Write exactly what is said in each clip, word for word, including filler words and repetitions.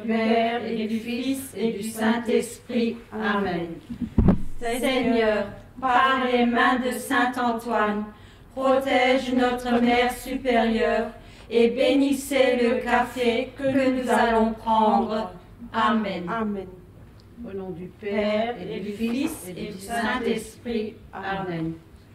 Père et du Fils et du Saint-Esprit. Amen. Seigneur, par les mains de Saint Antoine, protège notre Mère supérieure et bénissez le café que nous allons prendre. Amen. Amen. Au nom du Père et du Fils et du Saint-Esprit. Amen.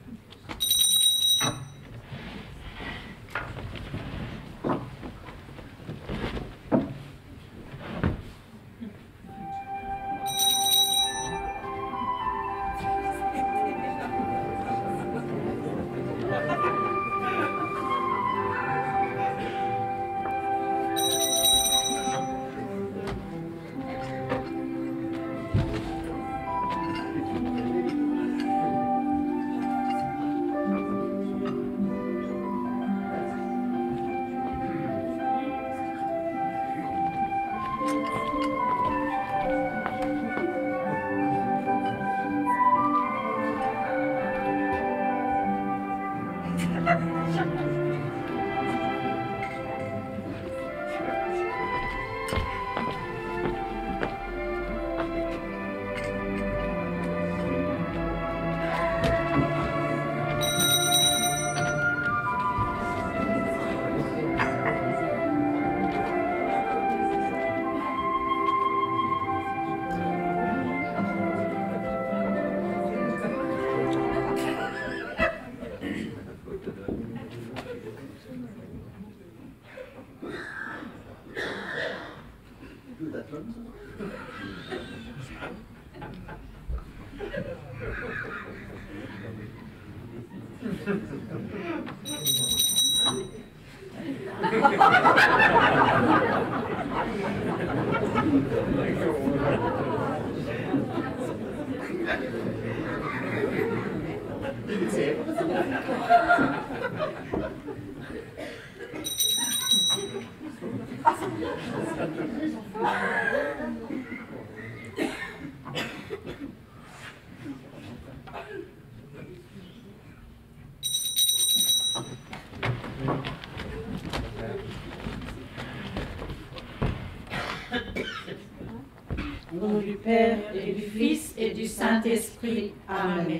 Au nom du Père et du Fils et du Saint-Esprit. Amen.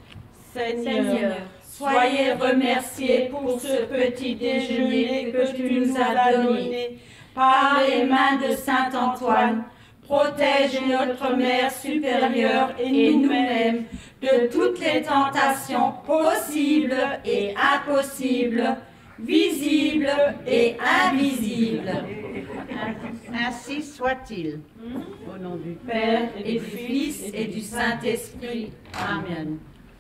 Seigneur, soyez remerciés pour ce petit déjeuner que tu nous as donné. Par les mains de Saint Antoine, protège notre Mère supérieure et nous-mêmes de toutes les tentations possibles et impossibles, visibles et invisibles. Ainsi soit-il. Au nom du Père et du Fils et du Saint-Esprit. Amen.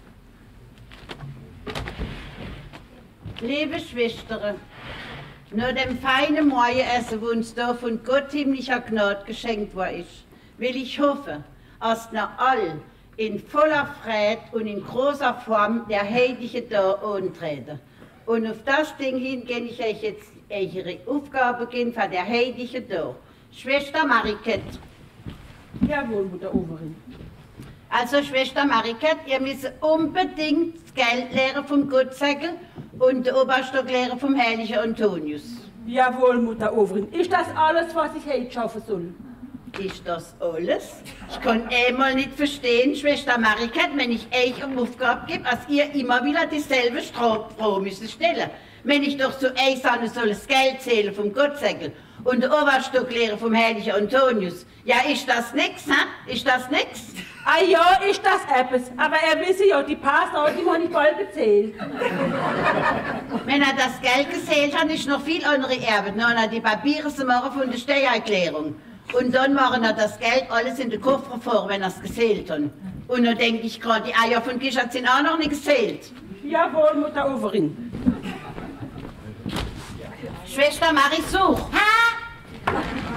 Liebe Schwestern, nur dem feinen Morgenessen, das uns da von Gott himmlischer Gnade geschenkt worden ist, will ich hoffen, dass wir alle in voller Freude und in großer Form der heiligen Tag antreten. Und auf das Ding hin gehe ich euch jetzt eure Aufgabe gehen für der heiligen Tag. Schwester Mariket. Jawohl, Mutter Oberin. Also Schwester Mariket, ihr müsst unbedingt das Geldlehre vom Gottsegel und den Oberstocklehre vom heiligen Antonius. Jawohl, Mutter Oberin. Ist das alles, was ich heute schaffen soll? Ist das alles? Ich kann einmal nicht verstehen, Schwester Mariket, wenn ich euch eine Aufgabe gebe, als ihr immer wieder dieselbe Frage müsst stellen. Wenn ich doch zu euch sagen soll, das Geld zählen vom Gottsegel und den Oberstocklehre vom heiligen Antonius. Ja, ist das nix, hä? Ist das nix? Ah ja, ist das etwas. Aber er wisse ja, die Pastor, die habe ich bald gezählt. Wenn er das Geld gezählt hat, ist noch viel andere Erbe. Noch er die Papiere zu machen von der Steuererklärung. Und dann machen er das Geld alles in den Koffer vor, wenn er es gezählt hat. Und dann denke ich gerade, die Eier von Gischert sind auch noch nicht gezählt. Jawohl, Mutter Oberin. Schwester Marisuch. Hä?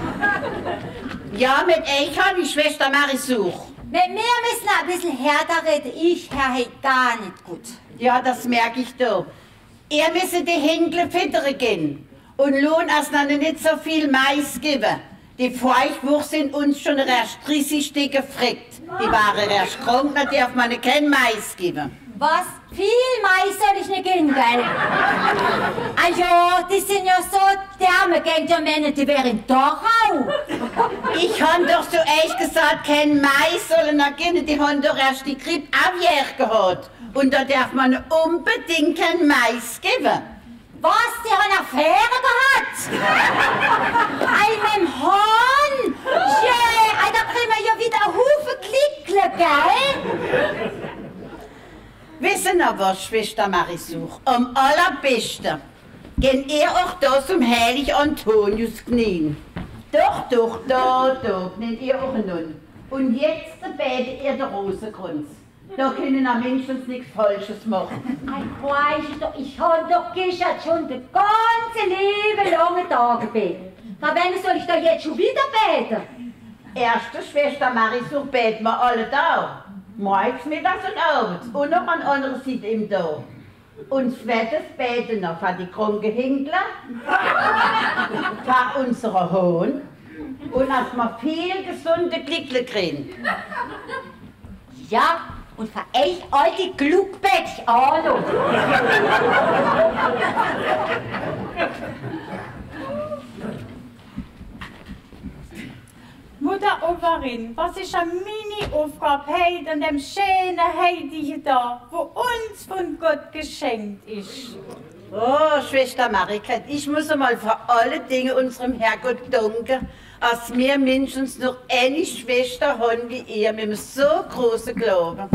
Ja, mit euch habe ich Schwester Marisuch. Mit mir müssen ein bisschen härter reden. Ich höre heute gar nicht gut. Ja, das merke ich doch. Ihr müsst die Hinkle füttern gehen. Und lohnt es noch nicht so viel Mais geben. Die Feuchtwurst sind uns schon erst dreißig Stück gefrickt. Die waren erst krank, da darf man kein Mais geben. Was? Viel Mais soll ich nicht geben, gell? Ah ja, die sind ja so derme Geld der Männer, die wären doch auch. Ich habe doch so echt gesagt, kein Mais sollen erkennen, die haben doch erst die Grippe Aviar gehabt. Und da darf man unbedingt kein Mais geben. Was, die haben eine Affäre gehabt? Ein mit dem Hahn? Ja, da kriegen wir ja wieder einen Haufen Klickle, gell? Wissen ihr was, Schwester Marisuch? Am allerbesten gehen ihr auch da zum Heilig Antonius knien. Doch, doch, da, da, nehmt ihr auch nun. Und jetzt betet ihr den Rosenkranz. Da können wir Menschen nichts Falsches machen. Ich weiß doch, ich habe doch gestern schon den ganzen Leben lange Tag gebetet. Na, wenn soll ich da jetzt schon wieder beten? Erste Schwester Marisuch beten wir alle da. Morgens, mittags und abends. Und noch an anderer Seite im Dorf. Und zweites beten noch für die kranken Hinkler, für unsere Hohn und dass wir viel gesunde Glickle kriegen. Ja, und für euch alte Gluckbett auch noch. Mutter Oberin, was ist eine Mini-Aufgabe heute an dem schönen heutigen Tag, wo uns von Gott geschenkt ist? Oh, Schwester Mariket, ich muss einmal vor allen Dingen unserem Herrgott danken, dass wir Menschen noch eine Schwester haben wie ihr mit einem so großen Glauben.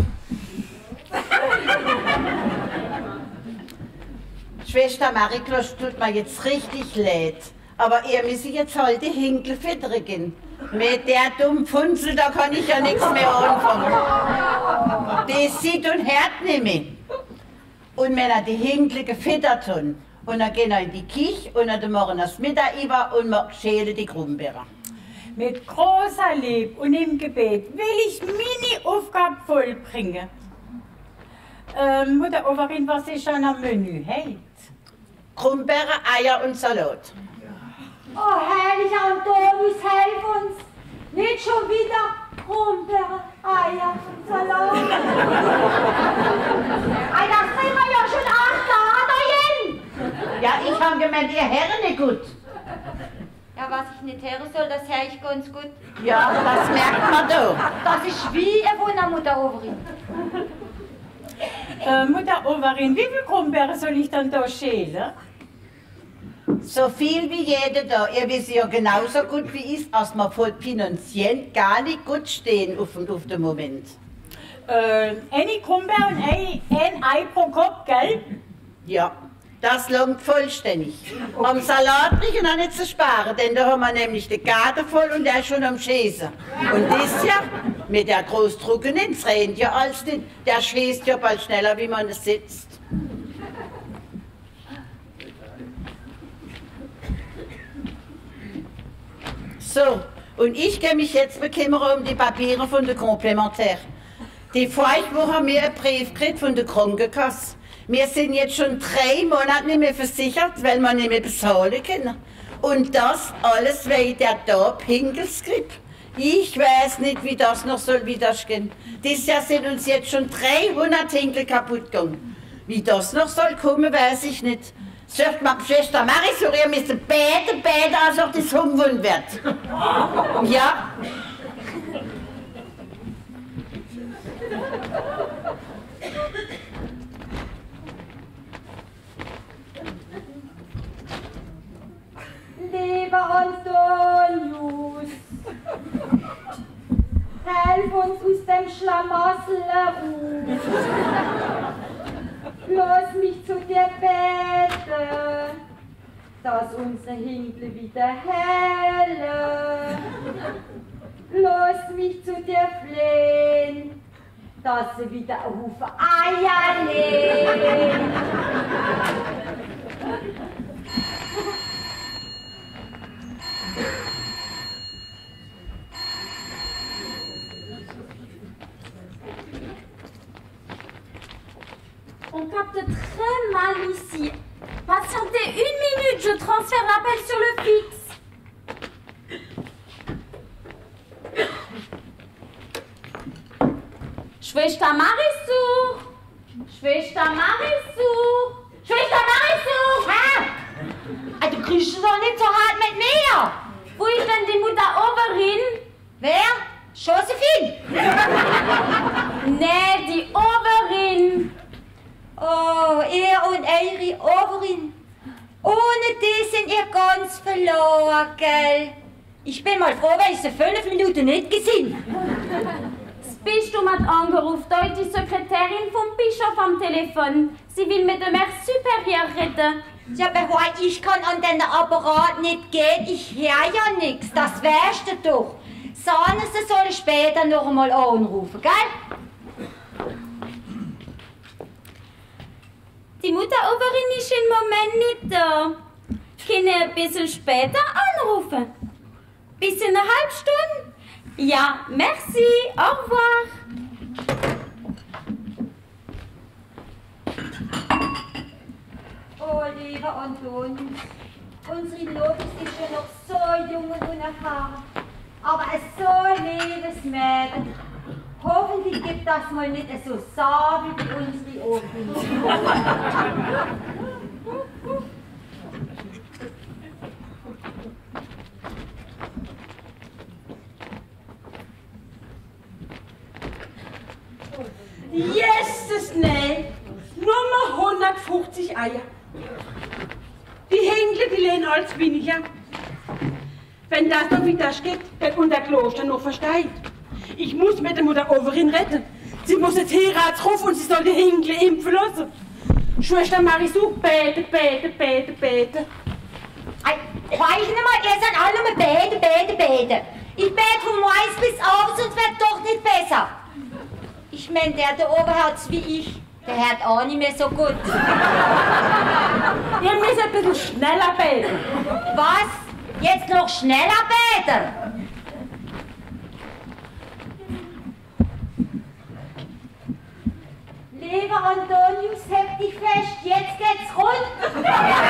Schwester Mariklos, tut mir jetzt richtig leid, aber ihr müsst jetzt halt die Hinkel füttern. Mit der dummen Funzel, da kann ich ja nichts mehr anfangen. Die sieht und hört nicht mehr. Und wenn er die Hinkel gefüttert hat, und dann gehen wir in die Küche und dann machen wir das Mittag über und wir schälen die Krummbeeren. Mit großer Liebe und im Gebet will ich meine Aufgabe vollbringen. Ähm, Mutter Oberin, was ist schon am Menü heute? Krummbeeren, Eier und Salat. Oh, herrlicher Antonius, helf uns! Nicht schon wieder Krummbeeren, Eier und Salat. Ei, das sind wir ja schon acht Tage. Ja, ich habe gemeint, ihr Herren nicht gut. Ja, was ich nicht hören soll, das höre ich ganz gut. Ja, das merkt man doch. Das ist wie ein Wunder, Mutter Oberin. Äh, Mutter Oberin, wie viel Krummbeeren soll ich dann da schälen? So viel wie jeder da. Ihr wisst ja genauso gut wie ich, als wir voll finanziell gar nicht gut stehen auf, auf den Moment. Äh, eine Krummbeere und ein, ein Ei pro Kopf, gell? Ja, das langt vollständig. Am Salat nicht noch nicht zu sparen, denn da haben wir nämlich den Garten voll und der ist schon am Schäsen. Und das ja, mit der Großdrucken ins rennt ja alles nicht. Der schäst ja bald schneller, wie man es sitzt. So, und ich gehe mich jetzt bekümmern um die Papiere von der Komplementär. Die Vorwoche haben wir einen Brief gekriegt von der Krankenkasse. Wir sind jetzt schon drei Monate nicht mehr versichert, weil wir nicht mehr bezahlen können. Und das alles wegen der Top-Hinkelskrippe. Ich weiß nicht, wie das noch soll widerstehen. Dieses Jahr sind uns jetzt schon dreihundert Hinkel kaputt gegangen. Wie das noch soll kommen, weiß ich nicht. Sagt mal, Schwester Marisuch, ihr müsst beten, beten, als auch das umwunden wird. Ja? Lieber Antonius, helf uns aus dem Schlamassel heraus. Lass mich zu dir beten, dass unsere Hinkel wieder helle. Lass mich zu dir flehen, dass sie wieder ein Haufen Eier legen. On capte très mal ici. Patientez une minute, je transfère l'appel sur le fixe. Schwester Marisuch! Schwester Marisuch! Schwester Marisuch! Ah! Du kriegst es doch nicht so hart mit mir! Wo ist denn die Mutter Josephine! Nee, die Oberin. Oh, er und eure Oberin. Ohne die sind ihr ganz verloren, gell? Ich bin mal froh, wenn ich sie fünf Minuten nicht gesehen. Das Bistum hat angerufen, da ist die Sekretärin vom Bischof am Telefon. Sie will mit dem Herr Superior reden. Ja, aber ich kann an den Apparat nicht gehen, ich höre ja nichts, das weißt du doch. Sagen sie sollen später noch einmal anrufen, gell? Die Mutteroberin ist im Moment nicht da. Können ihr ein bisschen später anrufen? Bis in einer halben Stunde? Ja, merci, au revoir. Oh, lieber Antonius, unsere Lovis ist ja noch so jung und unerfahren, aber ein so liebes Mädchen. Hoffentlich gibt das mal nicht so sauer wie unsere Ofen. Jesus, nein! Nummer hundertfünfzig Eier. Die Händler, die lehnen als weniger. Wenn das noch wieder geht, wird unser Kloster noch versteht. Ich muss mit der Mutter Overin retten. Sie muss jetzt Heiratsruf und sie soll die Händler impfen lassen. Schwester Marisou, bete, bete, bete, bete. Weichen mal, ihr seid alle mal bete, bete, bete. Ich bete von morgens bis abends und es wird doch nicht besser. Ich mein, der der Oberherz wie ich, der hört auch nicht mehr so gut. Ihr müsst ein bisschen schneller beten. Was? Jetzt noch schneller beten? Lieber Antonius, heb dich fest, jetzt geht's rund.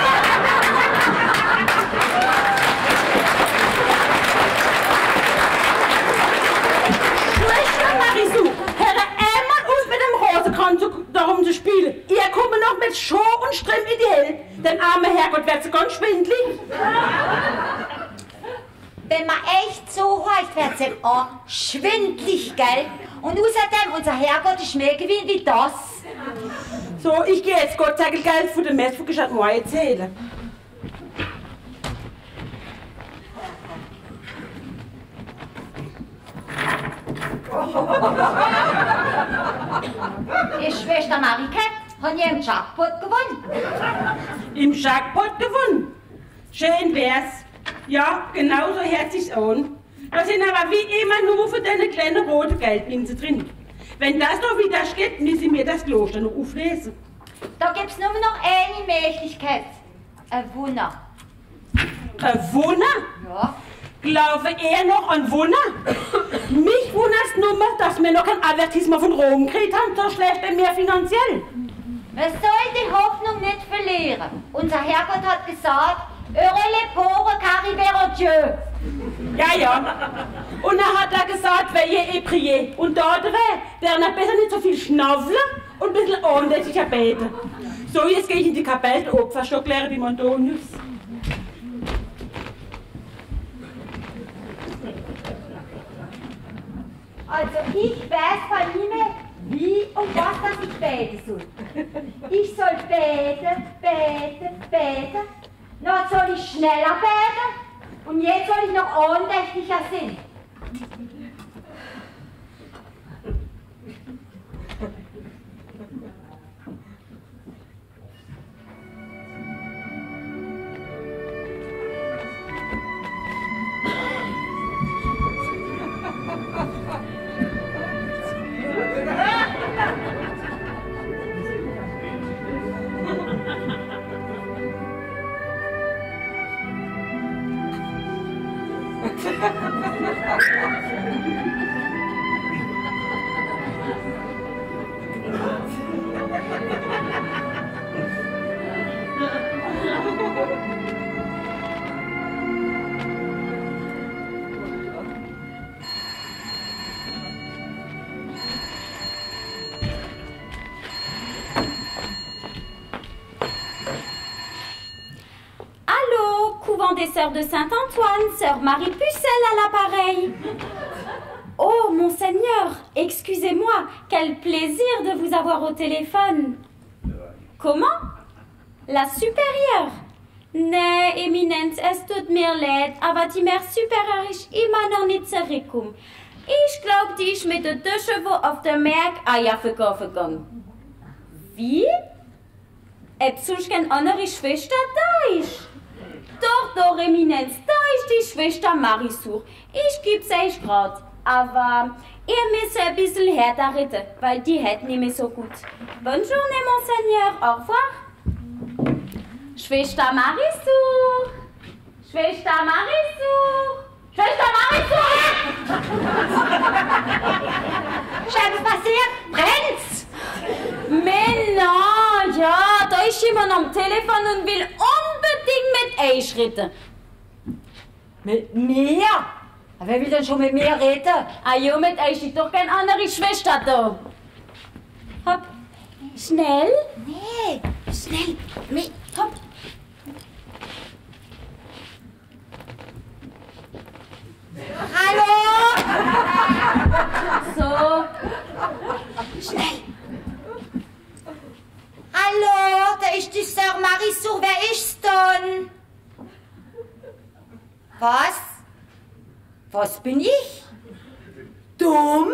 Schwester Marisou, hör einmal aus mit dem Rosenkranz darum zu spielen. Ihr kommt noch mit Show und Strimm in die Helle. Denn arme Herrgott wird sie ganz schwindelig. Wenn man echt so heißt, wird es auch schwindlig, gell? Und außerdem, unser Herrgott ist mehr gewinnt wie das. So, ich gehe jetzt Gott sei Dank Geld für den Mess, ich mal erzählen. Ihr Schwester Marike, hat ihr im Jackpot gewonnen? Im Jackpot gewonnen? Schön wär's. Ja, genau so hört sich's an. Da sind aber wie immer nur für deine kleine rote Geldmünze drin. Wenn das noch wieder geht, müssen wir das Kloster noch auflesen. Da gibt's nur noch eine Möglichkeit. Ein Wunder. Ein Wunder? Ja. Glaube er noch an Wunder? Mich wundert's nur mal, dass wir noch kein Avertissement von Rom gekriegt haben, so schlecht bei mir finanziell. Man soll die Hoffnung nicht verlieren. Unser Herrgott hat gesagt, Heureux les pauvres car ils verront Dieu. Ja, ja. Und dann hat er gesagt, veillez et priez. Und dort wäre, wäre er besser nicht so viel schnaufeln und ein bisschen ordentlicher beten. So, jetzt gehe ich in die Kapelle, der Opferstock leere wie Antonius. Also ich weiß von Ihnen, wie und was das ich beten soll. Ich soll beten, beten, beten. Dann soll ich schneller beten und jetzt soll ich noch andächtiger sein. Des Sœurs de Saint-Antoine, Sœur Marie Pucelle à l'appareil. Oh, quel plaisir de vous avoir au téléphone. Comment? La supérieure? Nee, Eminenz, es tut mir leid, aber die Mère supérieure ist immer noch nicht zurückgekommen. Ich glaube, die ist mit den deux Chevaux auf der Markt Eier verkaufen gegangen. Wie? Ob sonst keine andere Schwester da ist? Doch, doch, Eminenz, da ist die Schwester Marisur. Ich geb's euch grad. Aber ihr müsst ein bisschen härter reden, weil die hat nicht mehr so gut. Bonjour, Monseigneur, au revoir. Schwester Marisur. Schwester Marisur. Schwester Marisur. Was passiert? Brennt's? Männer, ja, da ist jemand am Telefon und will unbedingt mit euch reden. Mit mir? Wer will denn schon mit mir reden? Ah ja, mit euch ist doch keine andere Schwester da. Hopp, schnell. Nee, schnell, mit, Hopp. Hallo? So, Schnell. Hallo, da ist die Sœur Marisur. Wer ist's denn? Was? Was bin ich? Dumm?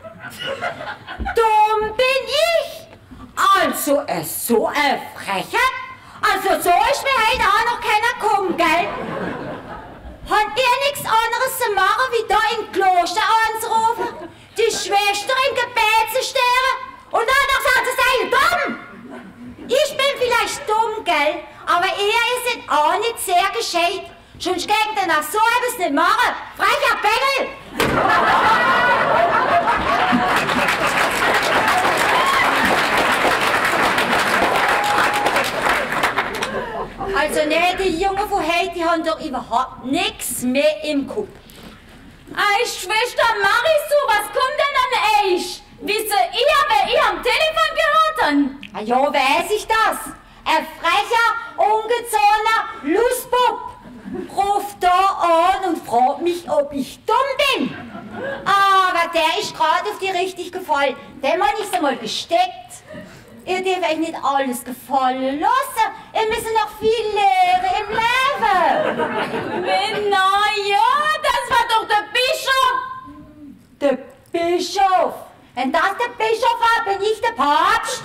Dumm bin ich? Also, es so eine Frechheit? Also, so ist mir heute auch noch keiner gekommen, gell? Habt ihr nichts anderes zu machen, wie da im Kloster anzurufen, die Schwester im Gebet zu stören und dann noch sagt, sie sei dumm? Ich bin vielleicht dumm, gell? Aber ihr ist auch nicht sehr gescheit. Sonst gegen danach so etwas nicht machen. Frecher Bengel! Also ne, die Jungen von heute, die haben doch überhaupt nichts mehr im Kopf. ei Schwester Marisur, was kommt denn an euch? Wisst ihr, wer ihr am Telefon gehört habt? Na ja, weiß ich das. Ein frecher, ungezogener Lustbub ruft da an und fragt mich, ob ich dumm bin. Aber der ist gerade auf die richtig gefallen. Dem habe ich einmal gesteckt. Ihr dürft euch nicht alles gefallen lassen. Ihr müsst noch viel lernen im Leben. Na ja, das war doch der Bischof. Der Bischof. Wenn das der Bischof war, bin ich der Papst.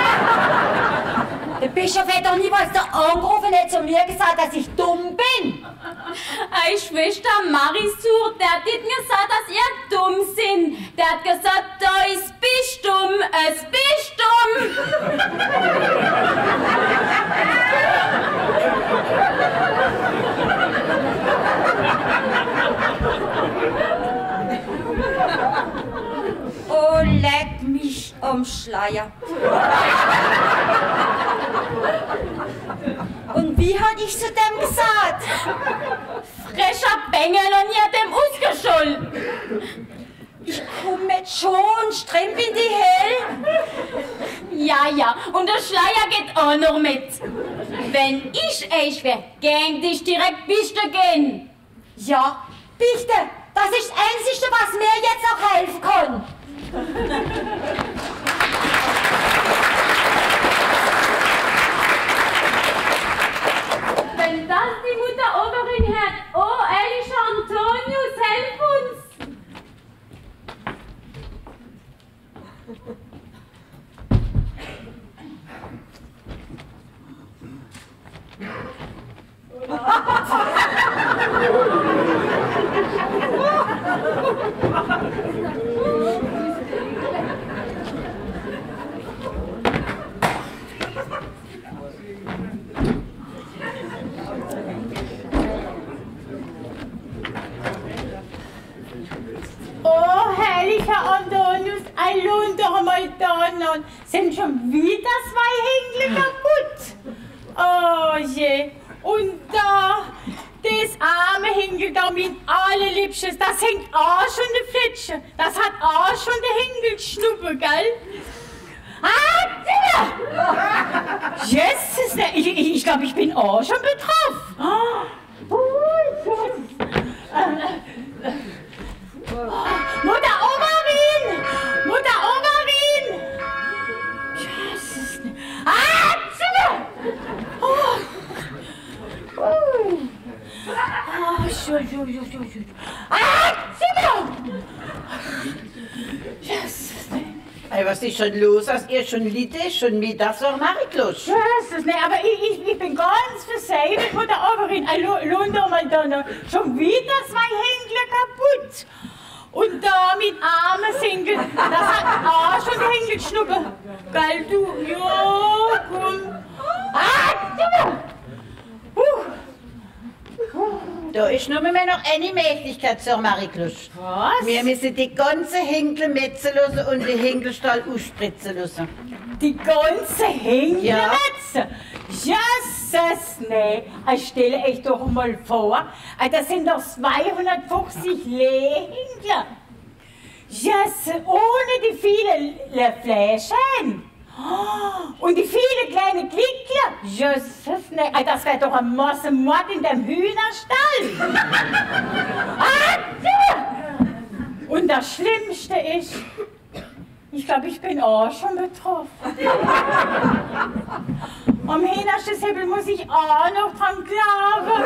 Der Bischof hat doch niemals da angerufen und hat zu mir gesagt, dass ich dumm bin. Ei Schwester Marisur, der hat nicht gesagt, dass ihr dumm sind. Der hat gesagt, da ist bist dumm, es bist dumm. Oh, leck mich am Schleier. Und wie hat ich zu dem gesagt? Frecher Bengel und ihr dem ausgeschult. Ich komm jetzt schon, stremp in die Hell. Ja, ja, und der Schleier geht auch noch mit. Wenn ich euch wär, gäng dich direkt Bichte gehen. Ja, Bichte, das ist das Einzige, was mir jetzt auch helfen kann. Wenn das die Mutter Oberin hört, oh Elisha Antonius, helf uns! Oh, herrlicher Antonius, ein Lohn doch mal da und sind schon wieder zwei Händler kaputt. Oh je, und da, das arme Hengel da mit allerliebstes, das hängt auch schon die Flitsche, das hat auch schon der Hengelschnuppe, gell? Ah, Digga! Jesus, ne, ich, ich, ich glaube, ich bin auch schon betroffen. Oh, Mutter Oberin! Mutter Oberin! was ist schon los? Hast ihr schon Litte, schon mittags war Mariklosch? Jesus, nee, aber ich, ich, ich bin ganz verseitigt von der Oberin. Lohnt doch mal da noch. Schon wieder zwei Händler kaputt. Und da mit armen Single, das hat auch schon die Händler geschnuppert. Geil, du, ja, komm. Ah, du! Huh. Da ist nur mehr noch eine Möglichkeit zur Mariklosch. Was? Wir müssen die ganze Henkel metzen lassen und den Henkelstall ausspritzen lassen. Die ganze Händler Ja. metzen? Jesus, nee. Ich stelle euch doch mal vor, das sind doch zweihundertfünfzig Lehhändler. Jesus, ohne die vielen Le- Fläschchen. Und die vielen kleinen Klickler. Jesus, nee. Das wäre doch ein Massenmord in dem Hühnerstall. Ah, ja. Und das Schlimmste ist, ich glaube, ich bin auch schon betroffen. Am Hühnerstall muss ich auch noch dran glauben.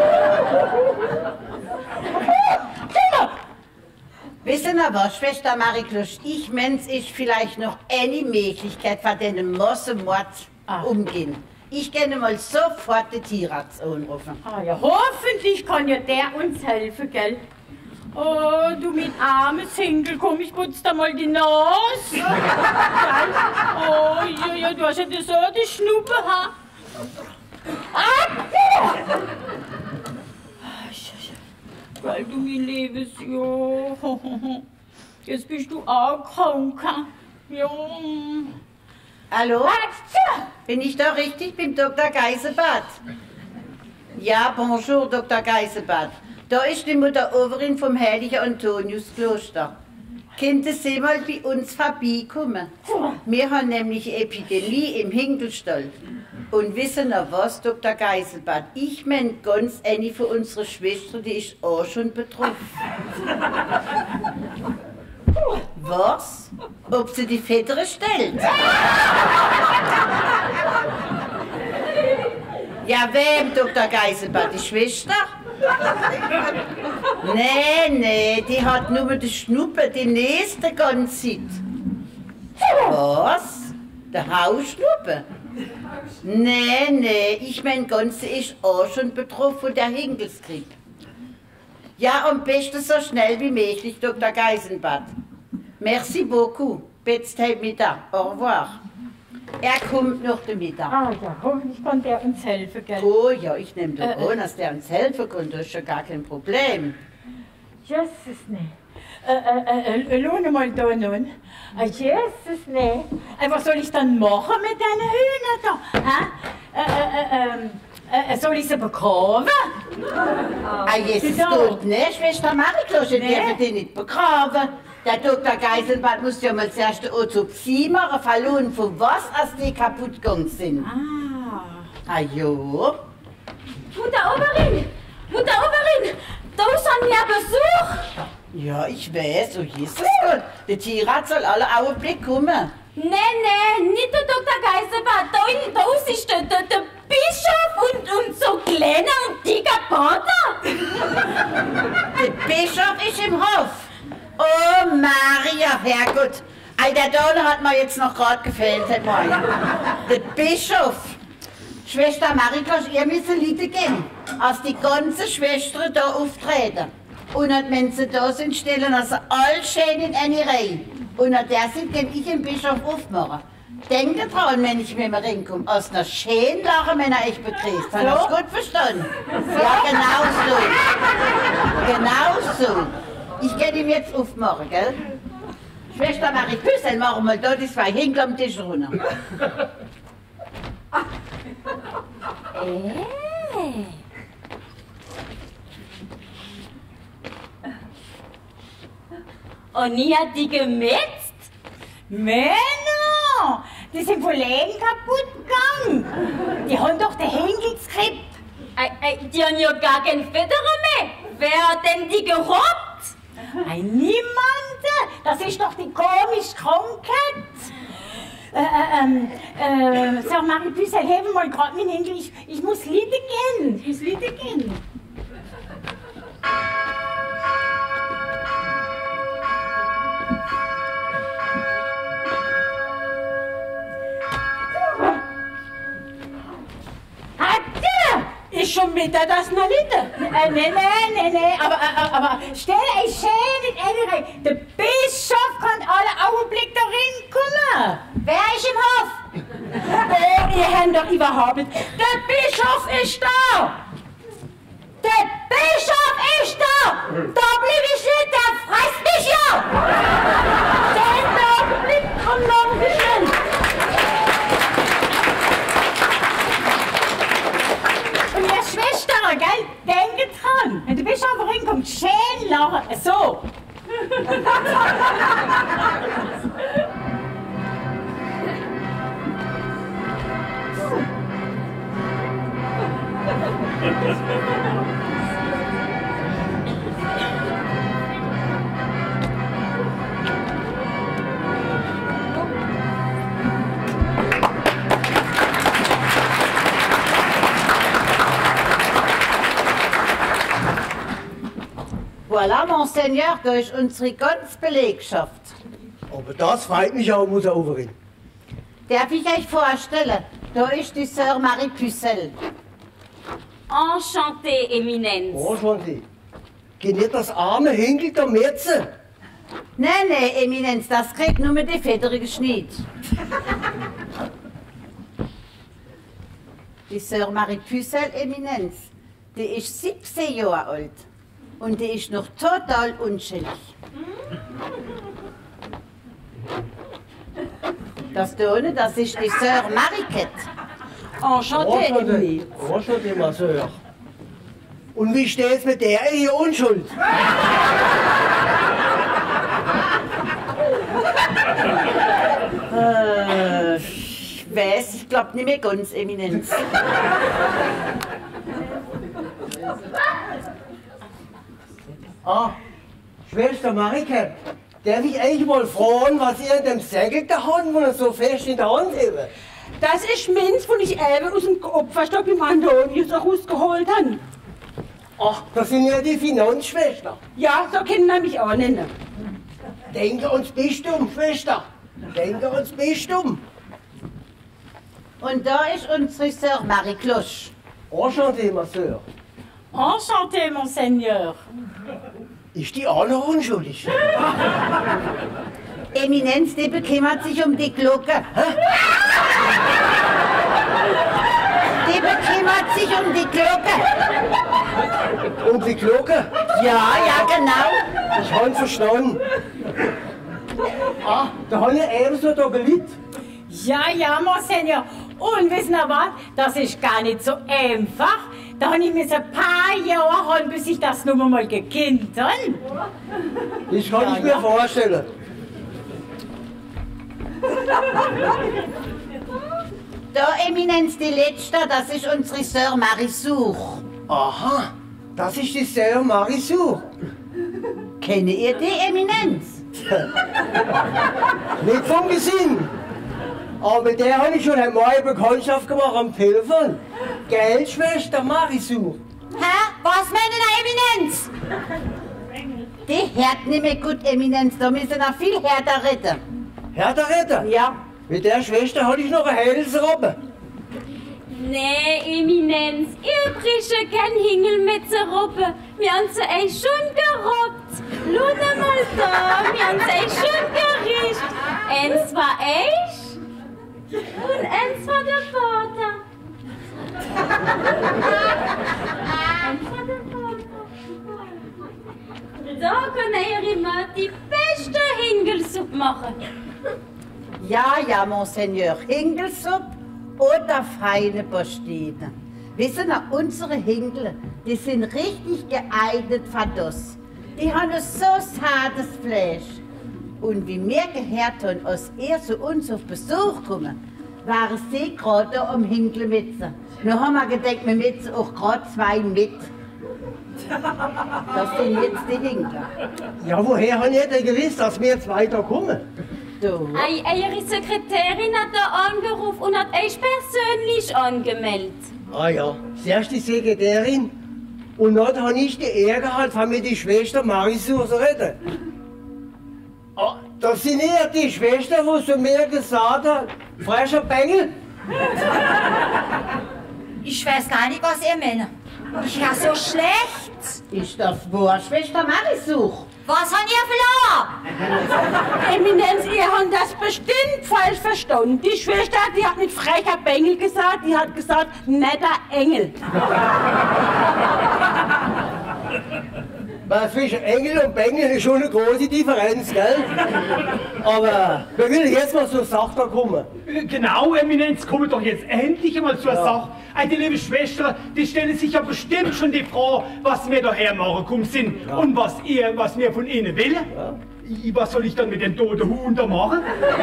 Wissen Sie was, Schwester Mariklosch, ich mein's ist vielleicht noch eine Möglichkeit, von den Massenmord Ah. umgehen. Ich gehe mal sofort den Tierarzt anrufen. Ah ja, hoffentlich kann ja der uns helfen, gell? Oh, du mit armen Single, komm, ich putz da mal die Nase. Gell? Oh, ja, ja, du hast ja so die Schnuppe, ha? Ah, Geil, du mein Liebes, ja. Jetzt bist du auch krank, ha? Ja. Hallo? Ah, Bin ich da richtig? Bin Doktor Geisebart. Ja, bonjour, Doktor Geisebart. Da ist die Mutter Oberin vom Heiligen Antoniuskloster. Könnte Sie mal bei uns vorbeikommen? Wir haben nämlich eine Epidemie im Hinkelstall. Und wissen Sie was, Doktor Geisebart? Ich meine ganz eine von unserer Schwester, die ist auch schon betroffen. Was? Ob sie die Federe stellt? Ja, wem, Doktor Geisebart? Die Schwester? Nee, nee, die hat nur die Schnuppe, die nächste ganze Zeit. Was? Der Hausschnuppe? Nee, nee, ich mein Ganze ist auch schon betroffen von der Hinkelskrieg. Ja, am besten so schnell wie möglich, Doktor Geisebart. Merci beaucoup. Bis heute Mittag. Au revoir. Er kommt noch den Mittag. Ah ja, hoffentlich kann der uns helfen, gell? Oh ja, ich nehme doch Äh, an, dass der uns helfen kann. Das ist ja gar kein Problem. Jesus, nee. Äh, äh, äh, lohne mal da nun. Ah, Jesus, nee. Äh, was soll ich dann machen mit deinen Hühnern da? Hä? Äh, äh, äh, ähm, äh, soll ich sie begraben? Ah, Jesus, Ja. gut, ne, Schwester Mariklosch, ich Nee. darf die nicht begraben. Der Doktor Geisebart muss ja mal zuerst eine Autopsie machen, verloren von was, als die kaputt gegangen sind. Ah. Ah, jo. Mutter Oberin! Mutter Oberin! Da ist an mir Besuch! Ja, ich weiß, oh Jesus Gott, der Tierarzt soll alle Augenblick kommen. Nee, nee, nicht der Doktor Geisebart. Da, in- da ist der, der, der Bischof und, und so kleiner und dicker Pater. Der Bischof ist im Hof. Oh, Maria, Herrgott. Ei, der Donner hat mir jetzt noch gerade gefehlt heute Morgen. Der Bischof. Schwester Mariklosch, ihr müsst Lieder gehen, als die ganze Schwestern da auftreten. Und wenn sie da sind, stellen also all schön in eine Reihe. Und an der sind, kann ich den Bischof aufmachen. Denkt dran, wenn ich mit mir reinkomme, aus einer schönen Lache, wenn er euch begrüßt. Hat das gut verstanden? Ja, genau so. Genau so. Ich kann ihm jetzt aufmachen, gell? Schwester Mariküssel, machen wir da die zwei Hinkel am Tisch runter. Äh. Und nie hat die gemetzt? Männer! Die sind von Leben kaputt gegangen. Die haben doch den Henkelskrieg. Ei, ei, die haben ja gar kein Federe mehr. Wer hat denn die gerobbt? Ei, niemand. Das ist doch die komische Krankheit. Äh, äh, ähm, äh, sag Mariküssel, helfen mal gerade mit Henkel. Ich, ich muss Lieder gehen. Ich muss Lieder gehen. schon Mittag, das noch nicht? Äh, nee, nee, nee, nee, aber, aber, aber stell euch schön in eine Reihe. Der Bischof kann alle Augenblick da reinkommen. Wer ist im Hof? Oh, ihr habt doch überhaupt nicht. Der Bischof ist da! Der Bischof ist da! Da blieb ich nicht, der frisst mich ja! Den Augenblick kommt noch ein bisschen. Und ihr Schwestern, gell, denkt dran, wenn der Bischof reinkommt, schön lachen, so. Voilà, Monseigneur, da ist unsere ganze Belegschaft. Aber das freut mich auch, Mutter-Overin. Darf ich euch vorstellen, da ist die Sœur Marie Pucelle. Enchanté, Eminenz. Enchanté. Geht nicht das arme Henkel der Metze? Nein, nein, Eminenz, das kriegt nur mit den Federn geschneit. Die Sœur Marie Pucelle, Eminenz, die ist siebzehn Jahre alt. Und die ist noch total unschuldig. Das da unten, das ist die Sœur Mariquette. Enchanté, Eminenz. Enchanté, ma Sœur. Und wie steht's mit der Ehe Unschuld? äh, ich weiß, ich glaube nicht mehr ganz, Eminenz. Ah, Schwester Marike, darf ich euch mal fragen, was ihr in dem Säckel da habt, wo ihr so fest in der Hand habt? Das ist Minz, von ich eben aus dem Opferstock im Antonius auch rausgeholt habe. Ach, das sind ja die Finanzschwester. Ja, so können wir mich auch nennen. Denke ans Bistum, Schwester. Denke ans Bistum. Und da ist unsere Sœur Marie Cloche. Enchanté, ma Sœur. Enchanté, Monseigneur. Ist die auch noch unschuldig? Eminenz, die bekümmert sich um die Glocke. Hä? Die bekümmert sich um die Glocke. Um die Glocke? Ja, ja, genau. Ich habe verstanden. Ah, da habe ich ebenso da gelitten. Ja, ja, Monseigneur. Und wissen Sie was? Das ist gar nicht so einfach. Da habe ich mir so ein paar Jahre haben, bis ich das noch mal gekannt habe. Das kann Ja, ich mir ja. vorstellen. Da, Eminenz, die letzte, das ist unsere Sœur Marie Sour. Aha, das ist die Sœur Marisur. Kennt ihr die, Eminenz? Nicht vom Gesinn. Aber mit der habe ich schon einmal Bekanntschaft gemacht am Telefon. Gell, Schwester Marisur? Hä? Was meinen Eminenz? Die hört nicht mehr gut, Eminenz, da müssen noch viel härter retten. Herr der Retter? Ja. Mit der Schwester hatte ich noch eine Hälsrobbe. Nee, Eminenz, ihr brische kein Hingel mit der Ruppe. Wir haben sie euch schon gerobbt. Luna mal da, wir haben sie euch schon gericht. Eins war ich und eins war der Vater. Eins war der Vater. Da kann ihr immer die beste Hingelsuppe machen. Ja, ja, Monseigneur, Hingelsuppe oder feine Pasteten. Wissen Sie, unsere Hingel, die sind richtig geeignet für das. Die haben ein so zartes Fleisch. Und wie wir gehört haben, als er zu uns auf Besuch kommen, waren sie gerade am Hingel mit. Nun haben wir gedacht, wir mit auch gerade zwei mit. Das sind jetzt die Hingel. Ja, woher habe ich denn gewusst, dass wir jetzt weiterkommen? Du. Ei, eure Sekretärin hat da angerufen und hat euch persönlich angemeldet. Ah ja, zuerst die Sekretärin. Und dann habe ich die Ehre gehabt, von mir die Schwester Marisur zu retten. Ah, das sind eher die Schwester, wo zu mir gesagt hat, frischer Bengel. Ich weiß gar nicht, was ihr meint. Ist ja so schlecht. Ist das wahr, Schwester Marisuch? Was haben ihr verloren? Eminenz, ihr habt das bestimmt falsch verstanden. Die Schwester, die hat nicht frecher Bengel gesagt, die hat gesagt, netter Engel. Weil zwischen Engel und Bengel ist schon eine große Differenz, gell? Aber wir will jetzt mal zur Sache da kommen. Genau, Eminenz, kommen doch jetzt endlich einmal zur Ja. Sache. Die liebe Schwester, die stellen sich ja bestimmt schon die Frage, was wir daher machen gekommen sind Ja. und was ihr, was wir von ihnen wollen. Ja. I- Was soll ich dann mit den toten Huhn da machen?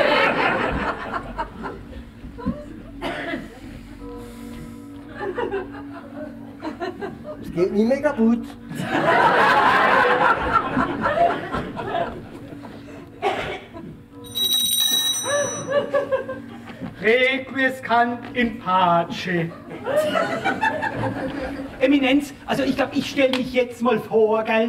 Es geht nie mehr kaputt. Requiescant in pace. Eminenz, also ich glaube, ich stelle mich jetzt mal vor, gell?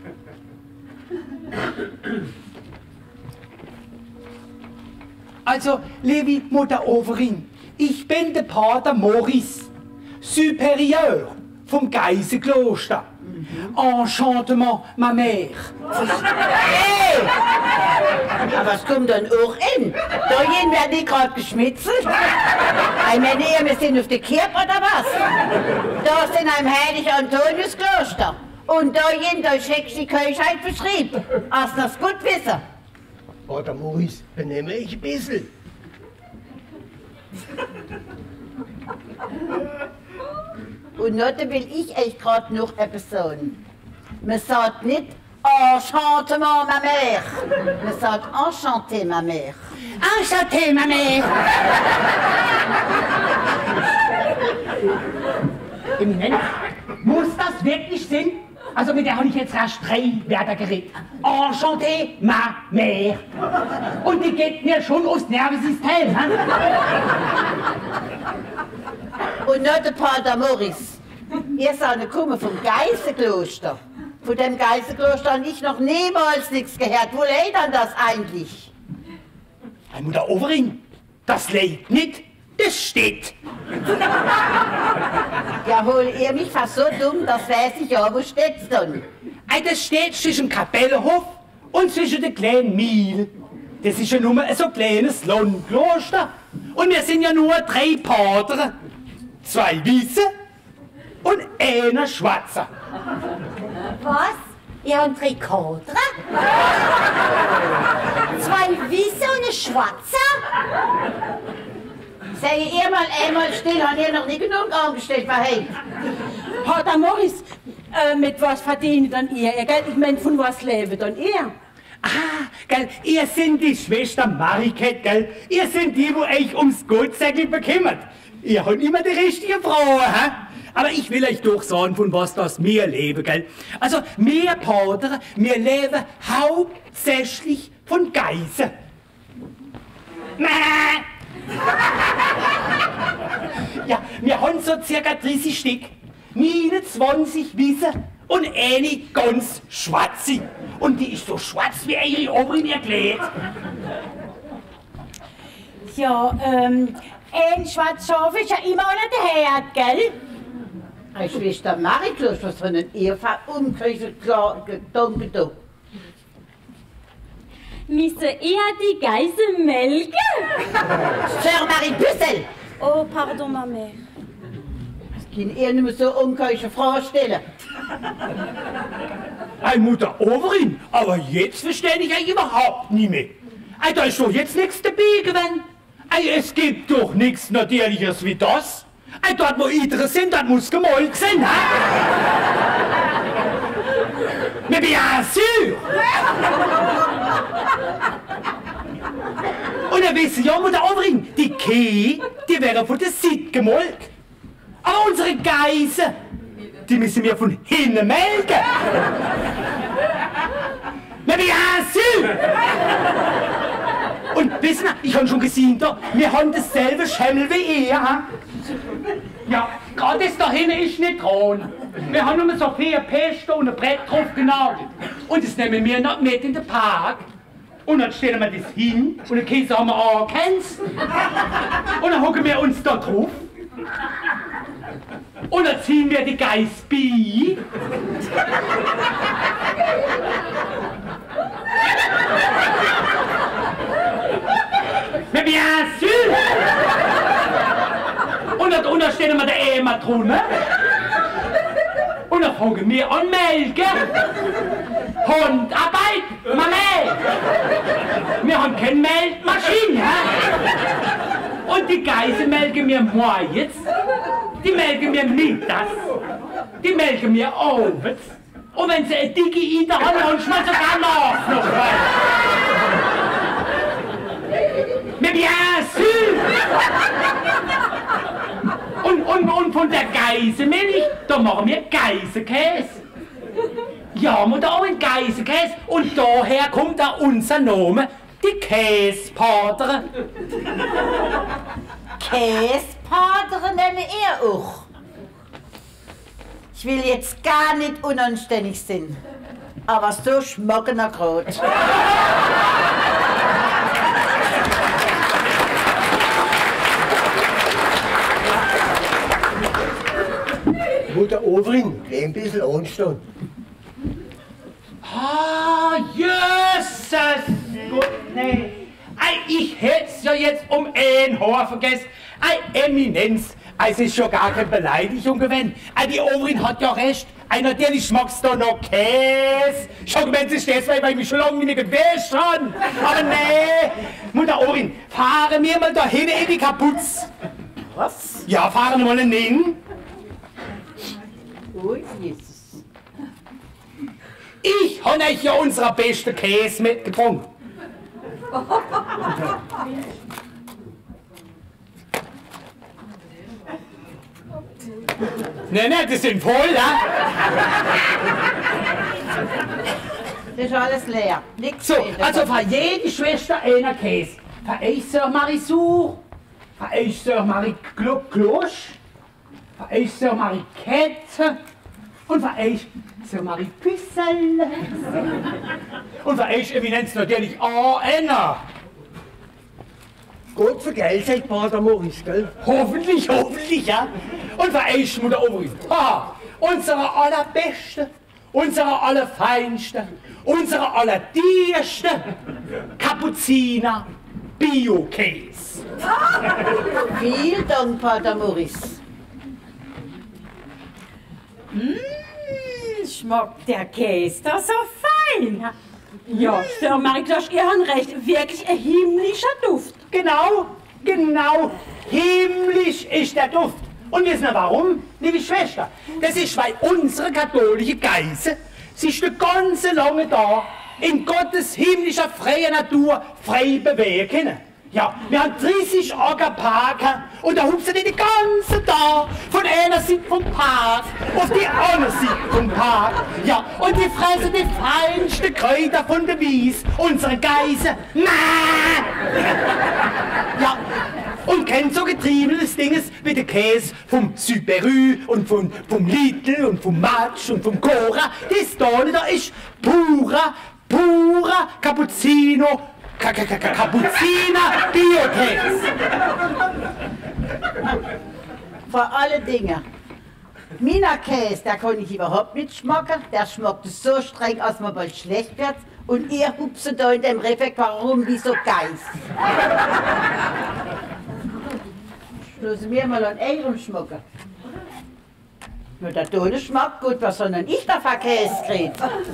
Also, liebe Mutter Overin, ich bin der Pater Maurice, Superieur vom Geisenkloster. Enchantement, ma mère. Hey! Aber was kommt dann auch in? Da hin werden die gerade geschmitzelt. Ich meine, ihr, wir sind auf der Kirche oder was? Da sind ein heilig Antoniuskloster. Und da hin, da ist die Keuschheit beschrieben. Als das gut wissen. Pater Maurice, benehme ich ein bisschen. Und noch will ich euch gerade noch etwas sagen. Man sagt nicht Enchantement, ma mère. Man sagt Enchanté, ma mère. Enchanté, ma mère. Eminenz, muss das wirklich sein? Also mit der habe ich jetzt rasch drei Wörter geredet. Enchanté, ma mère. Und die geht mir schon aufs Nervensystem. Ne? Und noch der Pater Maurice. Ihr seid gekommen vom Geisenkloster. Von dem Geisenkloster habe ich noch niemals nichts gehört. Wo leid dann das eigentlich? Hey, Mutter Overin, das lebt nicht, das steht. Ja, hol ihr mich fast so dumm, das weiß ich ja. Wo steht's denn? Hey, das steht zwischen Kapellenhof und zwischen den kleinen Miel. Das ist ja nur ein so kleines Lohnkloster. Und wir sind ja nur drei Pater. Zwei Weiße und einer Schwarzer. Was? Ihr habt drei Kodre? Zwei Weiße und eine Schwarze? Sag ihr mal einmal still, habt ihr noch nie genug angestellt, was hey? Pater Maurice, äh, mit was verdient dann ihr? ihr gell? Ich meine, von was lebt dann ihr? Ah, gell, ihr sind die Schwester Mariket, gell? Ihr sind die, wo euch ums Gottsäckel bekümmert. Ihr habt immer die richtige Frau, hä? Aber ich will euch doch sagen, von was das wir leben, gell? Also, wir Pater, wir leben hauptsächlich von Geißen. Mäh. Ja, wir haben so circa dreißig Stück. neunundzwanzig Wiese und eine ganz schwarze. Und die ist so schwarz wie eure Oberin erklärt. Ja, ähm, ein Schwarzschaf ist ja immer unter der Herd, gell? Hey, Schwester Mariklus, was von den Eva umkriegt, gedanken da. Müssen ihr die Geiße melken? Sir Marie Büssel! Oh, pardon, ma mère. Kann ihr nicht mehr so umkriegen Frau stellen? Ei, Mutter Overin, aber jetzt verstehe ich euch überhaupt nicht mehr. Ei, da ist doch jetzt nichts dabei gewesen. Ei, es gibt doch nichts Natürliches wie das. Ei, dort wo Idre sind, dort muss gemolken sein, ha? Mais bien sûr! Und ihr wisst ja, Mutter Overin, die Kühe, die werden von der Seite gemolken. Aber unsere Geißen, die müssen wir von hinten melken. Mais bien sûr! Und wissen Sie, ich habe schon gesehen, da, wir haben dasselbe Schemmel wie ihr. Ha? Ja, gerade das da hinten ist nicht dran. Wir haben nur so vier Pesto und ein Brett drauf genagelt. Und das nehmen wir noch mit in den Park. Und dann stellen wir das hin und den Käse haben wir angehängt. Und dann hocken wir uns da drauf. Und dann ziehen wir die Geiß bei. Mais bien sûr! Und dann drunter stehen wir der E-Matrone. Und dann fangen wir an melken. Handarbeit, man melkt. Wir haben keine Melkmaschine. Und die Geiße melken wir morgens, die melken wir mittags, die melken wir abends. Und wenn sie eine dicke Ida haben, manchmal sogar nachts noch. Mais bien sûr! Und, und, und von der Geißenmilch, da machen wir Geißenkäse. Ja, Mutter, auch ein Geißenkäse. Und daher kommt da unser Name, die Käsepatere. Käsepatere nenne er auch. Ich will jetzt gar nicht unanständig sein, aber so schmecken er gerade. Mutter Overin, ein bisschen Anstand. Ah, jösses Gott, nee. Ei, ich hätt's ja jetzt um ein Haar vergessen. Ei, Eminenz, es ist schon gar keine Beleidigung gewesen. Ei, die Overin hat ja recht. Ei, natürlich schmeckt's da noch Käse. Schon wenn sie steht, weil ich mich schon lange nicht gewäscht habe. Aber nee, Mutter Overin, fahren wir mal da hin in die Kaputz. Was? Ja, fahren wir mal hin. Oh Jesus. Ich habe euch ja unseren besten Käse mitgebracht. Nein, nein, die sind voll, ja? Das ist alles leer. Nichts So, mehr. also für jede Schwester einer Käse. Für euch Sir Marisur, für euch Sir Marie Cloche, für euch Sir Marie Kette und für euch Sir Marie Püssel. Und für euch Eminenz natürlich auch einer. Gott vergelt euch, Pater Maurice, gell? Hoffentlich, hoffentlich, ja. Und für euch, Mutter Overin, haha, unsere allerbeste, unsere allerfeinste, unsere allerdierste Kapuziner Bio-Käse. Vielen Dank, Pater Maurice. Mmh, schmeckt der Käse doch so fein. Ja, Sir Marie-Cloche, ihr habt recht, wirklich ein himmlischer Duft. Genau, genau, himmlisch ist der Duft. Und wissen Sie warum, liebe Schwester? Das ist, weil unsere katholische Geiße sich die ganze lange da in Gottes himmlischer freier Natur frei bewegen können. Ja, wir haben dreißig Ackerparker und da hupsen die den ganzen Tag von einer Seite vom Park auf die andere Seite vom Park. Ja, und die fressen die feinsten Kräuter von der Wies, unsere Geiße. Ja, und kennt so getriebenes Dinges wie der Käse vom Süperü und vom, vom Lidl und vom Matsch und vom Cora. Das da da ist purer, purer Cappuccino. Kapuziner Bio-Käse. Vor allen Dingen, meiner Käse, der kann ich überhaupt nicht schmecken. Der schmeckt so streng, als man bald schlecht wird. Und ihr hupset da in dem Refektoire rum wie so Geiß. Stoßen wir mal an eurem Schmucken. Nur der Tone schmeckt gut, was soll denn ich da für Käse kriegen?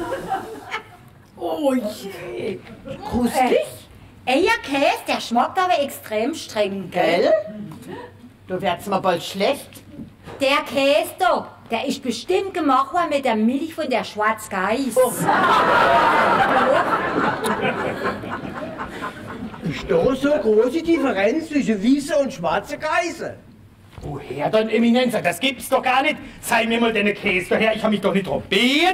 Oh je. Krustig? Euer Käse, der schmeckt aber extrem streng, gell? Gell? Du werd's mal bald schlecht. Der Käse da, der ist bestimmt gemacht worden mit der Milch von der Schwarzgeiß. Oh. Ist da so große Differenz zwischen weißen und schwarzen Geiße? Woher dann, Eminenz? Das gibt's doch gar nicht. Zeig mir mal deine Käse daher, ich habe mich doch nicht probiert.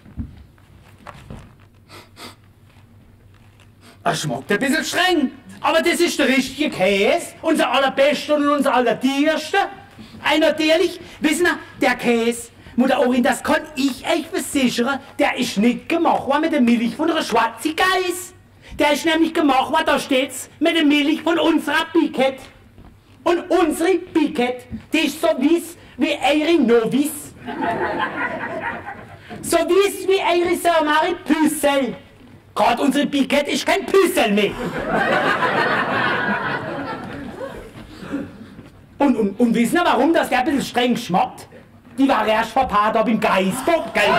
Er schmeckt ein bisschen streng, aber das ist der richtige Käse, unser allerbester und unser allerdierste. Ein natürlich, wissen Sie, der Käse, Mutter Orin, das kann ich euch versichern, der ist nicht gemacht worden mit der Milch von einer schwarzen Geiß. Der ist nämlich gemacht worden, da steht's, mit der Milch von unserer Biket. Und unsere Biket, die ist so weiß wie eure Novice. So wiss wie eure Samari Püssel. Gerade unsere Pikett ist kein Püssel mehr. Und, und, und wissen wir warum, dass der ein bisschen streng schmeckt? Die war erst vor ein paar Tagen im Geisbock, gell?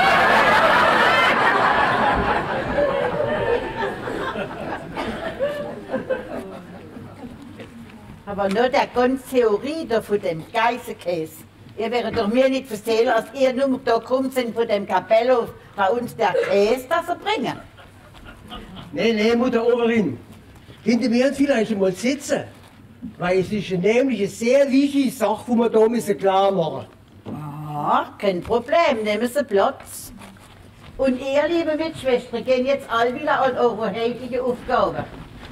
Aber nur der ganze Theorie da von dem Geißenkäse. Ihr werdet doch mir nicht erzählen, als ihr nur da kommt sind von dem Kapellhof bei uns der Käse, das er bringen. Nee, nee, Mutter Oberin. Hinter mir vielleicht mal sitzen. Weil es ist nämlich eine sehr wichtige Sache, die wir da müssen klar machen. Ah, kein Problem, nehmen Sie Platz. Und ihr, liebe Mitschwestern, gehen jetzt all wieder an eure heutige Aufgabe.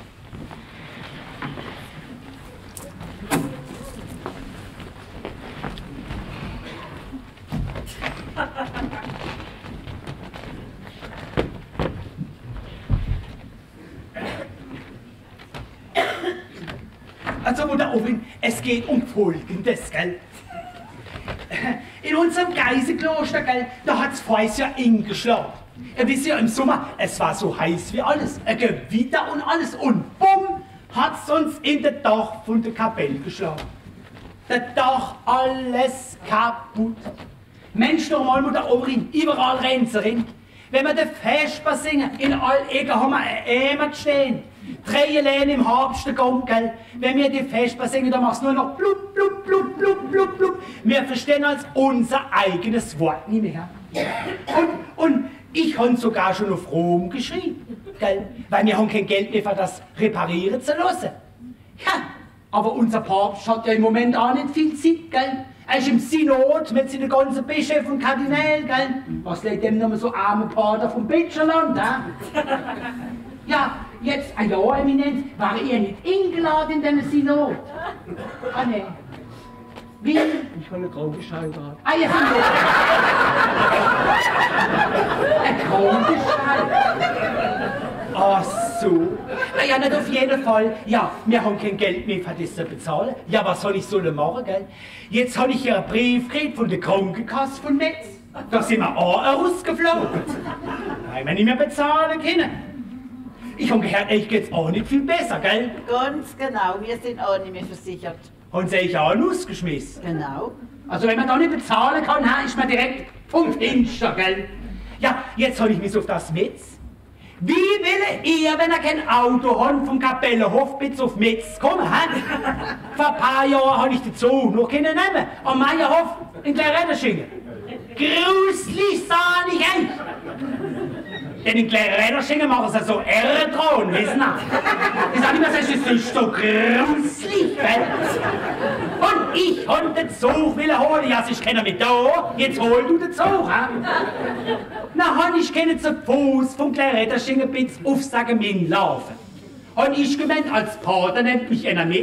Also, Mutter Owen, es geht um Folgendes, gell? In unserem Geisenkloster, gell, da hat's vorher ja eingeschlagen. Ihr wisst ja, im Sommer, es war so heiß wie alles, ein Gewitter und alles, und bumm, hat's uns in das Dach von der Kapelle geschlagen. Das Dach, alles kaputt. Mensch, normal, Mutter Owen, überall Ränzerin. Wenn wir den Vesper singen, in all Ecken haben wir ein Ämmer stehen. Drei Lehne im Herbst Gang, gell? Wenn wir die Vesper singen, dann machst du nur noch blub, blub, blub, blub, blub, blub. Wir verstehen als unser eigenes Wort nicht mehr. Und, und ich habe sogar schon auf Rom geschrieben, gell? Weil wir haben kein Geld mehr für das reparieren zu lassen. Ja, aber unser Papst hat ja im Moment auch nicht viel Zeit, gell? Er ist im Synod mit seinen ganzen Bischöfen und Kardinälen, gell? Was lädt dem noch so arme Pater vom Bitscherland, hä? Ja, jetzt, ah ja, Eminenz, war ihr nicht eingeladen in den Synod? Ah, ne. Wie? Ich habe einen Krankenschein gehabt. Ah, ihr seid ein Krankenschein? Ach so. Ah ja, nicht auf jeden Fall. Ja, wir haben kein Geld mehr für das zu bezahlen. Ja, was soll ich sollen machen, gell? Jetzt habe ich hier einen Brief gekriegt von der Krankenkasse von Metz. Da sind wir auch rausgeflogen. Weil wir nicht mehr bezahlen können. Ich habe gehört, euch geht's auch nicht viel besser, gell? Ganz genau, wir sind auch nicht mehr versichert. Haben sie euch auch rausgeschmissen? Genau. Also wenn man da nicht bezahlen kann, ist man direkt vom Fenster, gell? Ja, jetzt habe ich mich auf das Metz. Wie will ihr, wenn ihr kein Auto habt, vom Kapellenhof bis auf Metz kommen, hä? Vor ein paar Jahren habe ich den Zug noch können nehmen, am Meierhof in Kleinräderschingen. Gruselig sah ich euch! Denn in Kleinräderschingen machen sie so Ehrenthron, wissen Sie? Ich sage immer, es ist so gruselig, gell? Und ich habe den Zug will holen, ja, ich kenne mich da, jetzt hol du den Zug, hä? Na, han ich kenne zu Fuß vom Kleinräderschingen bis auf Sagemin laufen. Und ich gemeint, als Pater nennt mich einer mit.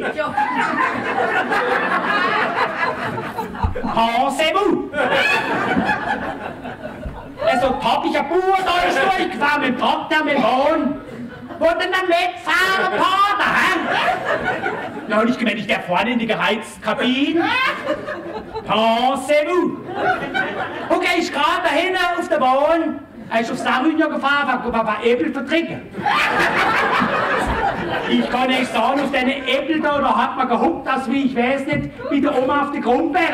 Pensez-vous? Also, hab ich ein Bauer da ist durchgefahren mit dem Traktor, mit dem Bahn. Wollte dann mitfahren, Pater, hä? Na, und ich gemeint, ich der vorne in die geheizte Kabine. Pensez-vous? Okay, ich gerade da hinten auf der Bahn. Er ist auf Sarünia gefahren, war, war, war Äpfel vertrinken. Ich kann nicht sagen, auf deine Äpfel da, da hat man gehuckt, das wie, ich weiß nicht, wie der Oma auf die Grundbeere.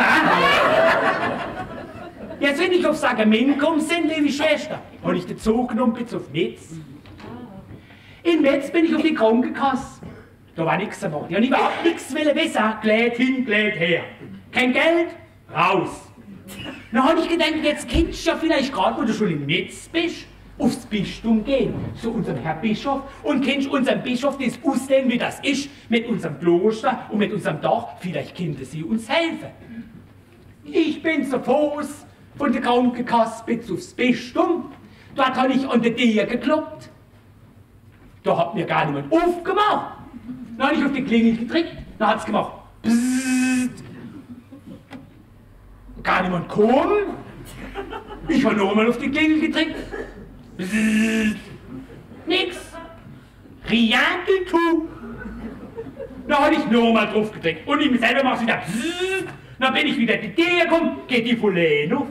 Jetzt, wenn ich auf Sagermin gekommen sind, liebe Schwester, habe ich den Zug genommen bis auf Metz. In Metz bin ich auf die Krankenkasse. Da war nichts gemacht. Ich habe überhaupt nichts wissen. Gläd hin, gläd her. Kein Geld, raus. Dann habe ich gedacht, jetzt kennst du ja vielleicht gerade, wo du schon in Metz bist, aufs Bistum gehen, zu unserem Herr Bischof, und kennst unseren Bischof das aussehen, wie das ist, mit unserem Kloster und mit unserem Dorf. Vielleicht könnte sie uns helfen. Ich bin zu Fuß von der Krankenkasse bis aufs Bistum. Dort habe ich an der Tür geklopft. Da hat mir gar niemand aufgemacht. Dann habe ich auf die Klingel gedrückt, dann hat es gemacht. Psst. Gar niemand kommen. Ich habe nochmal auf die Klingel gedrückt. Psst. Nix. Rien du tout. Dann habe ich nochmal drauf gedrückt. Und ich selber mache wieder. Psst. Dann bin ich wieder die Idee gekommen, geht die Fuleno.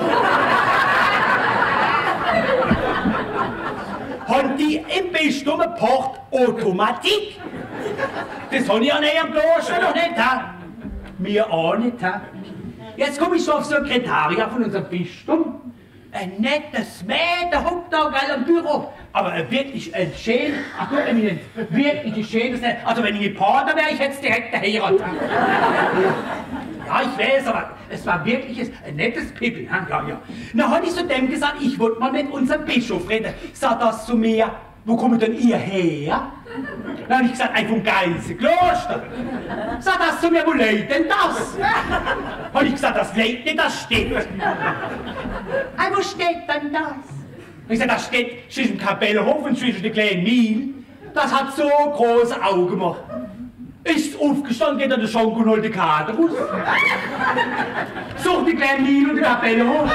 Haben die im Bistum eine Portautomatik? Das habe ich ja nicht am Kloster noch nicht, ha? Mir auch nicht, ha? Jetzt komme ich so auf Sekretariat von unserem Bistum. Ein nettes Mädchen hockt da geil am Büro. Aber ein wirklich ein schön, ach du Eminenz, wirklich ein schönes, also wenn ich Reporter wäre, ich hätte es direkt geheiratet. Ja, ich weiß, aber es war wirklich ein nettes Pippel. Ja, ja, ja. Dann habe ich zu dem gesagt, ich wollte mal mit unserem Bischof reden. Sagt das zu mir, wo kommt denn ihr her? Dann habe ich gesagt, ein vom Geisenkloster. Sagt das zu mir, wo leid denn das? Habe ich gesagt, das leid nicht, das steht. Ah, wo steht denn das? Ich sag, das steht zwischen dem Kapellenhof und zwischen den kleinen Mielen. Das hat so große Augen gemacht. Ist aufgestanden, geht an den Schrank und holt die Karte raus. Sucht die kleinen Mielen und den Kapellenhof.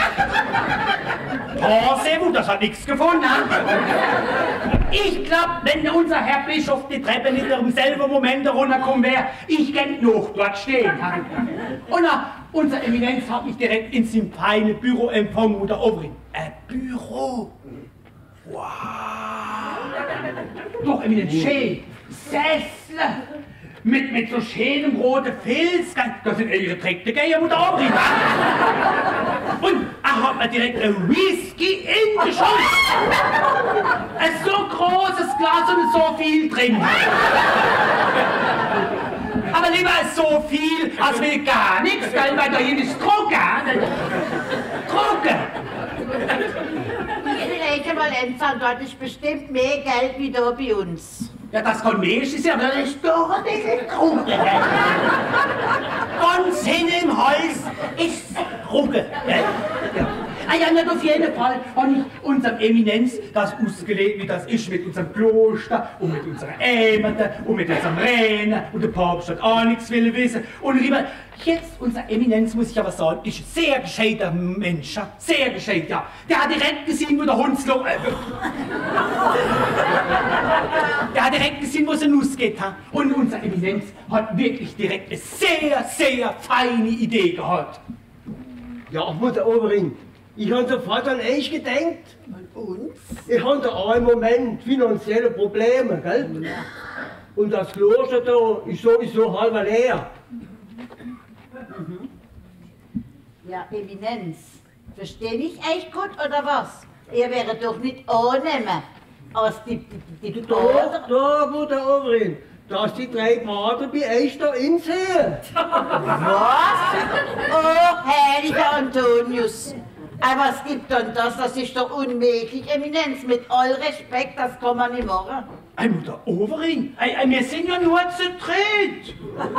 Oh, sehr gut, das hat nichts gefunden. Ich glaub, wenn unser Herr Bischof die Treppe nicht im selben Moment runterkommen wäre, ich könnte noch dort stehen. Und na, unser Eminenz hat mich direkt in sein feines Büro empfangen, Mutter Overin. Ein Büro? Wow! Doch, Eminenz, schön. Sessel. Mit, mit so schönem roten Filz. Das sind ihre Trägte, gell, Mutter Overin. Und er hat mir direkt ein Whisky in die Schuld. Ein so großes Glas und so viel drin. Aber lieber so viel, als will gar nichts, gell, weil da hier ist Drucker. Drucker. Ich mal entfernt, dort ist bestimmt mehr Geld wie da bei uns. Ja, das kann mehr, ist ja, aber das ist doch ein bisschen Drucker. Ganz hinten im Hals ist Drucker. Ja. Ah ja, nicht auf jeden Fall habe ich unserem Eminenz das ausgelegt, wie das ist mit unserem Kloster und mit unserer Ämter und mit unserem Rennen und der Papst hat auch nichts will wissen. Und lieber, jetzt unser Eminenz, muss ich aber sagen, ist ein sehr gescheiter Mensch, sehr gescheit, ja. Der hat direkt gesehen, wo der Hundsloch, äh, der hat direkt gesehen, wo es eine Nuss geht, ha? Und unser Eminenz hat wirklich direkt eine sehr, sehr feine Idee gehabt. Ja, Mutter Overin, ich habe sofort an euch gedacht. Und? Ich habe da auch im Moment finanzielle Probleme, gell? Und das Kloster da ist sowieso halb leer. Mhm. Ja, Eminenz, verstehe ich euch gut oder was? Ihr wäret doch nicht annehmen als die, die, die Doch, da, Mutter Overin, dass die drei Pater bei euch da insehen. Was? Oh, heiliger Antonius. Aber was gibt dann das? Das ist doch unmöglich, Eminenz. Mit all Respekt, das kann man nicht machen. Ei, Mutter Overin, ei, ei, wir sind ja nur zu dritt.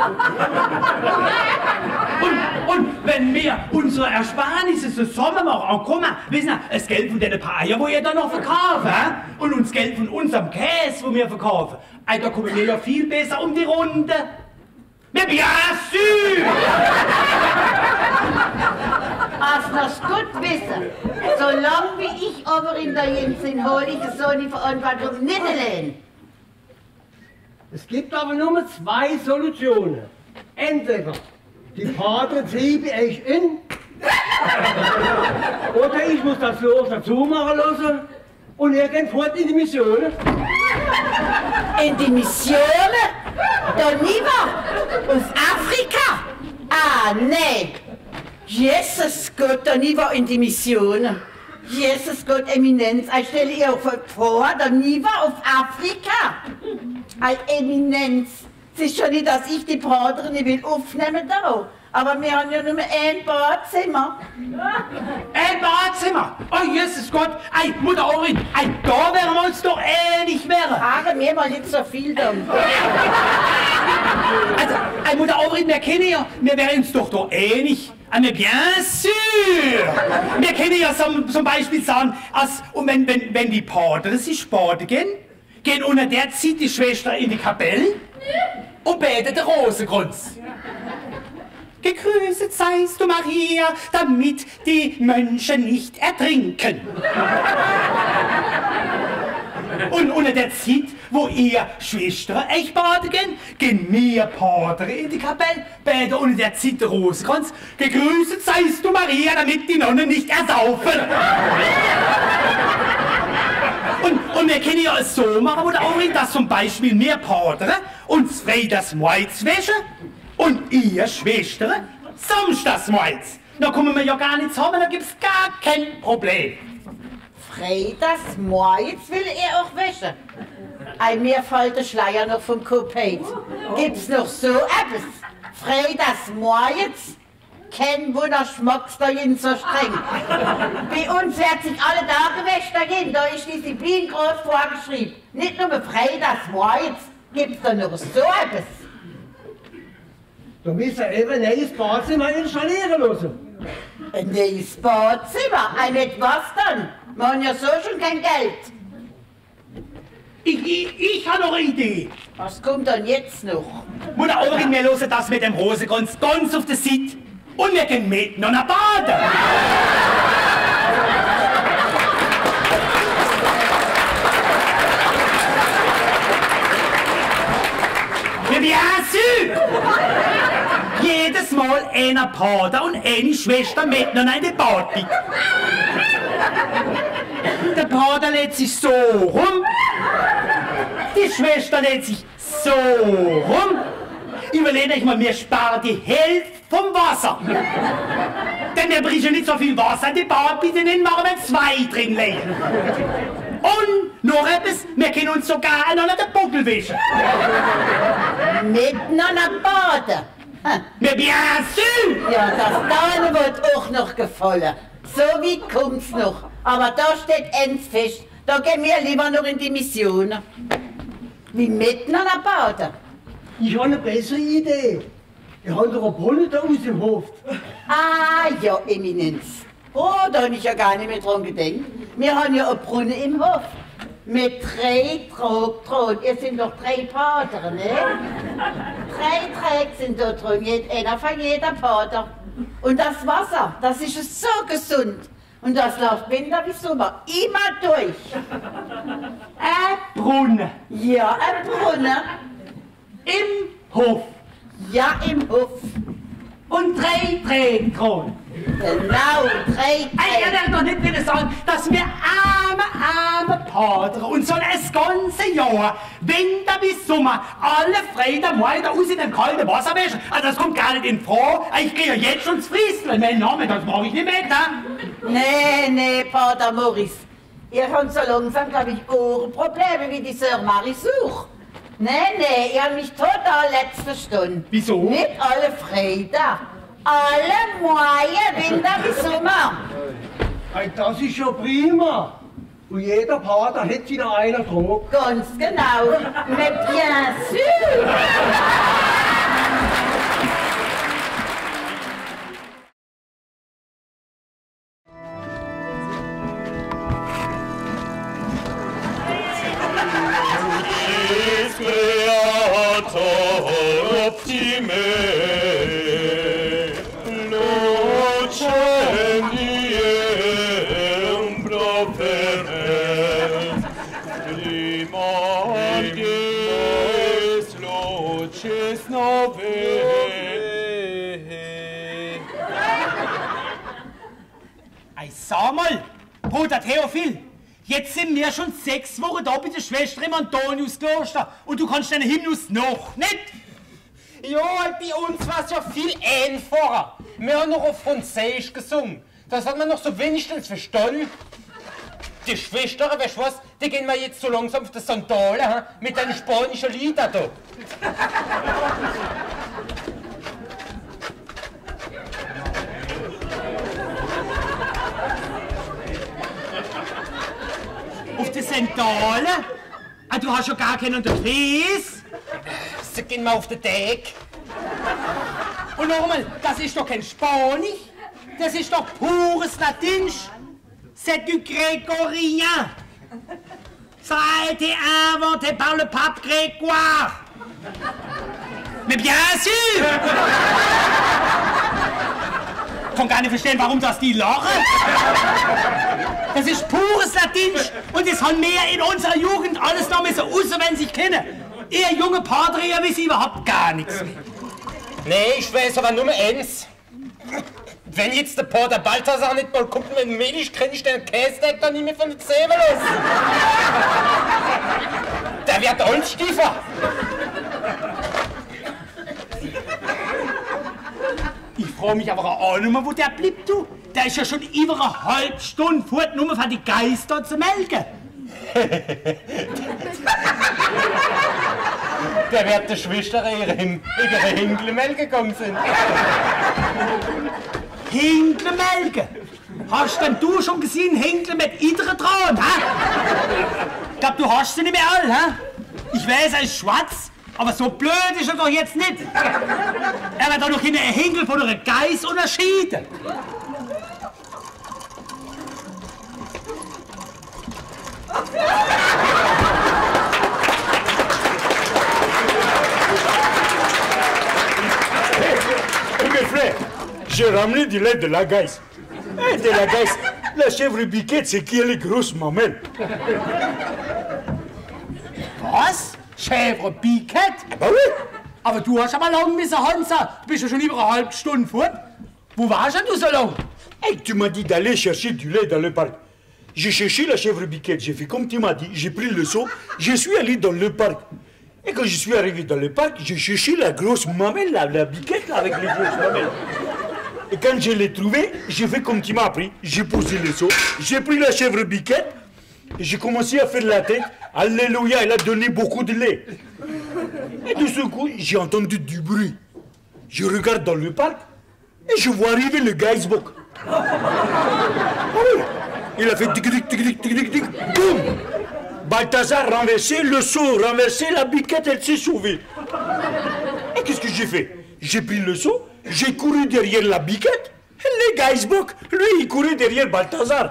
und, und wenn wir unsere Ersparnisse zusammen machen, und guck mal, wissen Sie, das Geld von den paar Eier, wo ihr dann noch verkauft, he? Und uns Geld von unserem Käse, wo wir verkaufen, ei, da kommen wir ja viel besser um die Runde. Mais bien sûr! Als das gut wissen, solange wie ich aber in der Jensen hole ich so die Verantwortung nicht allein. Es gibt aber nur zwei Solutionen. Entweder die Pater ziehen bei euch in, oder ich muss das Kloster zumachen lassen und ihr geht fort in die Missionen. In die Missionen? Da niemand? Aus Afrika? Ah, nee. Jesus Gott, da niemand in die Missionen. Jesus Gott, Eminenz, ich stelle ihr vor, da niemand auf Afrika. Ei, Eminenz, es ist schon nicht, dass ich die Pater nicht will aufnehmen da. Aber wir haben ja nur ein Badzimmer. Ein Badzimmer? Oh, Jesus Gott, ei, Mutter Overin, ei, da werden wir uns doch ähnlich werden. Fragen wir mal nicht so viel dann. Also, ei, Mutter Overin, wir kennen ja, wir wären uns doch doch ähnlich. Aber bien sûr! Wir können ja zum, zum Beispiel sagen, als, und wenn, wenn, wenn die Pater sich Sport gehen, gehen unter der zieht die Schwester in die Kapelle und betet den Rosenkranz. Gegrüßet seist du, Maria, damit die Mönche nicht ertrinken. Und unter der Zeit, wo ihr Schwestern euch baden gehen, gehen wir Pater in die Kapelle, beten unter der Zeit der Rosenkranz. Gegrüßet seist du, Maria, damit die Nonnen nicht ersaufen. Und, und wir können ja es so machen, oder auch dass zum Beispiel wir Pater uns freitags morgens wäschen und ihr Schwestern samstags morgens. Da kommen wir ja gar nicht zusammen, da gibt's gar kein Problem. Freitags morgens will er auch wäschen. Ein mir fällt der Schleier noch vom Kopeit. Gibt's noch so etwas? Freitags morgens? Kein Wunder schmeckt's da jeden so streng. Bei uns wird sich alle Tage wäscht dagegen, da ist Disziplin groß vorgeschrieben. Nicht nur bei Freitags morgens gibt's da noch so etwas. Da müssen wir eben ein neues Badzimmer installieren lassen. Ein neues Badzimmer? Ein mit was dann? Wir haben ja so schon kein Geld. Ich, ich, ich habe noch eine Idee. Was kommt dann jetzt noch? Mutter Oberin, wir hören das mit dem Rosenkranz ganz auf der Seite. Und wir gehen miteinander baden. Bien sûr! Jedes Mal einer Pater und eine Schwester miteinander in die Bad. Der Pater lädt sich so rum, die Schwester lädt sich so rum. Überlegt euch mal, wir sparen die Hälfte vom Wasser. Denn wir bringen nicht so viel Wasser in die Bad, bitte nicht machen wir zwei drin legen. Und noch etwas, wir können uns sogar einander den Buckel wischen. Miteinander baden? Mais bien sûr! Ja, das Dane wird auch noch gefallen. So weit kommt's noch. Aber da steht eins fest, da gehen wir lieber noch in die Mission. Wie miteinander baden? Ich habe eine bessere Idee. Wir haben doch einen Brunnen da aus dem Hof. Ah, ja, Eminenz. Oh, da habe ich ja gar nicht mehr dran gedacht. Wir haben ja einen Brunnen im Hof. Mit drei Trogthron. Ihr sind doch drei Pater, ne? Drei Träg sind da drin, einer von jeder Pater. Und das Wasser, das ist so gesund. Und das läuft Winter wie Sommer immer durch. Ein Brunnen. Ja, ein Brunnen. Im Hof. Ja, im Hof. Und drei Trägthron. Genau, drei Träg. Ich werde doch nicht wieder sagen, dass wir arme, arme Pater und so das ganze Jahr, Winter bis Sommer, alle Freitag morgen aus in dem kalten Wasser waschen. Also das kommt gar nicht in Frage. Ich gehe ja jetzt schon ins Frieseln. Mein Name, das mache ich nicht mit, ne? Nee, nee, Pater Maurice. Ihr habt so langsam, glaube ich, Ohrenprobleme wie die Sœur Marie-Such. Nee, nee, ihr habt mich total letzte Stunde. Wieso? Nicht alle Freitag. Alle Morgen, Winter bis Sommer. Hey, das ist ja prima. Und jeder Pater hat wieder einen Trog. Ganz genau. Mais bien sûr. Sag mal, Bruder Theophil, jetzt sind wir schon sechs Wochen da bei der Schwester im Antoniuskloster und du kannst den Hymnus noch nicht? Ja, bei uns war es ja viel einfacher. Wir haben noch auf Französisch gesungen. Das hat man noch so wenigstens verstanden. Die Schwestern, weißt du was, die gehen wir jetzt so langsam auf die Sandale mit den spanischen Liedern da. Auf die Sandale? Ah, du hast ja gar keinen unter Fies. So gehen wir auf den Deck. Und nochmal, das ist doch kein Spanisch, das ist doch pures Latinsch. C'est du grégorien. Ça a été inventé par le pape Grégoire. Mais bien sûr! kann gar nicht verstehen, warum das die lachen. Das ist pures Latinsch und das haben wir in unserer Jugend alles noch müssen auswendig kennen. Ihr junge Padre, ihr wisst überhaupt gar nichts. Nee, ich weiß aber nur eins. Wenn jetzt der Pater Balthasar nicht mal kommt mit dem Milch, krieg ich den Käse dann nicht mehr von der Zähne los. Der wird Holzstiefer. Ich frage mich aber auch nicht mehr, wo der bleibt, du. Der ist ja schon über eine halbe Stunde fort, nur für die Geister zu melken. Der wird der Schwester ihre, Hin ihre Hinkelmelke gegangen sind. Hinkelmelke? Hast denn du schon gesehen, Hinkel mit Idre dran, hä? Ich glaub, du hast sie nicht mehr all, hä? Ich weiß, er ist schwarz, aber so blöd ist er doch jetzt nicht. Er wird doch noch in einen Hinkel von einer Geiß unterschieden. Mes frères, j'ai ramené du lait de la Geiss. Eh, de la Geiss, la chèvre biquette, c'est qui est les grosses mamelles. Was? Chèvre Biquette? Ah oui? Aber du hast aber lang müssen, Hansa. Du bist ja schon über eine halbe Stunde fort. Wo warst denn du so lang? Hey, tu m'as dit d'aller chercher du lait dans le parc. J'ai cherché la chèvre biquette, j'ai fait comme tu m'as dit, j'ai pris le seau, je suis allé dans le parc. Et quand je suis arrivé dans le parc, j'ai cherché la grosse mamelle, la, la biquette là, avec les grosses mamelles. Et quand je l'ai trouvée, j'ai fait comme tu m'as appris. J'ai posé le seau, j'ai pris la chèvre biquette, et j'ai commencé à faire la tête. Alléluia, elle a donné beaucoup de lait. Et de ce coup, j'ai entendu du bruit. Je regarde dans le parc, et je vois arriver le Geissbock. Ah oui. Il a fait tic tic tic tic tic tic tic, boum! Balthazar renversé, le seau renversé, la biquette elle s'est sauvée. Et qu'est-ce que j'ai fait? J'ai pris le seau, j'ai couru derrière la biquette, et le Geissbock, lui il courait derrière Balthazar.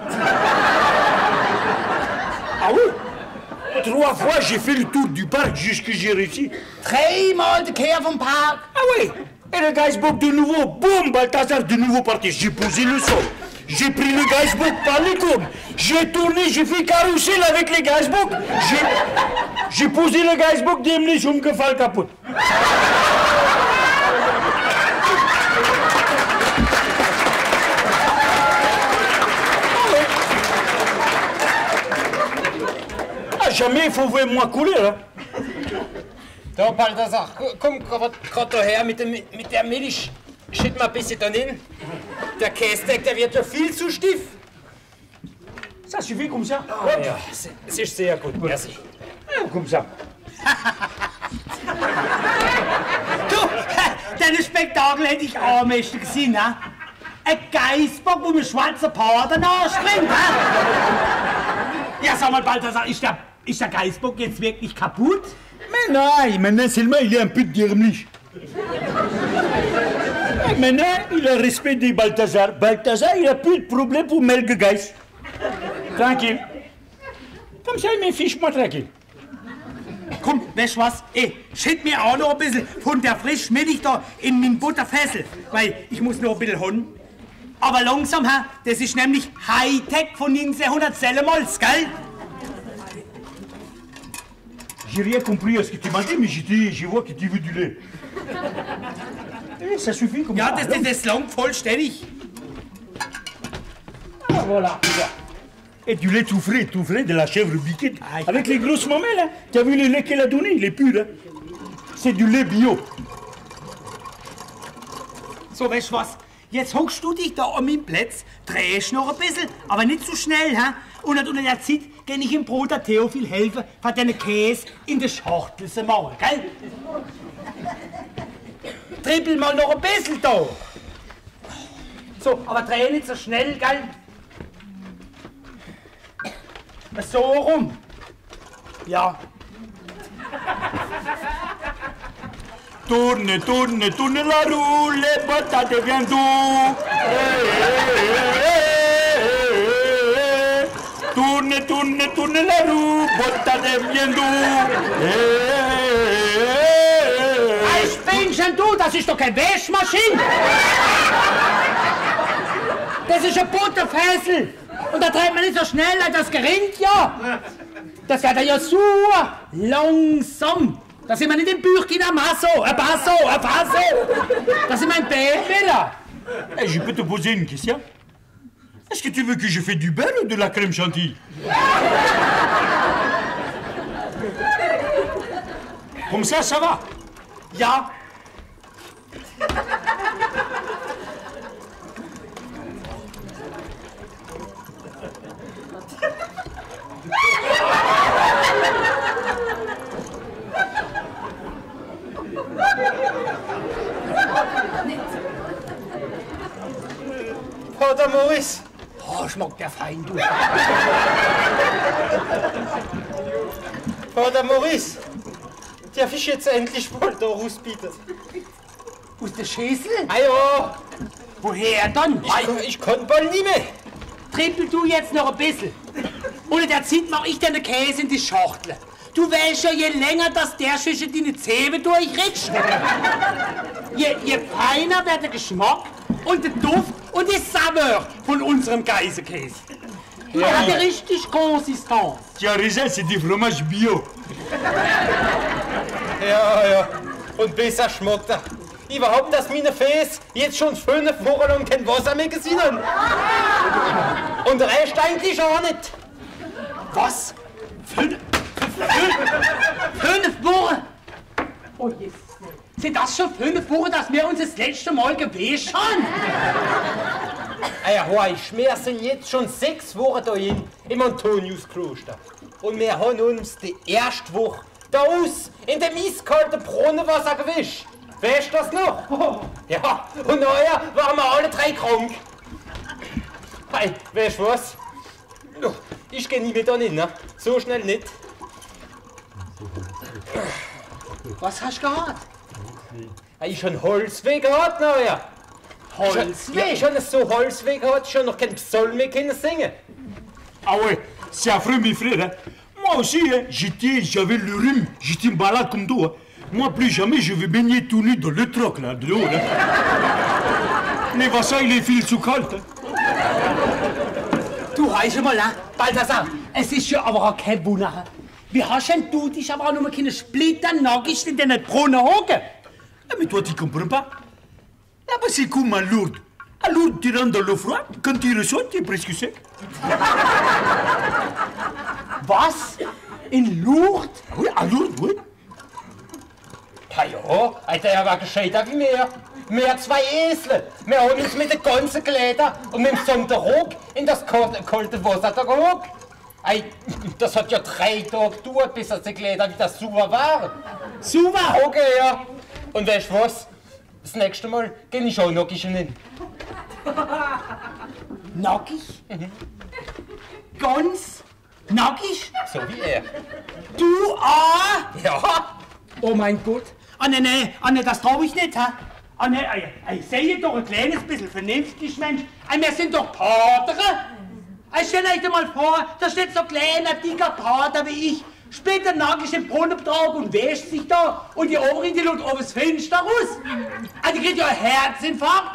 Ah oui? Trois fois j'ai fait le tour du parc jusqu'à j'ai réussi. Dreimal die Kehr vom Park. Ah oui? Et le Geissbock de nouveau, boum! Balthazar de nouveau parti. J'ai posé le seau. J'ai pris le Geissbock par les coudes. J'ai tourné, j'ai fait carrousel avec le Geissbock. J'ai posé le Geissbock, dem nicht umgefallen kaputt. Ah, jamais il faut voir moi couler, hein. Da, Balthasar, komm gerade daher mit, dem, mit der Milch. Schütt mal ein bisschen da hin. Der Kästeig, der wird ja viel zu stiff. Ça suffit comme ça? Oh, ja, es ist sehr gut, merci. Ja, comme ça. Du, deine Spektakel hätte ich auch am besten gesehen, ne? Ein Geissbock, wo mit schwarzer Pader nachspringt, ne? Ja, sag mal, Balthasar, ist der, ist der Geissbock jetzt wirklich kaputt? Mais non, maintenant seulement il est un peu därmlich. Maintenant, il a respect de Balthazar. Balthazar, il a plus de problème pour melken Geiss. Tranquille. Comme ça, il me fiche moi tranquille. Komm, weißt du was? Ey, schütt mir auch noch ein bisschen von der frischen Milch da in mein Butterfessel, weil ich muss noch ein bisschen holen. Aber langsam, ha, das ist nämlich Hightech von neunzehnhundertsechzig, gell? J'ai rien compris à ce que tu m'as dit, mais je vois que tu veux du lait. Eh, ça suffit comme Ja, ça. das, das, das langt vollständig. Ah, voilà. Et du lait tout frais, tout frais de la chèvre biquette. Aïe. Avec les grosses mamelles, hein. Tu as vu le lait qu'elle a donné? Il est pur, hein. C'est du lait bio. So, weißt du was? Jetzt hockst du dich da an meinem Platz, drehst noch ein bisschen, aber nicht zu schnell, ha? Und unter der Zeit geh ich im Brot der Theophil helfen, für deine Käse in der Schachtel zu machen, gell? Trippel mal noch ein bisschen da. So, aber dreh nicht so schnell, gell? So rum. Ja. Tourne, tourne, tourne la roue, les bottes deviennent doux. Hey, hey, hey, hey, hey. Tourne, tourne, tourne la roue, bottes deviennent doux. Hey, hey, hey. Ich bin schon du, das ist doch keine Waschmaschine. Das ist ein Butterfässel. Und da dreht man nicht so schnell, das gerinnt ja. Das geht ja so langsam. Da sind wir nicht im Burkina Faso, ein Paso, ein Faso. Da sind wir im Bärmiller. Hey, je peux te poser une question? Est-ce que tu veux que je fasse du beurre ou de la crème chantilly? Comme ça, ça va? Ja. Vater Maurice! Oh, schmeckt der fein, du. Vater Maurice! Darf ich jetzt endlich mal da rausbieten? Aus der Schüssel? Ah ja! Woher dann? Ich, ich kann bald nicht mehr! Trippel du jetzt noch ein bisschen. Ohne der Zeit mach ich dir den Käse in die Schachtel. Du weißt ja, je länger das der zwischen deine Zähne durchrutscht, je, je feiner wird der Geschmack und der Duft und die Saveur von unserem Geiserkäse. Du hast ja richtig Konsistenz. Tu as raison, c'est du fromage bio. Ja, ja. Und besser schmeckt er. Überhaupt, dass meine Fäß jetzt schon fünf Wochen lang kein Wasser mehr gesehen haben. Und der Rest eigentlich auch nicht. Was? Fünf? Fünf, fünf Wochen? Oh Jesus. Sind das schon fünf Wochen, dass wir uns das letzte Mal gewesen haben? Ey, Horch, wir sind jetzt schon sechs Wochen da hin im Antoniuskloster. Und wir haben uns die erste Woche da aus in dem eiskalten Brunnenwasser gewischt. Weißt du das noch? Ja, und nachher waren wir alle drei krank. Hey, weißt du was? Ich geh nie mehr da hin, ne? So schnell nicht. Was hast du gehabt? Ich hab Holzweg gehabt nachher. Holzweg? Ja, ich hab so Holzweg gehabt, ich hab noch keinen Psalm mehr können singen. Ah ouais, c'est affreux, mes frères. Hein. Moi aussi, hein, j'étais, j'avais le rhume, j'étais malade comme toi. Hein. Moi, plus jamais, je vais baigner tout nu dans le troc, là, de l'eau. Hein. Le Wasser, il est viel zu kalt. Hein. Du, heißt mal, hein? Balthasar, es ist ja aber auch kein Wunder. Wie hast denn du dich aber auch noch mal keine splitternackig in den Brunnen hocken? Ah, mais toi, tu comprends pas? Là-bas, c'est comme à Lourdes. À Lourdes, tu rentres dans l'eau froide, quand tu ressors, tu es presque sec. Was? In Lourdes? Oui, à Lourdes, oui. Ja, ja, Alter, er war gescheiter wie mir. Wir zwei Esel. Wir haben uns mit den ganzen Kleider und mit dem Sonntag in das kalte Wasser da gehockt. Ey, das hat ja drei Tage gedauert, bis das die Kleider wieder sauber waren. Sauber? Okay, ja. Und weißt du was? Das nächste Mal geh ich auch nackig hin. Nackig? Mhm. Ganz nackig? So wie er. Du auch? Ja. Oh mein Gott. Ah, ne, ne, ah, ne, das trau ich nicht, ha? Ah, ne, ich sehe doch ein kleines bisschen vernünftig, Mensch. Ah, wir sind doch Pater. Ah, stell euch mal vor, da steht so ein kleiner, dicker Pater wie ich, später nackig im Brunnenbetrag und wäscht sich da und die Oberin, die schaut aufs Fenster raus. Ah, die kriegt ja einen Herzinfarkt.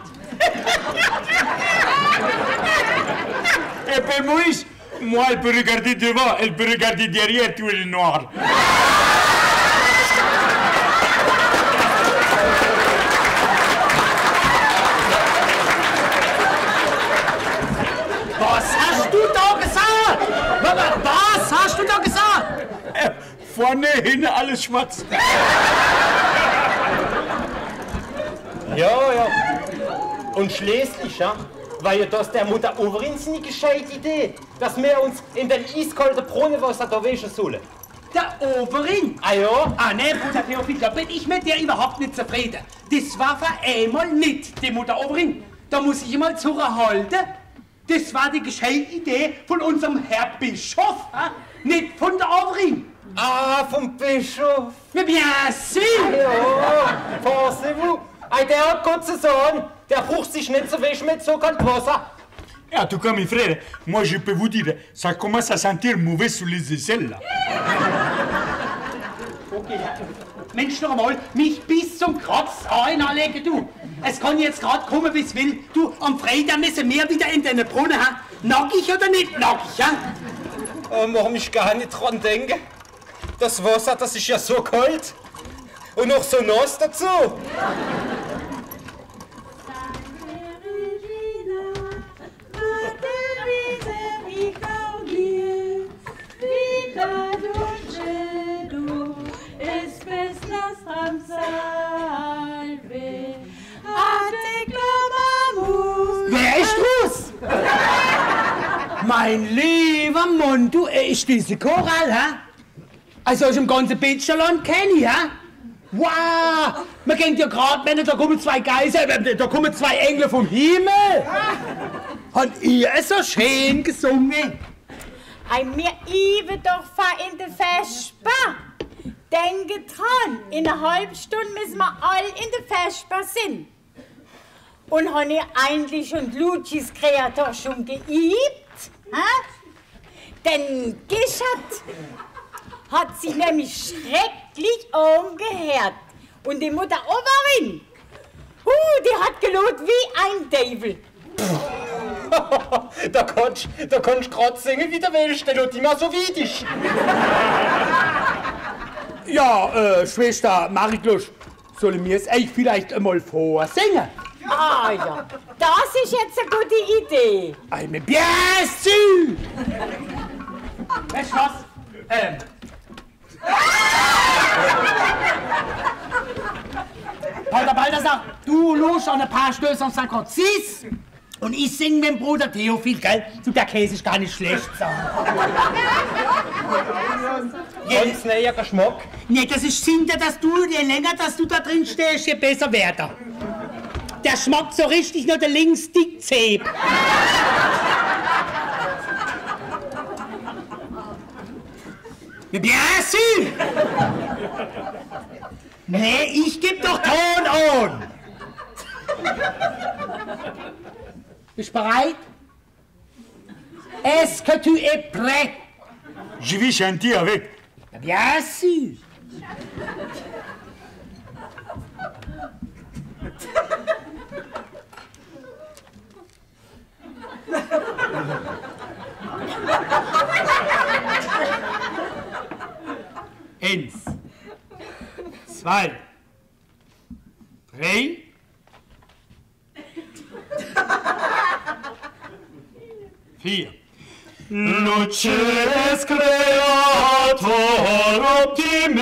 Eh ben, Maurice, moi, elle peut regarder devant, elle peut regarder derrière, tout est noir. Was hast du da gesagt? Was hast du da gesagt? Eh, vorne, hinten, alles schwarz. Ja, ja. Und schließlich, ja, war ja das der Mutter Overin seine gescheite Idee, dass wir uns in den eiskalten Brunnenwasser da waschen sollen. Der Overin? Ah ja? Ah ne, Bruder Theophil, da bin ich mit dir überhaupt nicht zufrieden. Das war für einmal nicht die Mutter Overin. Da muss ich mal zurückhalten. Das war die gescheite Idee von unserem Herr Bischof, ha? Nicht von der Overin. Ah, vom Bischof. Mais bien sûr. Ja, pensez-vous. Der hat Gott zu sagen, der braucht sich nicht zu waschen mit so kaltem Wasser. Et en tout cas, mes frères, moi je peux vous dire, ça commence à sentir mauvais sous les aisselles là. Okay, Mensch, noch einmal, mich bis zum Kratz einlegen, du. es kann jetzt gerade kommen, wie es will. Du, am Freitag müssen wir wieder in den Brunnen haben. Nackig oder nicht nackig, ja? Oh, warum ich gar nicht dran denke? Das Wasser, das ist ja so kalt. Und noch so nass dazu. Wer ist das? Mein lieber Mann, du, ist diese Choral, hä? Also aus dem ganzen Bachelorland kenne ich, hä? Wow! Man kennt ja gerade, wenn da kommen zwei Geiser, da kommen zwei Engel vom Himmel! Habt ihr es so schön gesungen? Ein mir iwe doch fahr in de Vesper. Denke dran, in einer halben Stunde müssen wir all in de Vesper sind. Und haben ihr eigentlich schon Lucis Kreator schon geübt? Hä? Denn Gischert hat sich nämlich schrecklich umgehört. Und die Mutter Oberin, uh, die hat gelohnt wie ein Teufel. da kannst da kannst grad singen wie der willst, der die mal so wie dich. Ja, äh, Schwester Mariklusch, sollen wir es euch vielleicht einmal vorsingen? Ah ja, das ist jetzt eine gute Idee. Eine bien sûr! Weißt du was? Ähm. Pater Balthasar, du lust an ein paar Stöße an cinquante-six und ich sing mit dem Bruder Theophil, gell? Du, der Käse ist gar nicht schlecht, sagen. Ganz neuer Geschmack. Nee, das ist Sinn, dass du, je länger dass du da drin stehst, je besser wird er. Der schmeckt so richtig nur der links Dickzeb. Bien sûr! Nee, ich geb doch Ton an! Bist du bereit? Est-ce que tu es prêt? Je vais chanter avec. Bien sûr! Eins, zwei, drei, vier. Luces creator optime,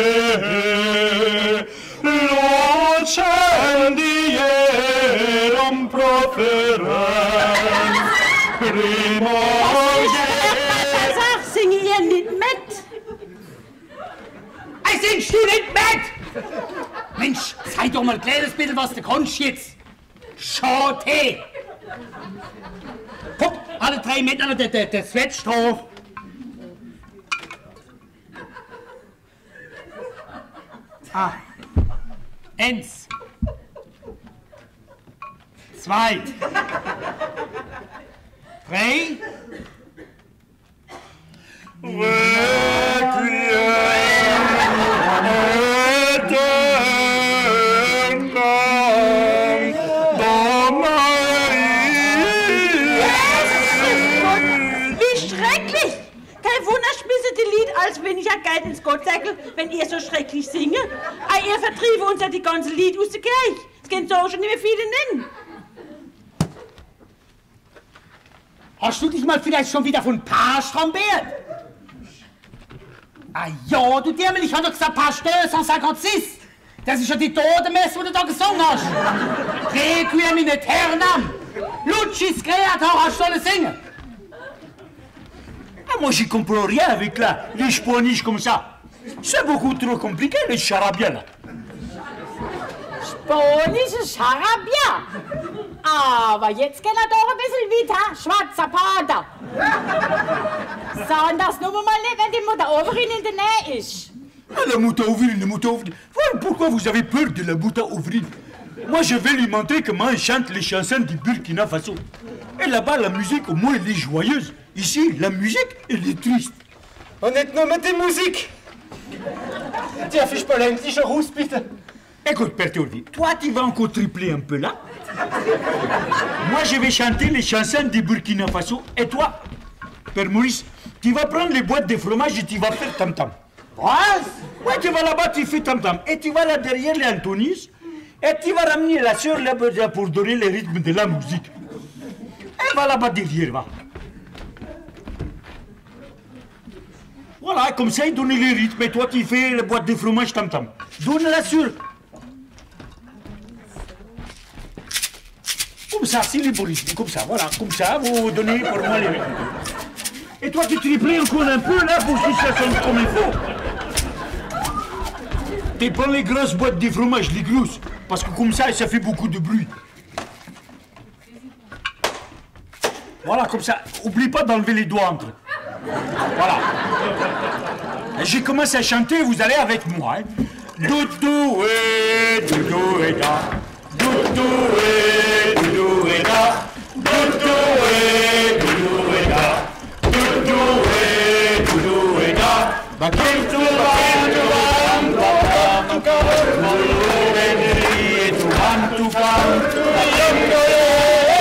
lucem dierum proferens, primordial. Sag, singe ihr nicht mit? Ich singst du nicht mit? Mensch, sei doch mal ein kleines bisschen, was du kannst jetzt. Chante. Guck, alle drei miteinander der, der Switch drauf. Ah. Eins. Zwei. Drei. Wie schrecklich! Kein Wunder, schmisse die Lied als weniger Geld ins Gottsäckel, wenn ihr so schrecklich singe. Ah, ihr vertriebe uns ja die ganze Lied aus der Kirche. Es gehen so schon nicht mehr viele nennen. Hast du dich mal vielleicht schon wieder von Page trompiert? Ah ja, du Dirmel, ich hab doch gesagt Page deux cent cinquante-six. Das ist ja die Todemesse, die du da gesungen hast. Requiem in aeternam. Lucis Creator hast du sollen singen. Ah, moi, je comprends rien avec la, les spanish comme ça. C'est beaucoup trop compliqué, les charabia là. Spanische Charabia. Aber jetzt geht er doch ein bisschen weiter, schwarzer Pater. Sagen das nur mal nicht, wenn die Mutter Oberin in der Nähe ist. Ah, la Mutter Ovrine, la Mutter Ovrine. Voilà pourquoi vous avez peur de la Mutter Ovrine. Moi, je vais lui montrer comment elle chante les chansons du Burkina Faso. Et là-bas, la musique, au moins, elle est joyeuse. Ici, la musique, elle est triste. Und nicht nur mit der Musik. Darf ich mal endlich einen Ruß, bitte? Écoute, Père Théodule, toi, tu vas encore tripler un peu là. Moi, je vais chanter les chansons du Burkina Faso. Et toi, Père Maurice, tu vas prendre les boîtes de fromage et tu vas faire tam-tam. Was? Ouais, tu vas là-bas, tu fais tam-tam. Et tu vas là derrière les Antonis. Et tu vas ramener la sœur là pour donner le rythme de la musique. Et va là-bas derrière, va. Voilà, comme ça, il donne le rythme. Et toi, tu fais la boîte de fromage tam-tam. Donne la sœur. Comme ça, c'est le rythme. Comme ça, voilà. Comme ça, vous donnez pour moi le rythme. Et toi, tu triples encore un peu là pour que ça sonne comme il faut. Tu prends les grosses boîtes de fromage, les grosses. Parce que comme ça, ça fait beaucoup de bruit. Voilà, comme ça. Oublie pas d'enlever les doigts entre. Voilà. Et j'ai commencé à chanter, vous allez avec moi. Hein. Doudou et doudou et da. Doudou et doudou et da. Doudou et doudou et da. Doudou et doudou et da. Bakim tu bam tu bam bam tu bam tu bam tu bam tu bam.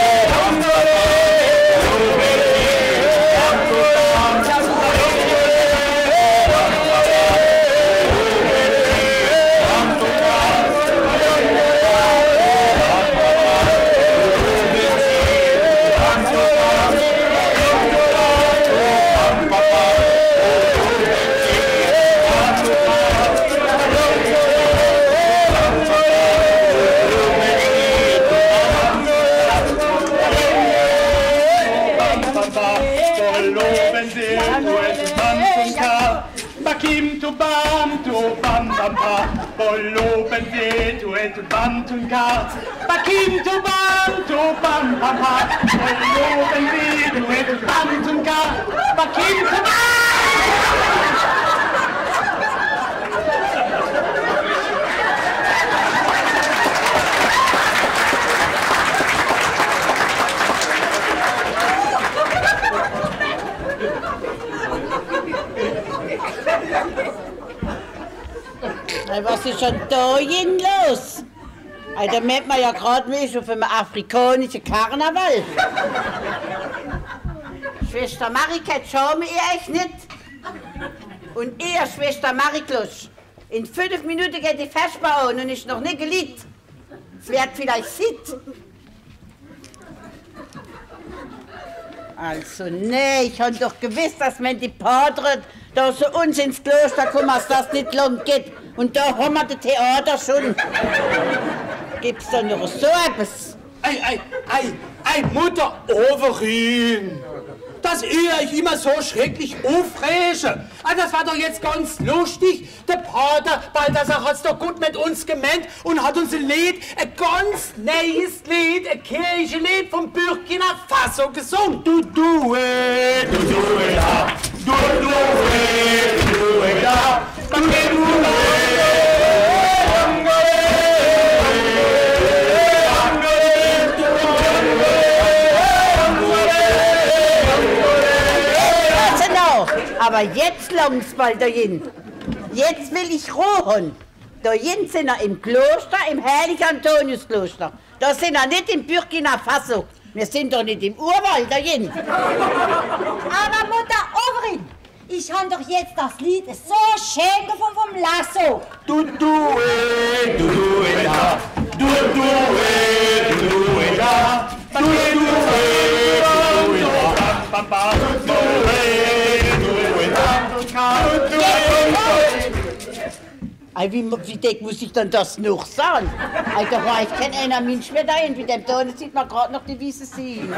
Bakim tu bam tu bam bam ba, bolo benze tu et bam tunka. Bakim tu bam tu bam bam ba, bolo benze tu et bam tunka. Bakim tu bam. Was ist schon da hin los? Da merkt man ja gerade, wie ich auf einem afrikanischen Karneval. Schwester Mariket, schauen ihr euch nicht? Und ihr, Schwester Mariklosch, in fünf Minuten geht die Vesper an und ist noch nicht geliehen. Es wird vielleicht Sit. Also, nee, ich hab doch gewusst, dass wenn die Pater da zu uns ins Kloster kommen, dass das nicht lang geht. Und da haben wir das Theater schon. Gibt's da noch so etwas? Ei, ei, ei, ei, Mutter Overin! Dass ihr euch immer so schrecklich aufregt. Ah, das war doch jetzt ganz lustig. Der Pater Balthasar hat's doch gut mit uns gemeint und hat uns ein Lied, ein ganz neues Lied, ein Kirchenlied vom Burkina Faso gesungen. Du, du, eh, du, du, eh, da. Du, du, eh, du, du, eh, da. Du, du, eh, aber jetzt langt's bald dahin. Jetzt will ich ruhen. Dahin sind wir im Kloster, im Heiligen Antoniuskloster. Da sind wir nicht im Burkina Faso. Wir sind doch nicht im Urwald dahin. Aber Mutter Overin, ich habe doch jetzt das Lied so schön gefunden vom Lasso. Du, du, eh, du, du, eh, da. Du, du, eh, du, du, eh, da. Du, du, eh, du, du, eh, da. Du, du, eh, Ei, wie, wie dick muss ich denn das noch sagen? Ei, da war ich kein einer Mensch mehr dahin. Wie dem da sieht man gerade noch die Wiese sehen.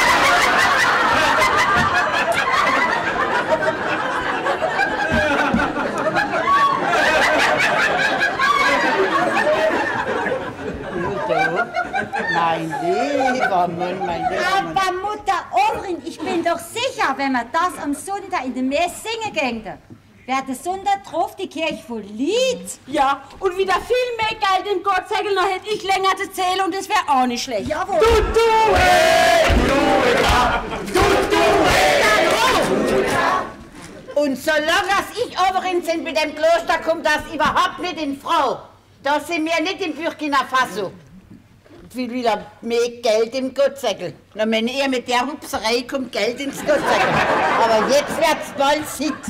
Mein lieber Mann, mein lieber Mann. Aber Mutter Overin, ich bin doch sicher, wenn wir das am Sonntag in der Messe singen gingen, wäre der Sonntag drauf die Kirche voll Lied. Ja, und wieder viel mehr Geld im Gottsäckel, noch hätte ich länger zu zählen und das wäre auch nicht schlecht. Jawohl. Du, du, eh, du, du, da. Du, du, eh, und solange ich Overin sind mit dem Kloster, kommt das überhaupt nicht in Frau. Da sind wir nicht in Burkina Faso. Ich will wieder mehr Geld im Gottsäckel. Na, wenn ihr mit der Hupserei kommt, Geld ins Gottsäckel. Aber jetzt wird's bald Sit.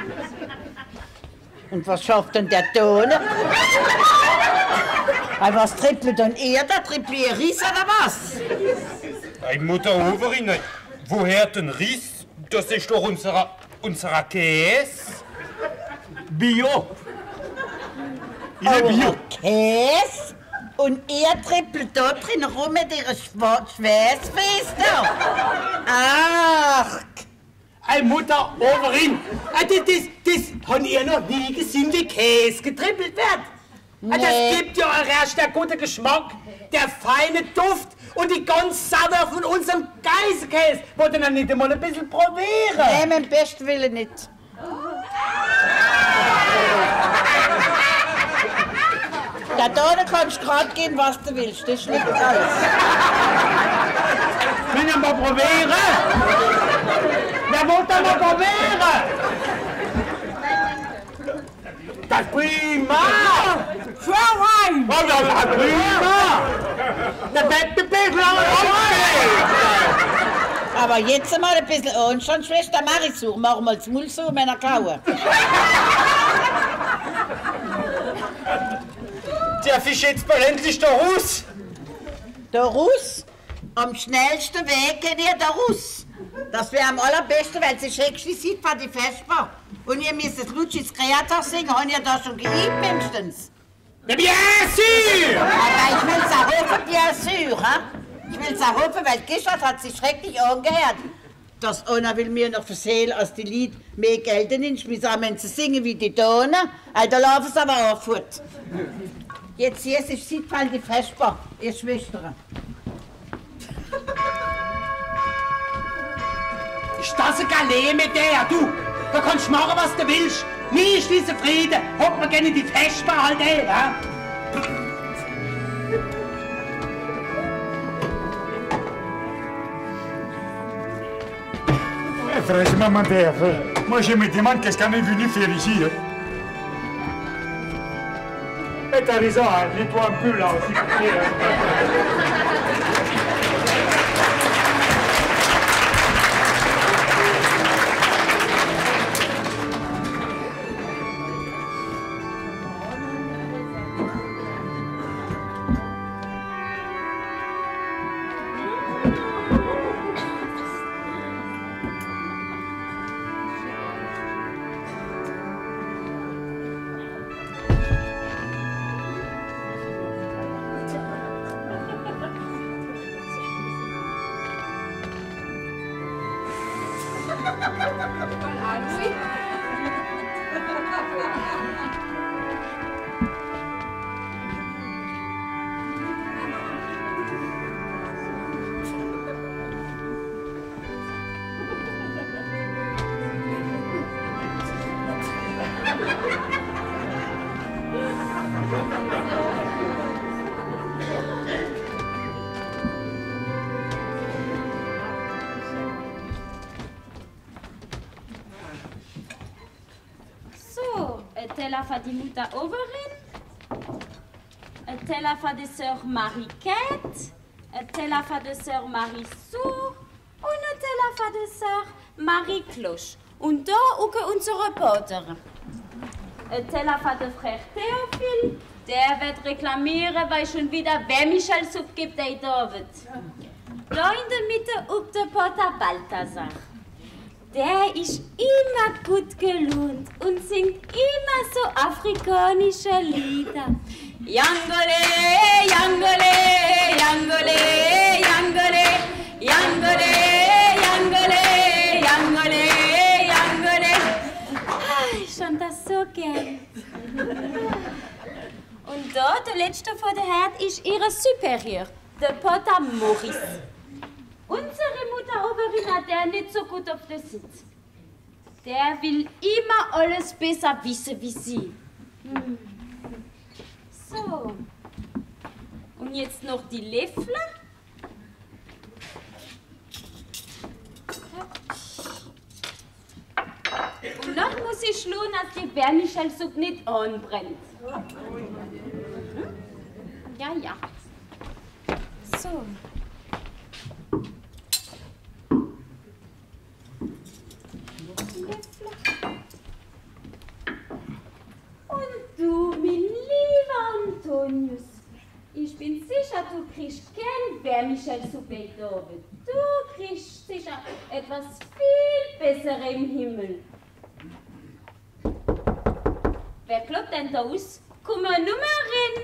Und was schafft denn der Tone? Weil was trippelt denn ihr da? Trippelt ihr Ries oder was? Hey, Mutter Overin, woher den Ries? Das ist doch unser, unser Käse. Bio. Il est bio. Käse? Und ihr trippelt da drin rum mit ihren Schweißfesten? Ach! Ey, Mutter Overin, das, das, das haben ihr noch nie gesehen, wie Käse getrippelt wird. Nee. Das gibt ja erst der gute Geschmack, der feine Duft und die ganz Sauer von unserem Geiselkäse. Wollt ihr dann nicht einmal ein bisschen probieren? Nee, mein besten Willen nicht. Da da kannst du gerade gehen, was du willst. Das ist nicht alles. Wenn ihr mal probieren? Wer wollt ihr mal probieren? Das ist prima! Schau rein! Oh, das ist prima! Der Wettbewerb ist Aber jetzt mal ein bisschen Anstand, Schwester Marisur. Machen wir das Maul so, Männer kauen. Der Fisch jetzt bald endlich der Russ. Der Russ? Am schnellsten Weg geht ihr der Russ. Das wäre am allerbesten, weil sie schrecklich sieht von die Vesper. Und ihr müsst das Lutschis Kreator singen, haben ihr da schon geübt, mindestens? Ja, bien sûr! Aber ich will's auch hoffen, bien sûr, ha? Ich will's auch hoffen, weil gestern hat sie schrecklich angehört. Das einer will mir noch erzählen, als die Lied mehr Geld nicht mehr zusammen zu singen wie die Donner. Da laufen sie aber auch fort. Jetzt hier sich sieht von die Vesper, ihr Schwestern. Ist das ein Galet mit der, du? Da kannst du machen, was du willst. Nie ist diese Friede. Hock mir gerne die Vesper halt ein, ja? Franchement, mon père, moi je me demande qu'est-ce qu'on est venu faire ici. Hein? Et t'as raison, hein? Nettoie un peu là aussi. Teller für die Mutter Overin, ein Teller für die Sœur Marie-Kate, ein Teller für die Sœur Marie-Sue und ein Teller für die Sœur Marie-Cloche. Und da auch unsere Reporter. Ein Teller für den Frère Théophile, der wird reklamieren, weil schon wieder wer Michel Supp gibt, der da wird. Da in der Mitte ob der Potter Balthasar. Der ist immer gut gelohnt und singt immer so afrikanische Lieder. Yangole, Yangole, Yangole, Yangole, Yangole, Yangole, Yangole, Yangole. Ah, ich fand das so gern. Und da, der letzte vor der Herd, ist ihre Superior, der Potter Maurice. Unsere Mutter Overin hat der nicht so gut auf der Sitz. Der will immer alles besser wissen wie sie. Hm. So. Und jetzt noch die Löffel. Und dann muss ich schauen, dass die Vermicelsuppe nicht anbrennt. Ja, ja. So. Und du, mein lieber Antonius, ich bin sicher, du kriegst kein Vermicelsuppe da. Du kriegst sicher etwas viel Besseres im Himmel. Wer klopft denn da aus? Komm mal nur mal rein.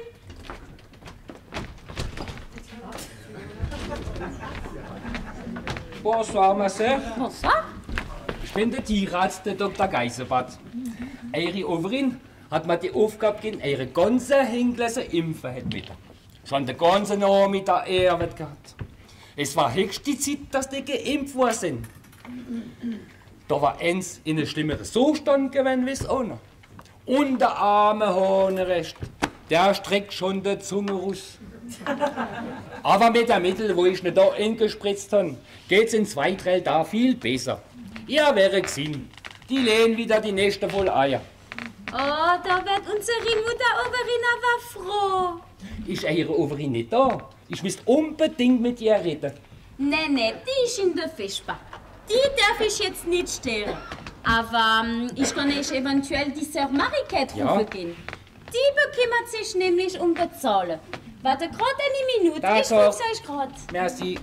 Bonsoir, ma sœur. Bonsoir. Ich bin der Tierarzt, der Doktor Geisebart. Eure Overin hat mir die Aufgabe gegeben, eure ganze Hinglese impfen hat wieder. Schon den ganzen Nachmittag er wird gehabt. Es war höchste Zeit, dass die geimpft worden sind. Da war eins in einem schlimmeren Zustand gewesen wie das andere. Und der arme Hahnenrest, der streckt schon die Zunge raus. Aber mit dem Mittel, wo ich nicht da eingespritzt habe, geht's in zwei, drei Tagen viel besser. Ihr wäre gesehen, die lehnen wieder die Nächte voll Eier. Oh, da wird unsere Mutter Overin aber froh. Ist eure Overin nicht da? Ich müsste unbedingt mit ihr reden. Nee, nee, die ist in der Vesper. Die darf ich jetzt nicht stellen. Aber ähm, ich kann euch eventuell die Sœur Mariquette Ja. rufen gehen. Die bekümmert sich nämlich um Bezahlen. Warte gerade eine Minute, Da ich so. ruf's euch gerade. Merci.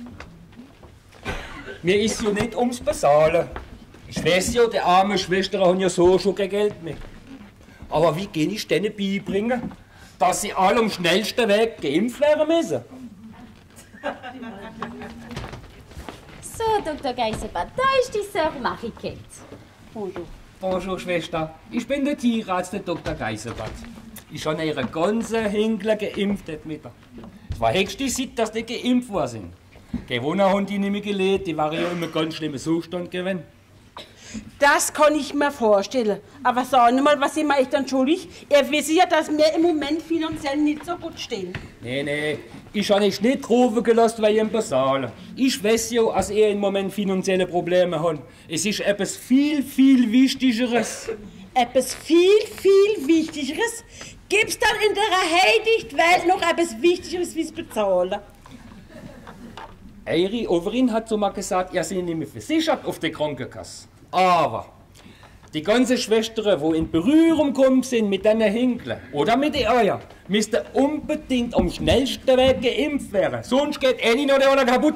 Mir ist ja nicht ums Bezahlen. Ich weiß ja, die armen Schwestern haben ja so schon kein Geld mehr. Aber wie kann ich denen beibringen, dass sie alle am schnellsten Weg geimpft werden müssen? So, Doktor Geisebart, da ist die Sœur Mariquette. Bonjour. Bonjour, Schwester. Ich bin der Tierarzt, der Doktor Geisebart. Ich habe ihre ganze Hinkler geimpft mit. Es war höchste Zeit, dass die geimpft worden sind. Gewonnen haben die nicht mehr gelebt, die waren ja immer ganz schlimmer Zustand gewesen. Das kann ich mir vorstellen. Aber sagen mal, was sind wir euch dann schuldig? Ihr wisst ja, dass wir im Moment finanziell nicht so gut stehen. Nee, nee, ich habe euch nicht rufen gelassen, weil ihr bezahlen. Ich weiß ja, dass ihr im Moment finanzielle Probleme habt. Es ist etwas viel, viel Wichtigeres. Etwas viel, viel Wichtigeres? Gibt's dann in der heiligen Welt noch etwas Wichtigeres wie das Bezahlen? Eure Overin hat so mal gesagt, ihr seid nicht mehr versichert auf der Krankenkasse. Aber die ganzen Schwestern, die in Berührung gekommen sind mit diesen Hinkeln oder mit den Eiern, müssten unbedingt am schnellsten Weg geimpft werden. Sonst geht eine noch der andere kaputt.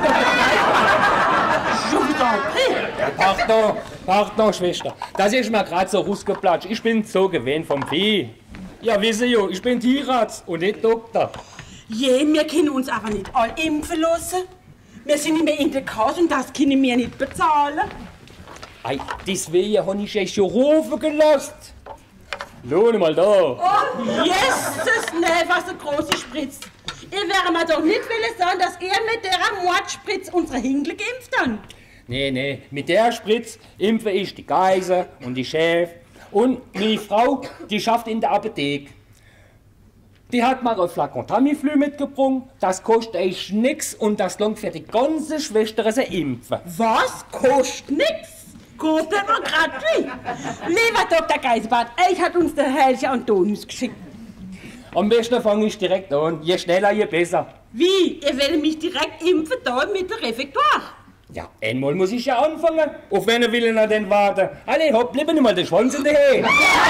Schon wieder? Pardon, pardon, Schwester. Das ist mir gerade so rausgeplatscht. Ich bin so gewöhnt vom Vieh. Ja, wissen ja, ich bin Tierarzt und nicht Doktor. Je, wir können uns aber nicht all impfen lassen. Wir sind nicht mehr in der Kasse und das können wir nicht bezahlen. Ei, deswegen habe ich euch schon rufen gelassen. Schau mal da. Oh, Jesus, ne, was eine große Spritze. Ihr wäre mir doch nicht wollen sagen, dass ihr mit der Mordspritze unsere Hinkel geimpft habt. Nee, nee, mit der Spritze impfe ich die Geiser und die Chef. Und meine Frau, die schafft in der Apotheke. Die hat mir ein Flakon Tamiflu mitgebracht. Das kostet euch nix und das langt für die ganze Schwester zu impfen. Was? Kostet nix? Kostet aber gratis. Lieber Doktor Geisebart, euch hat uns der Herrliche Antonius geschickt. Am besten fange ich direkt an. Je schneller, je besser. Wie? Ihr werdet mich direkt impfen da mit der Refektoire? Ja, einmal muss ich ja anfangen. Auf wen will er denn warten? Alle, hopp, bleib nicht mal den Schwanz in der Höhe.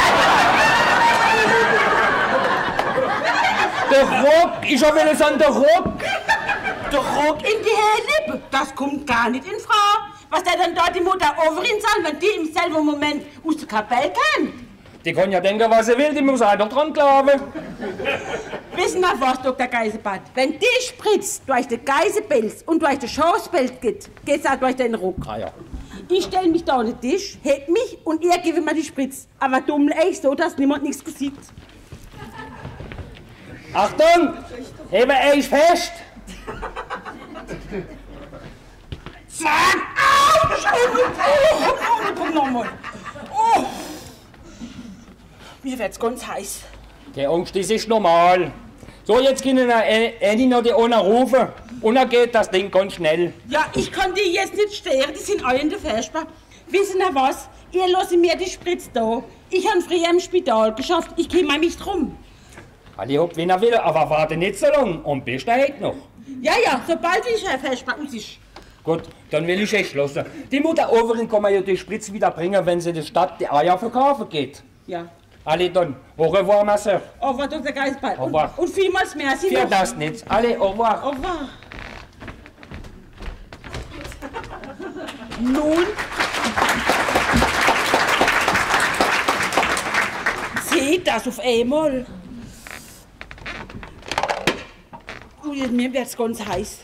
Der Rock, ich hab will sagen, der Rock. Der Rock in die Lippe? Das kommt gar nicht in Frage. Was der denn dort die Mutter Overin sagen, wenn die im selben Moment aus der Kapelle käme? Die kann ja denken, was sie will, die muss einfach dran glauben. Wissen wir was, Doktor Geisebart? Wenn die Spritz durch den Geisepelz und durch den Schauspelz geht, geht's auch durch den Rock. Ah ja. Ich stell mich da an den Tisch, heb mich und ihr gebt mir die Spritz. Aber dumm echt so, dass niemand nichts sieht. Achtung! Hebe euch fest! Zahn! Autsch! Oh, oh, nochmal. Oh! Mir wird's ganz heiß. Die Angst, das ist normal. So, jetzt können wir eine noch die anderen rufen. Und dann geht das Ding ganz schnell. Ja, ich kann die jetzt nicht stehen, die sind alle in der Vesper. Wissen Sie was? Ihr lasst mir die Spritz da. Ich habe früher im Spital geschafft, ich kümmere mich drum. Alle hopp, wenn er will, aber warte nicht so lang. Am besten heute noch. Ja, ja, sobald ich Herr Vesper aus ist. Gut, dann will ich echt schlossen. Die Mutter Overin kann mir ja die Spritze wieder bringen, wenn sie in der Stadt die Eier verkaufen geht. Ja. Alle dann. Au revoir, ma soeur. Au revoir, Doktor Geisbald. Au revoir. Und, und vielmals merci. Für das nicht. Alle, au revoir. Au revoir. Nun. Seht das auf einmal. Oh, mir wird's ganz heiß.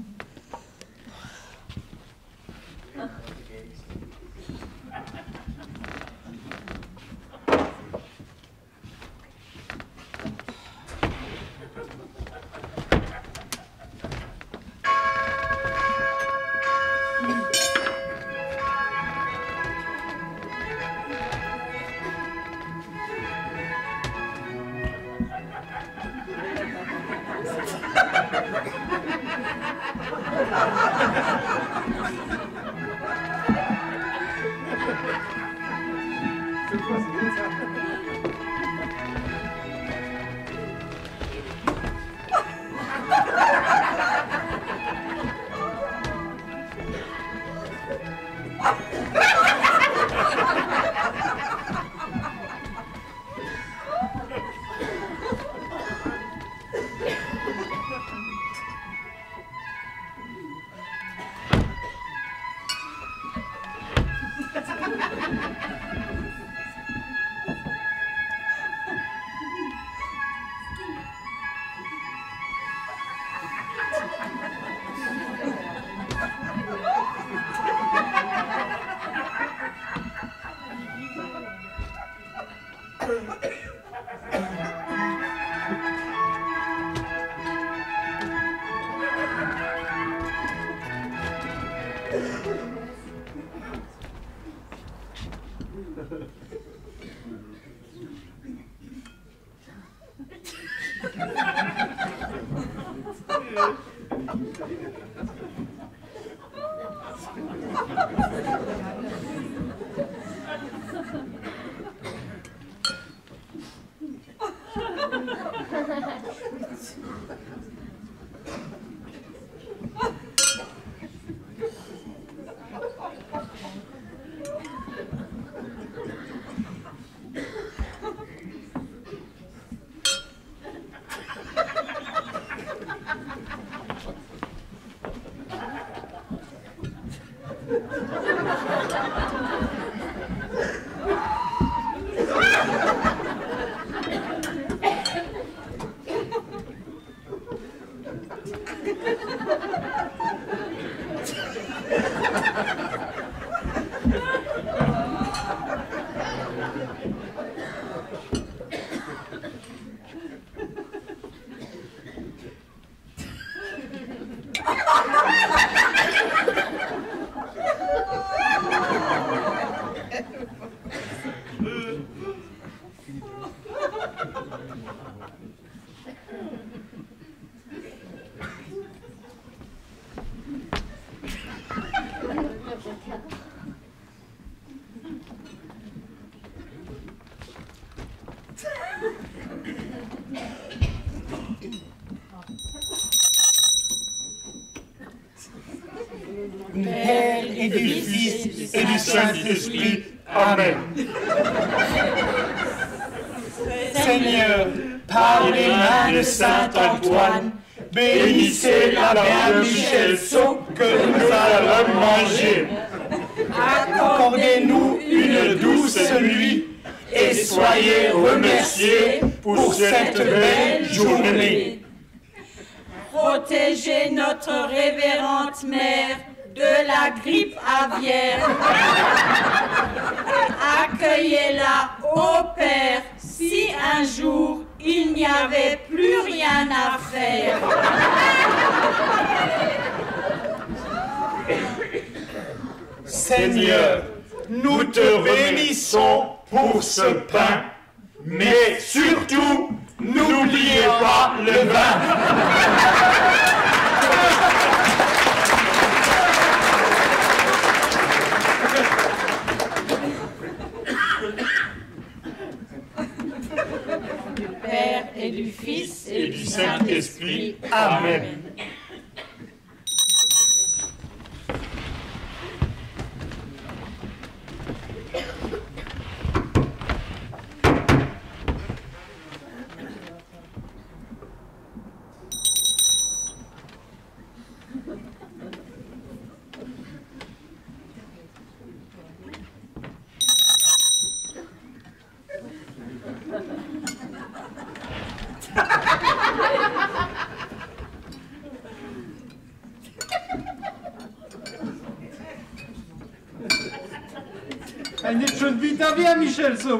Père et du Fils et du Saint-Esprit. Amen. Seigneur, par les mains de Saint Antoine, bénissez la Vierge Michel Saut que nous allons manger. Accordez-nous une douce nuit et soyez remerciés pour cette belle journée. Protégez notre révérende mère de la grippe aviaire. Accueillez-la au Père si un jour il n'y avait plus rien à faire. Seigneur, nous te bénissons pour ce pain, mais surtout, n'oubliez pas le vin. Père et du Fils et du Saint-Esprit. Amen. Er nimmt schon wieder wer, Michel, so.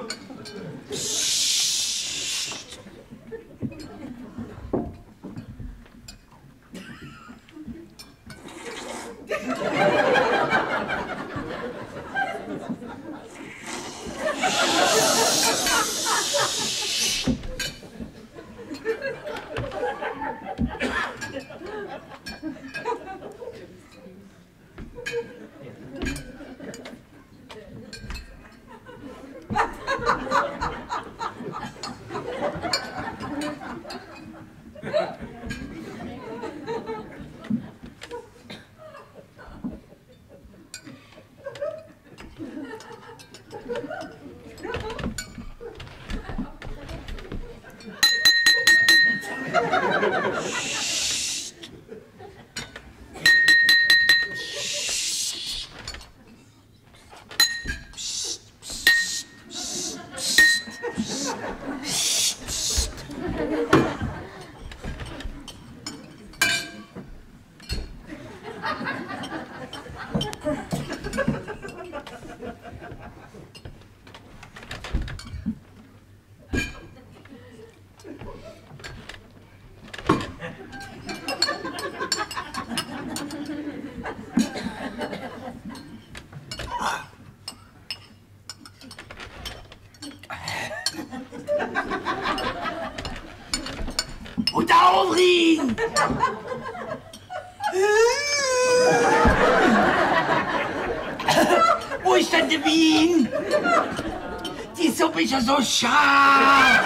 Und aufregen! Wo ist denn der Wien? Die Suppe ist ja so scharf!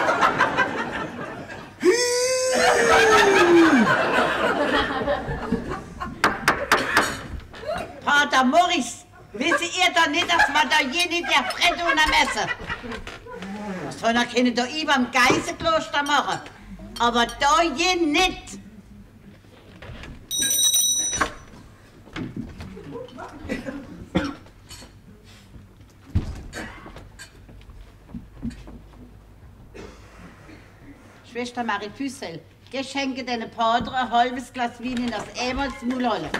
Pater Maurice, wisst ihr doch nicht, dass man da je nicht der Frette unter Messer? Das soll noch keine da über im Geisenkloster machen. Aber da je nicht. Schwester Marie Füssel, geschenke deine Pater ein halbes Glas Wein in das ehemals Müllhalle.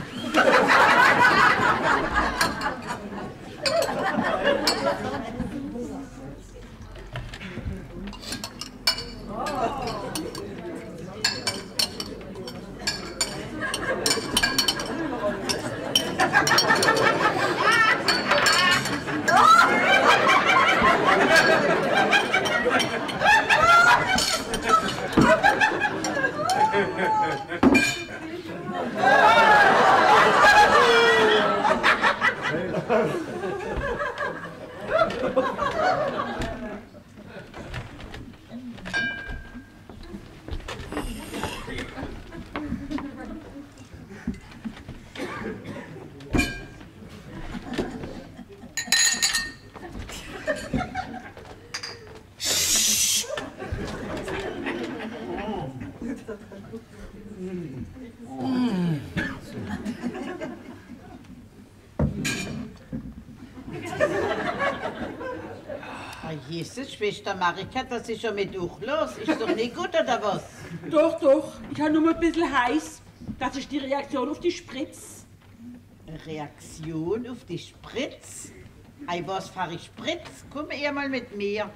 Jesus, Schwester Marika, was ist schon mit euch los? Ist doch nicht gut, oder was? Doch, doch. Ich habe nur mal ein bisschen heiß. Das ist die Reaktion auf die Spritz. Eine Reaktion auf die Spritz? Ei, was fahre ich Spritz? Komm ihr mal mit mir.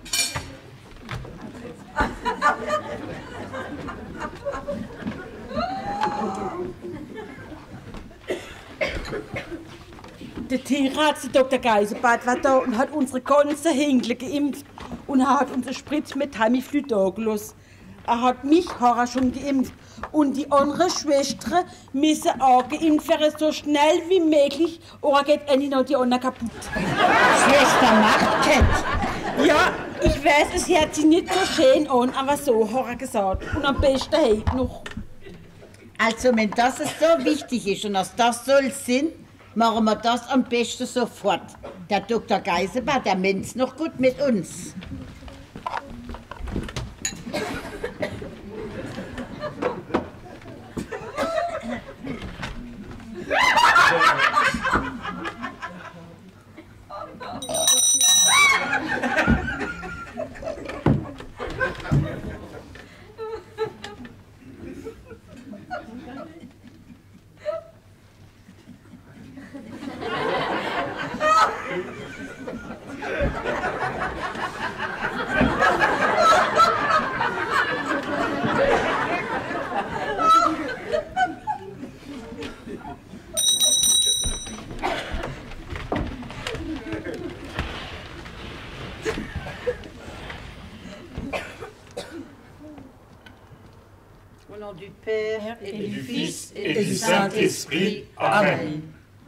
Der Tierarzt, der Doktor Geisebart, war da und hat unsere ganzen Hinkle geimpft und er hat unsere Spritz mit Tamiflu da gelassen. Er hat mich Horror schon geimpft und die anderen Schwestern müssen auch geimpft werden, so schnell wie möglich, oder geht endlich noch die anderen kaputt. Schwester Market! Ja, Ich weiß, es hört sich nicht so schön an, aber so hat er gesagt. Und am besten heute noch. Also, wenn das so wichtig ist und als das soll Sinn, machen wir das am besten sofort. Der Doktor Geisebart, der meint's noch gut mit uns. Au nom du Père et, et du Fils et, et du Saint-Esprit. Amen.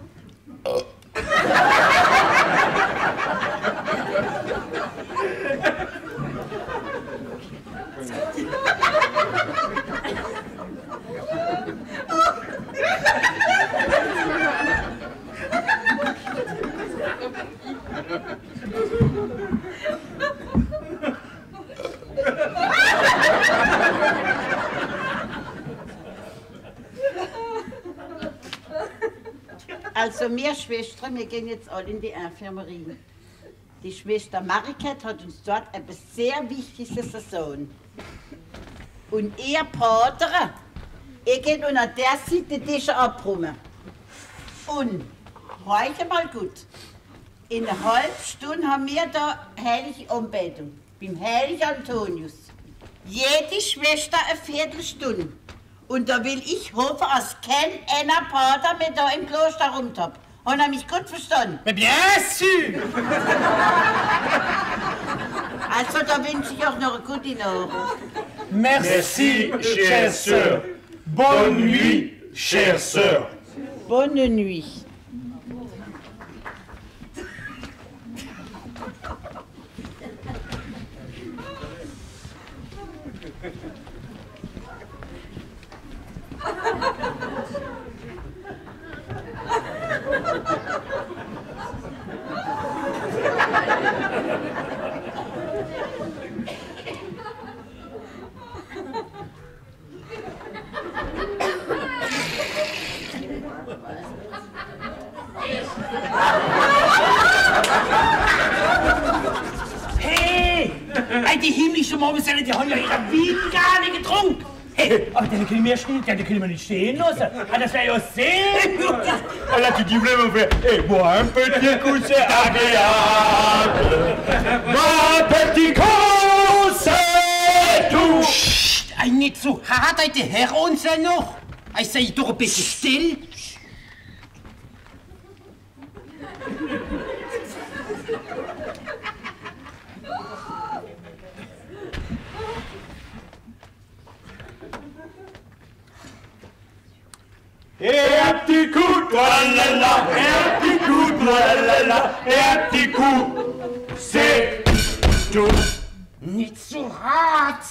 Also wir Schwestern, wir gehen jetzt alle in die Infirmerie. Die Schwester Mariket hat uns dort etwas sehr Wichtiges gesagt. Und ihr Pater, ihr geht unter der Seite die Tische abräumen. Und, heute mal gut, in einer halben Stunde haben wir da heilige Anbetung beim heiligen Antonius. Jede Schwester eine Viertelstunde. Und da will ich hoffen, dass kein einer Pater mit da im Kloster rumtoppt. Hat er mich gut verstanden? Mais bien sûr! Also, da wünsche ich auch noch eine gute Nacht. Merci, chère sœur. Bonne nuit, chère sœur. Bonne nuit. Hey! Hey, die himmlische Morgenselle, die haben ja ihre Wien gar nicht getrunken! Hey, aber den können wir stehen, den können wir nicht stehen lassen. Ah, das wäre ja sehr gut. Ah, là, tu dis vraiment faire, et moi un petit coup, c'est agréable. Ma petit coup, c'est tout. Psst, ei, nicht so hart, ei, der Herr uns ja noch. Ei, sei doch ein bisschen still. Et un petit coup, tralala, et un petit coup, tralala, et un petit coup, c'est tout. Nicht so hart.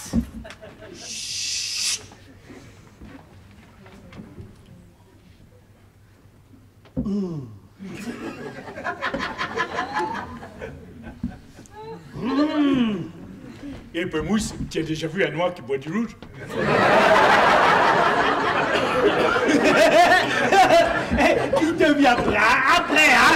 Mmh. Mmh. Et puis Mousse, tu as déjà vu un noir qui boit du rouge? Il devient brun après, hein?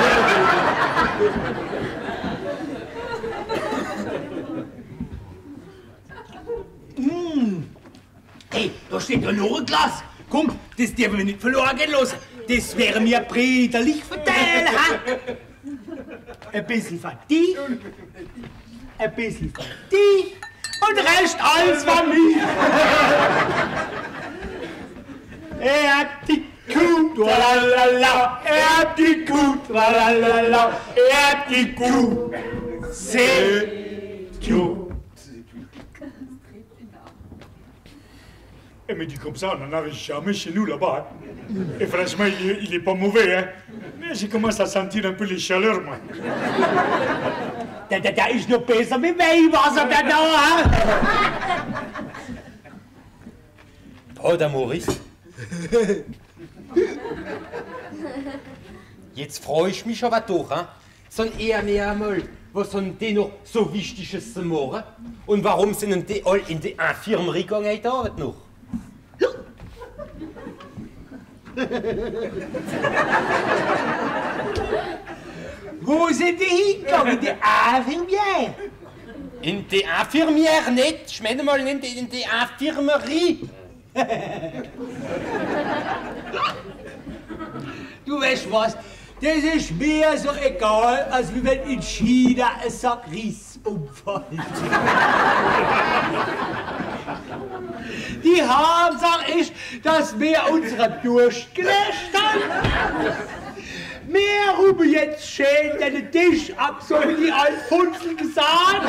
Mmh. Hey, da steht ja noch ein Glas. Komm, das dürfen wir nicht verloren gehen lassen. Das wäre mir brüderlich verteilen, ha? Ein bisschen von dich, ein bisschen von dich und Rest alles von mir. Et un petit coup, tralala, et un petit coup, tralala, et un petit coup, c'est tout. Elle me dit comme ça, on n'en avait jamais chez nous là-bas. Et franchement, il est, il est pas mauvais, hein. Mais je commence à sentir un peu les chaleurs, moi. der, der, der ist noch besser mit Weihwasser, der da, ha? Pater Maurice. Jetzt freue ich mich aber doch, ha? Sollen eher mehr einmal, was haben die noch so Wichtiges zu machen? Und warum sind denn die all in die Infirmerie gegangen heute Abend noch? Wo sind die hingegangen, die Infirmiere? In die Infirmiere nicht, ich meine mal in die, in die Infirmerie. Du weißt was, das ist mir so egal, als wie wenn in China ein Sack Reis umfällt. Die Hauptsache ist, dass wir unseren Durst gelöscht haben. Wir rufen jetzt schön den Tisch ab, so wie die Alfonsen gesagt.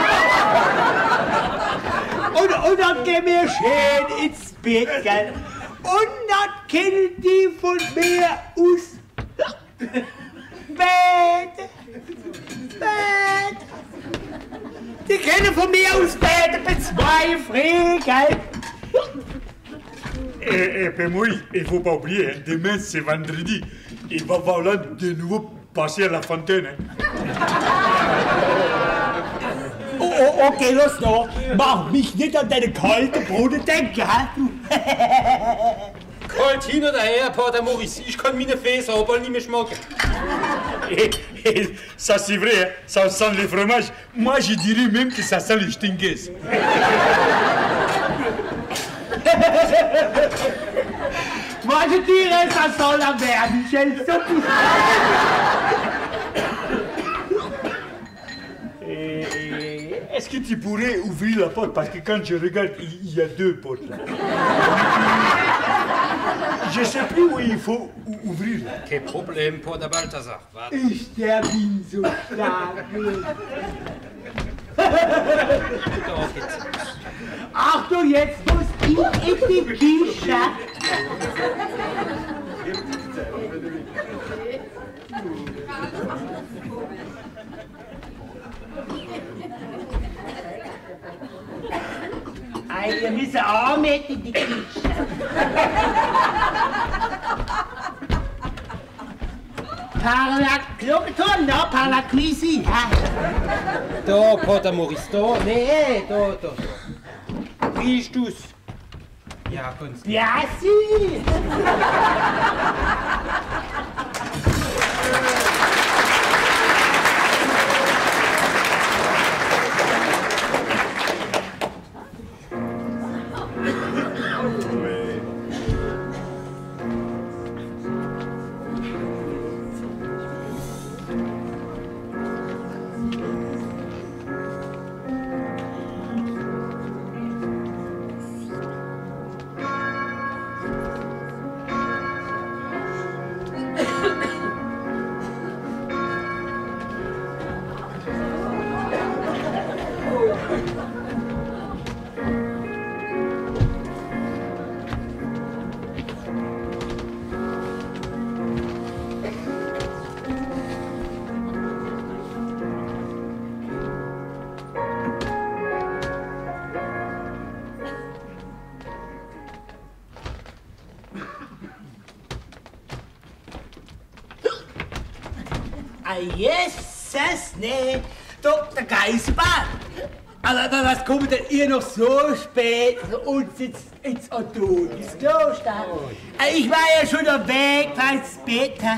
Und, und dann gehen wir schön ins Bett, gell? Und dann kennen die von mir aus Bett. Bett. Die kennen von mir aus Bett mit zwei Free, gell? Et, et puis moi, il faut pas oublier, demain c'est vendredi. Il va falloir de nouveau passer à la fontaine. Oh, oh, okay, los noch. Mach mich nicht an deine kalte Brunnen denken, ha? Kalt hin oder her, Pater Maurice, ich kann meine Fässer aber nicht mehr schmecken. Et, et ça c'est vrai, ça sent le fromage. Moi je dirais même que ça sent les stingues. Moi je dirais, ça sent la merde, Michel, surtout. Est-ce que tu pourrais ouvrir la porte? Parce que quand je regarde, il y a deux portes là. Je sais plus où il faut ouvrir. Kein Problem, Pater Balthasar. Warte. Ich, der bin so stark. Achtung, jetzt muss ich in die Küche. Hey, wir müssen auch mit in die Küche. Par la Globeton, no, par la cuisine. Da, Pater Maurice, da. Nee, da, da. Riechst du's? Ja, kannst du. Ja, sie. Ah, Jesus, nee, Doktor Geisbach. Aber was kommt denn ihr noch so spät zu uns ins, ins Adonis Kloster? Ich war ja schon am Weg, falls später.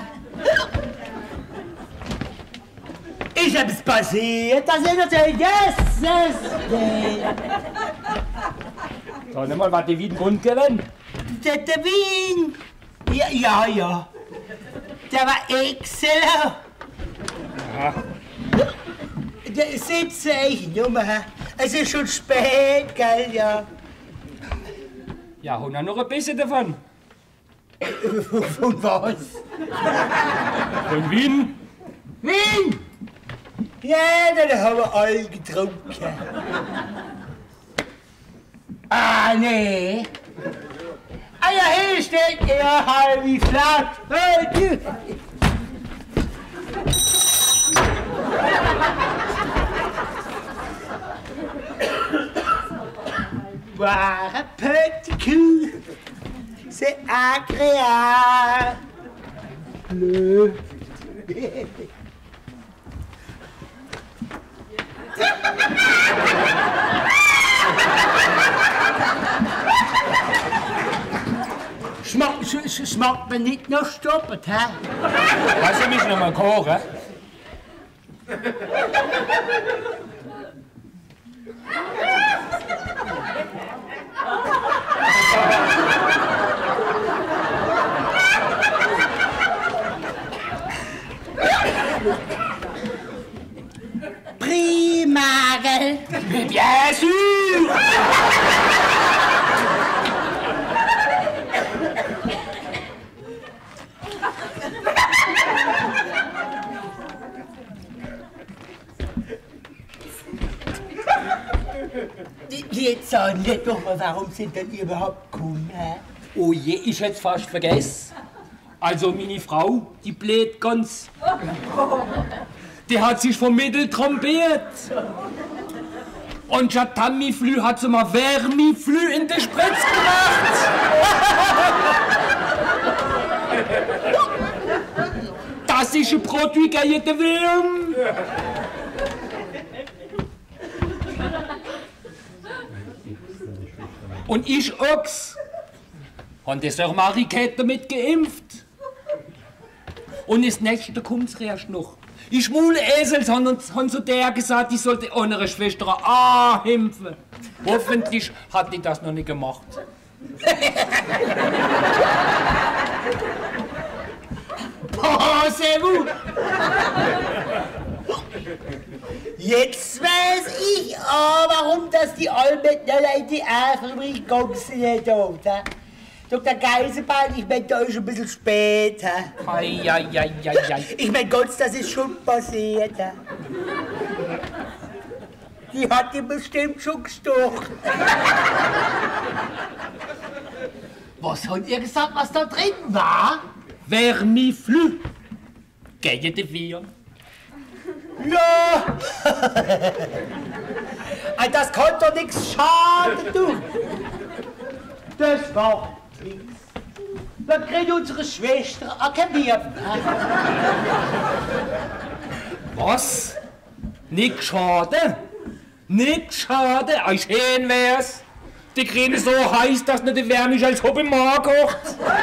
Ist etwas passiert, das ist natürlich Jesus, nee. Schau mal, was die Wien Bund gewinnt. Der, der Wien, ja, ja, ja. Der war exzellent. Ja. Der sitze ich Nummer. Es ist schon spät, gell, ja. Ja, und dann noch ein bisschen davon. Von was? Von Wien? Wien? Ja, dann haben wir alle getrunken. Ah, nee. Ah ja, hier steht er halb wie flatt. Hey, du. Bonsoir, petit cul. C'est agréable. Schmeckt, sch schmeckt mir nicht noch stoppen, hä? Lass mich noch mal kochen. Prima, gell? Bien sûr! Jetzt sagen wir doch mal, warum sind denn überhaupt gekommen, hä? Oh je, ich hätte fast vergessen. Also meine Frau, die bläht ganz. Die hat sich vom Mittel trompiert. Und statt Tamiflü hat sie mal Vermiflü in den Spritz gemacht. Das ist ein Produkt gegen den Wurm. Und ich Ochs, haben das auch Marikette damit geimpft. Und das nächste kommt's erst noch. Die schwule Esels haben, haben zu der gesagt, ich sollte eure Schwester anhimpfen. Hoffentlich hat die das noch nicht gemacht. Pensez-vous? Jetzt weiß ich auch, warum das die Allmänner Leute auch für mich gegangen sind. Doktor Geiselbahn, ich mein, da ist ein bisschen spät. Ei, ei, ei, ei, ei. Ich mein Gott, das ist schon passiert. Die hat ihn bestimmt schon gestochen. Was hat ihr gesagt, was da drin war? Vermiflü. Gegen den Wurm. Ja! Das kann doch nichts schaden, du! Das macht nichts. Dann kriegt unsere Schwester auch kein Wurm. Was? Nicht schade? Nicht schade? Ein schön wär's. Die kriegen so heiß, dass nicht die Wärme ist, als ob im Magen kocht.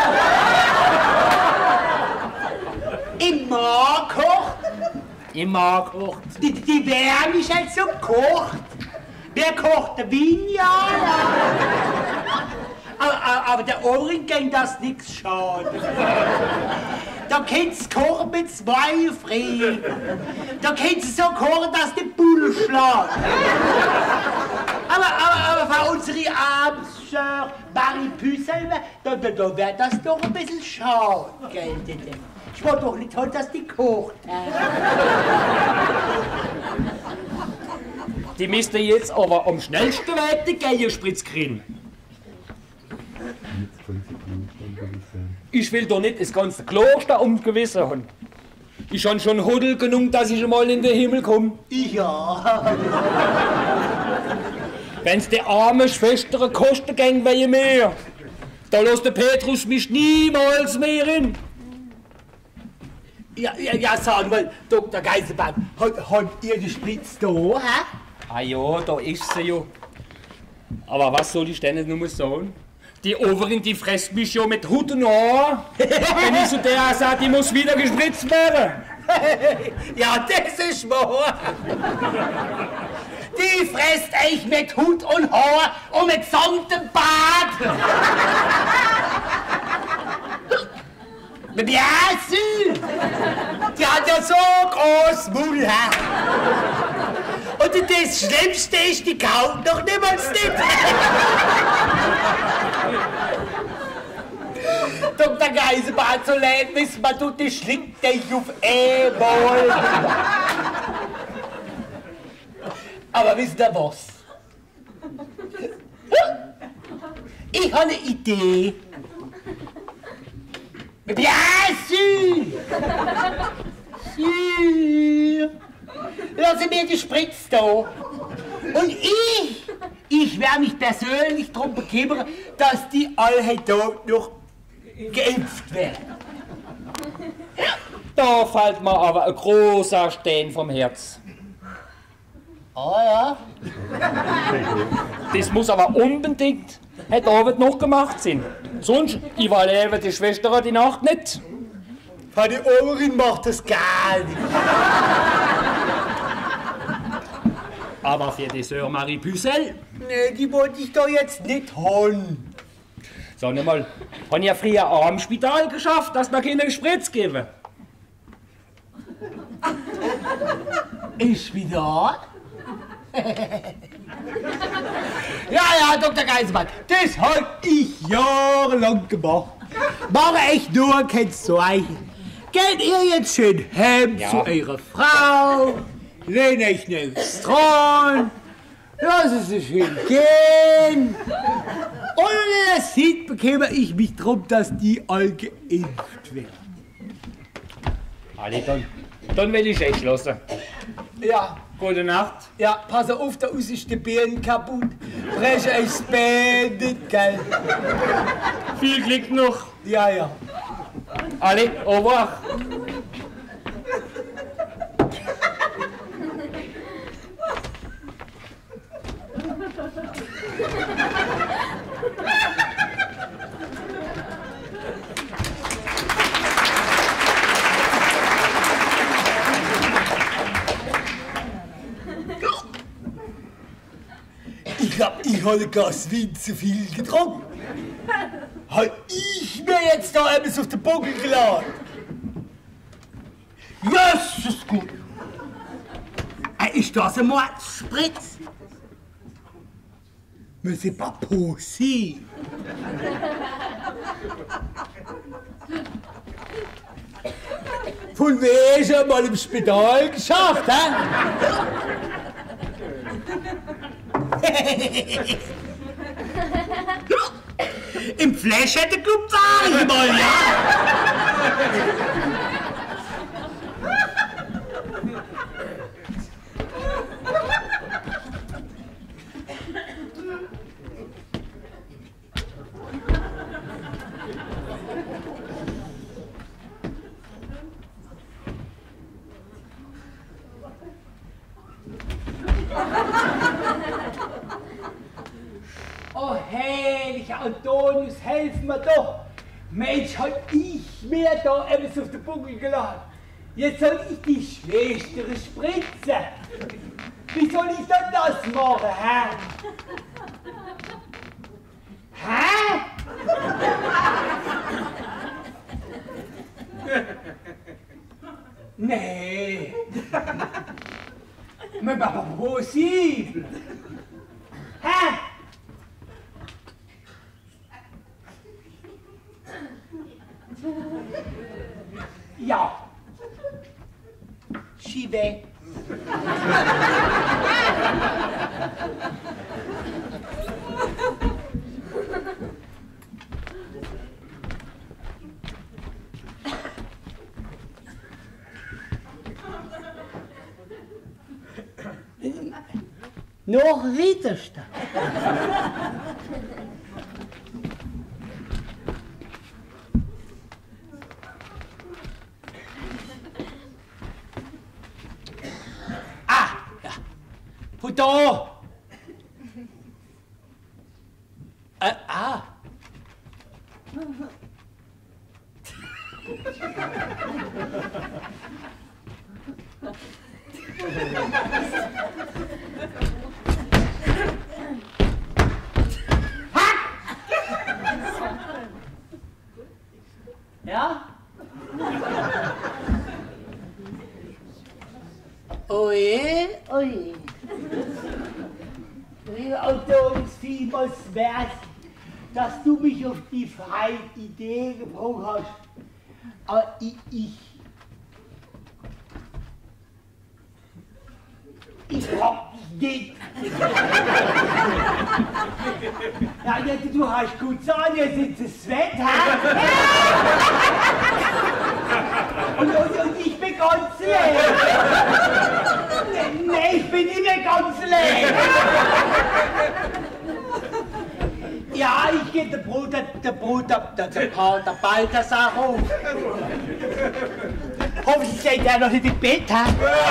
Im Magen kocht? Im Magen kocht. Die, die Wärme ist halt so gekocht. Wer kocht? Der Wein, ja, ja. Aber, aber der Ohrring kann das nichts schaden. Da kannst du kochen mit zwei Frieden. Da kannst du so kochen, dass die Bull schlägt. Aber, aber, aber für unsere Abendschör Marie Püssel, da, da, da wäre das doch ein bisschen schade, gell? Ich wollte doch nicht heute, dass die kocht. Die müsste jetzt aber am schnellsten Weg die Geierspritz kriegen. Ich will doch nicht das ganze Kloster ums Gewissen haben. Ich habe schon Huddel genug, dass ich mal in den Himmel komme. Ja. Wenn's der arme Schwester kosten gäng wie mehr, da lässt der Petrus mich niemals mehr hin. Ja, ja, ja, sag mal, Doktor Geiselbahn, habt ihr die Spritz da, hä? Ah ja, da ist sie ja. Aber was soll ich denn jetzt nur sagen? Die Oberin, die frisst mich ja mit Hut und Haar. Wenn ich zu der sage, die muss wieder gespritzt werden. Ja, das ist wahr. Die frisst euch mit Hut und Haar und mit gesamtem Bart. Bien sûr. Die hat ja so groß Mund. Und das Schlimmste ist, die kaut noch niemals nicht. Doktor Geiselbahn, so leid wissen wir, du, die schlingt dich auf einmal. Aber wisst ihr was? Ich habe eine Idee. Bien sûr! Sûr! Lassen wir die Spritz da. Und ich ich werde mich persönlich darum bekümmern, dass die alle dort noch geimpft werden. Da fällt mir aber ein großer Stein vom Herz. Ah ja? Das muss aber unbedingt heute Abend noch gemacht sein. Sonst überlebe die Schwester die Nacht nicht. Frau die Oberin macht das gar nicht. Aber für die Sœur Marie Pucelle? Nee, die wollte ich doch jetzt nicht holen. Sag nicht mal, haben ja früher auch am Spital geschafft, dass man keine Spritz geben. Im Spital? Ja, ja, Doktor Geiselmann, das hab ich jahrelang gemacht. Mache ich nur kein Zeichen. Geht ihr jetzt schön heim Ja. zu eurer Frau, lehnt euch neben Thron, lasst sie schön gehen. Ohne das sieht, bekümmere ich mich darum, dass die all geimpft werden. Alle, dann, dann will ich echt lassen. Ja. Gute Nacht. Ja, pass auf, da ist die Birnen kaputt. Breche euch das Bein nicht, gell? Viel Glück noch. Ja, ja. Alle, au revoir. Ich glaub, ich habe ein Glas Wein zu viel getrunken. Hab ich mir jetzt da etwas auf den Buckel geladen? Jesus gut. Ist das ein Mordspritz? Mais c'est pas possible. Von wegen mal im Spital geschafft, hä? Im Flash hätte Club war ich mal, ja? Oh, herrlicher Antonius, helf mir doch! Mensch, hab ich mir da etwas auf den Buckel geladen. Jetzt soll ich die Schwester spritzen. Wie soll ich denn das machen, hä? Hä? Nee. Mais pas possible. Hä? Ja. J'y vais. Noch Widerstand. Ah, ja. Von da. Äh, ah. Ja? Oje, oje. Lieber Antonius, vielmals wert, dass du mich auf die freie Idee gebracht hast. Aber ich, ich, ich brauch dich nicht. Ja, ja, du hast gut sagen, jetzt ist es Sven, hä? Und, und, und ich bin ganz leer. Nee, nee, ich bin nicht mehr ganz leer. Ja, ich gehe der Bruder, der Bruder, der, der Pater Balthasar hoch. Hoffentlich geht er noch nicht im Bett, ha?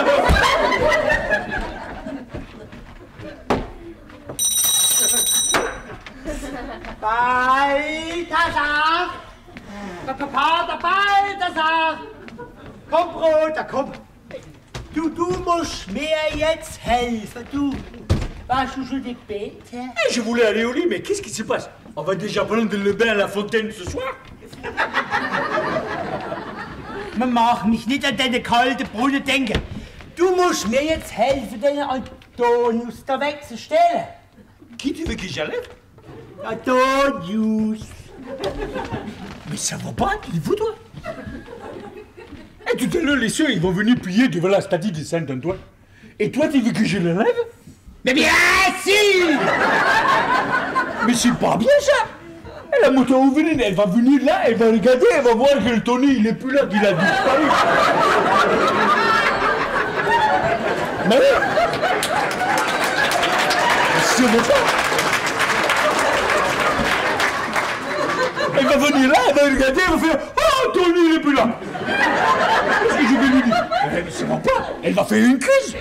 Balthasar! Pater Balthasar! Komm, Bruder, komm! Du, du musst mir jetzt helfen, du! Warst du schon im Bett? Hein? Je voulais aller au lit, mais qu'est-ce qui se passe? On va déjà prendre le bain à la fontaine ce soir? Man mag mich nicht an deine kalten Brunnen denken. Du musst mir jetzt helfen, den Antonius da wegzustellen. Qui tu veux que j'enlève? Antonius. Mais ça va pas, il faut toi. Et tout à l'heure, les sœurs, ils vont venir prier devant la statue de Saint-Antoine. Et toi, tu veux que je l'enlève? Mais bien sûr! Mais c'est pas bien ça! Et la moto Ouverine, elle va venir là, elle va regarder, elle va voir que le Tony, il est plus là, qu'il a disparu. Mais oui! C'est bon ça! Elle va venir là, elle va regarder, elle va faire oh, Tony, il est plus là! Qu'est-ce que je vais lui dire? Mais ça va pas! Elle va faire une crise!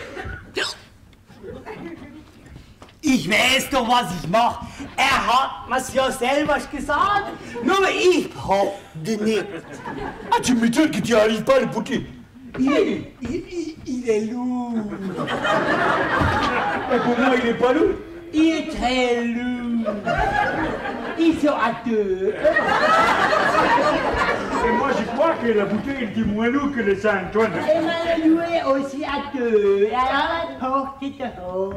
Ich weiß doch, was ich mach. Er hat mir's ja selber gesagt. Nur ich hab den nicht. Ah, tu m'étonnes que tu arrives pas à le porter. Il est, il, il est lourd. Et pour moi, il est pas lourd. Il est très lourd. Ils sont à deux. Et moi, je crois que la bouteille était moins lourde que le Saint-Antoine. Et Manu est aussi à deux. Alors, porte de haut.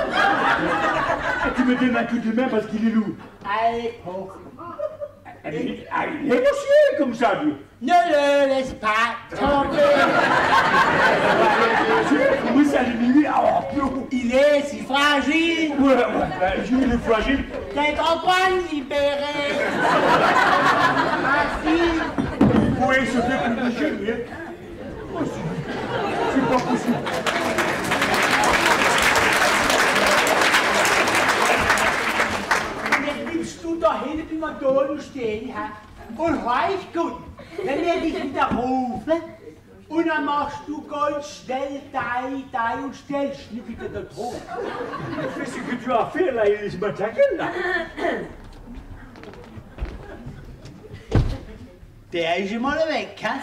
Tu me donnes un coup de main parce qu'il est lourd. Allez, porte. Allez, allez, négocier comme ça, Dieu. Ne le laisse pas tomber. Comment ça, le oh, non. Il est si fragile. Ouais, ouais, je il est fragile. C'est Antoine libéré. Merci. Vous pouvez se faire plus de jeu, mais... C'est pas possible. Du da hinten beim Antonius stehen, ha? Und reich gut, dann werde ich wieder rufen und dann machst du ganz schnell dein, dein und stellst mich wieder da drauf. Qu'est-ce que tu as fait là, il se bat la gueule là? Der ist schon mal weg, ha?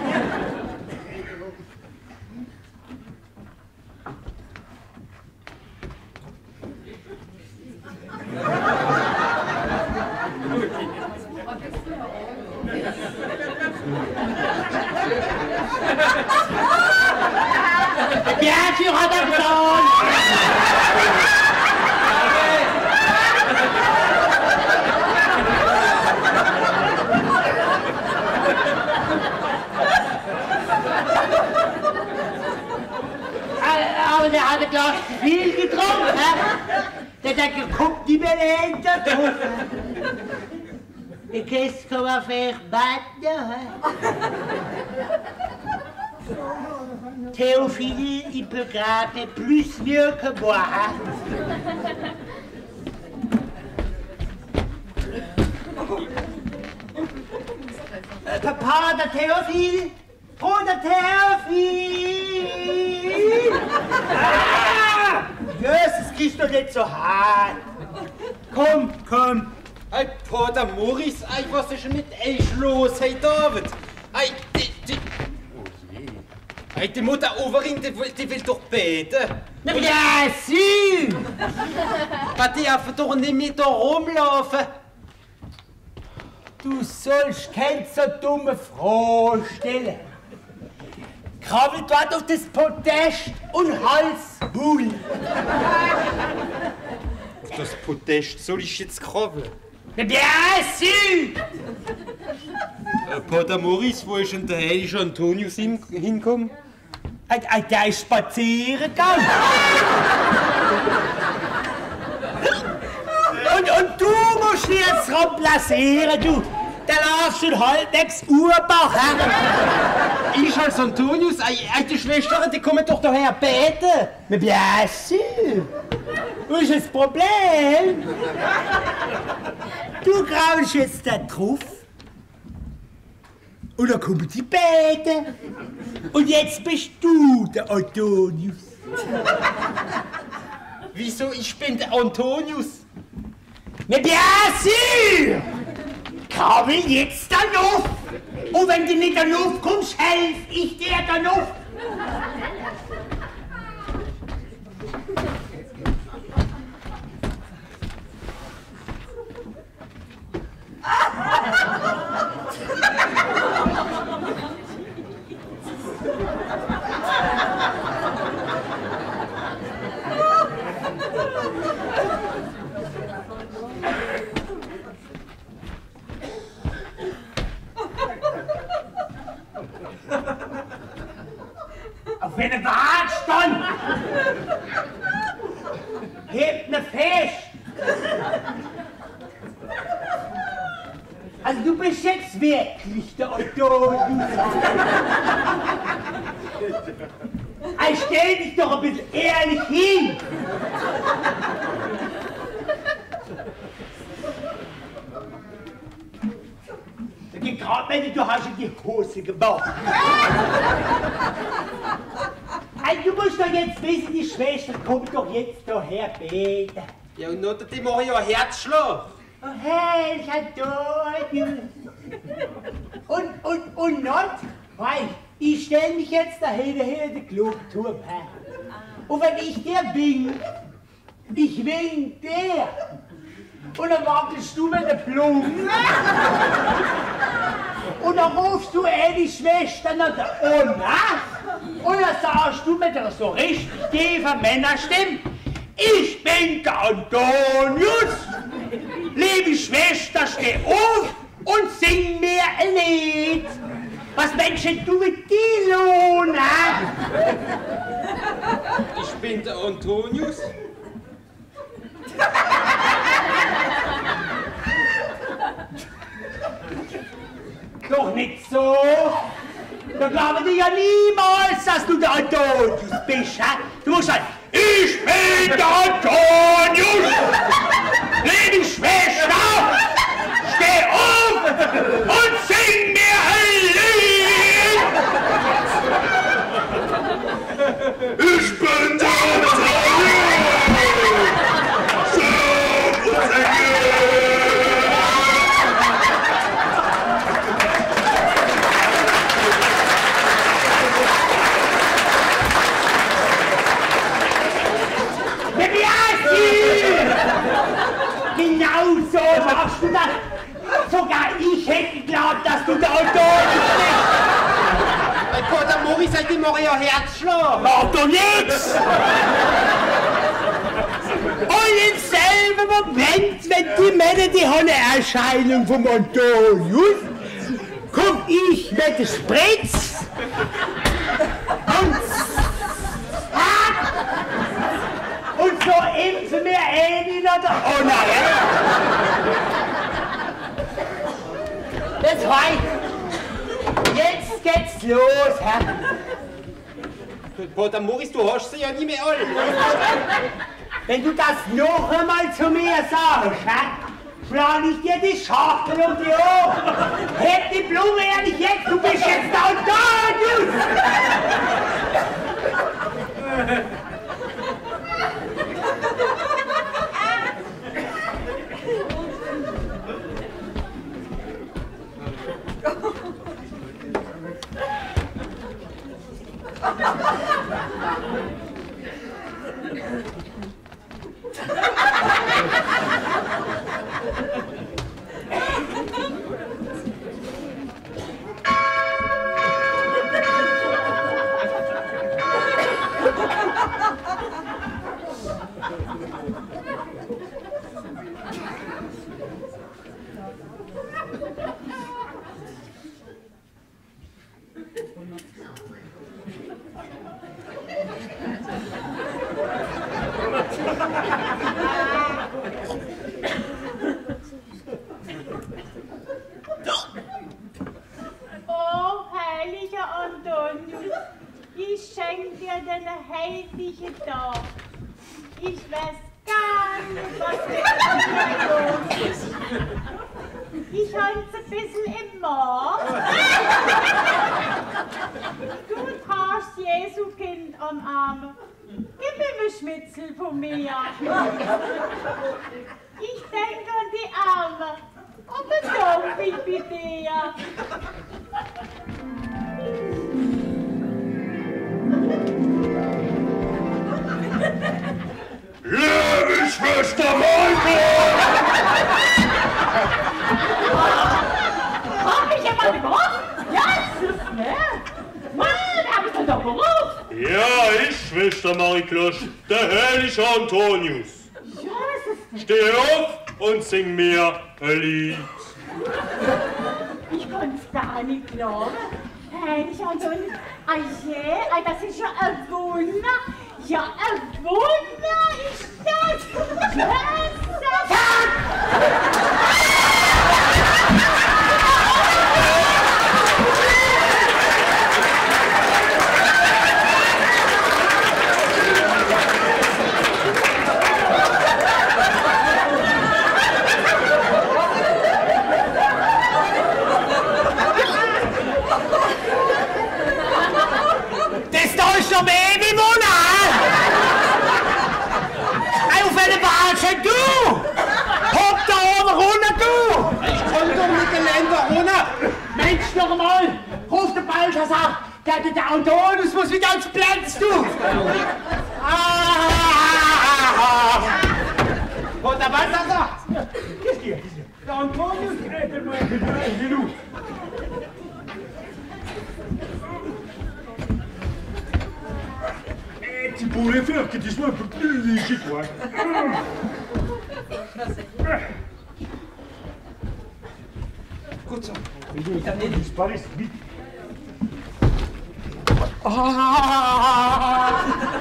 Bien sûr, Adamson! Aber der hat ein Glas viel getrunken, der hat geguckt, die Belente. Et qu'est-ce qu'on va faire maintenant? Théophile, il peut gratter plus mieux que moi. Hein? Euh, Papa de Théophile! Bruder Théophile! Ah! Jesus, kriegst du nicht so hart! Komm, komm! Hey, Pater Maurice, hey, was ist mit euch los, hey David? Hey, die, die... Oh je. Hey, die Mutter Overin, die, will- die will doch beten. Na bien sûr! Aber die dürfen doch nicht mit da rumlaufen. Du sollst keine so dumme Frage stellen. Krabbel dort auf das Podest und halt's Bull. Auf das Podest soll ich jetzt krabbeln? Na bien sûr! Äh, Pater Maurice, wo ist denn der heilige Antonius hin hingekommen? Ein, ein, der ist spazieren gegangen. Und, und du musst dich jetzt remplacieren, du. Da laufst du halt nix Urbach, hä? Ich als Antonius, äh, die Schwestern, die kommen doch daher beten. Mais bien sûr. Wo ist das Problem? Du graust jetzt da drauf. Und dann kommen die beten. Und jetzt bist du der Antonius. Wieso? Ich bin der Antonius. Mais bien sûr! Krabbel jetzt dann auf! Und wenn du nicht dann aufkommst, helf ich dir dann auf! Auf eine Wartstand! Hebt ne fest! Also du bist jetzt wirklich der Antonius. Also stell dich doch ein bisschen ehrlich hin! Da geht grad wenn du hast in die Hose gemacht. Also du musst doch jetzt wissen, die Schwester kommt doch jetzt daher beten. Ja, und noch die machen ja Herzschlag. Oh, hey, ich hab Antonius. Und, und, und not, weil ich stell mich jetzt dahinter hinter den Glockenturm her. Und wenn ich dir wink, ich wink dir. Und dann wackelst du mit der Blumen. Und dann rufst du eh die Schwester nach der Oma. Und dann sagst du mit der so richtig tiefen Männerstimme, ich bin der Antonius. Liebe Schwester, steh auf und sing mir ein Lied. Was Menschen du mit die Luna? Ich bin der Antonius. Doch nicht so. Da glauben die ja niemals, dass du der Antonius bist. He? Du musst sagen, ich bin der Antonius. Liebe Schwester, steh auf und sing mir ein Lied. Ich bin der Antonius. Genau so machst du das. Sogar ich hätte geglaubt, dass du der Antonius bist. Mein Gott, der Maurice hat die machen ja Herzschlag. Mach doch nix! Und im selben Moment, wenn die Männer die haben eine Erscheinung vom Antonius, komm ich mit der Spritz und zack! Und so impfen wir einen oder der andere. Das heißt, jetzt geht's los, Herr. Boah, der Maurice, du hast sie ja nie mehr alle. Wenn du das noch einmal zu mir sagst, schlage ich dir die Schachtel um die Ohren. Heb die Blume ehrlich jetzt, du bist jetzt der Antonius. heiligen Tag. Ich weiß gar nicht, was mit mir los ist. Ich halte ein bisschen im Maß. Du tragst Jesu Kind am Arm. Gib ihm ein Schmitzel von mir. Ich denke an die Arme und bedanke mich bei dir. Liebe Schwester Michael! Hab mich jemand gerufen? Ja, das ist ne? Mann, hab ich doch gerufen? Ja, ich, Schwester Mariklosch, der heilige Antonius. Steh auf und sing mir ein Lied. Ich konnte es gar nicht glauben. Heilig Antonius, ah je, das ist ja ein Wunder. Ja, ein Wunder ist das. Schwester! Das da ist doch Babywohner! Auf eine Barsche, du! Hopp da oben runter, du! Ich komm doch mit dem Länder runter. Mensch, noch einmal! Ruf den Balthasar! Der, der, der Antonius muss wieder ans Platz, du! Ah! Und der Balthasar? Ist hier, ist hier. Der Antonius redet mal genug. Tu pourrais faire que tu sois un peu plus léger, toi. Gut so. Ich dann nicht disparaisse vite. Ah!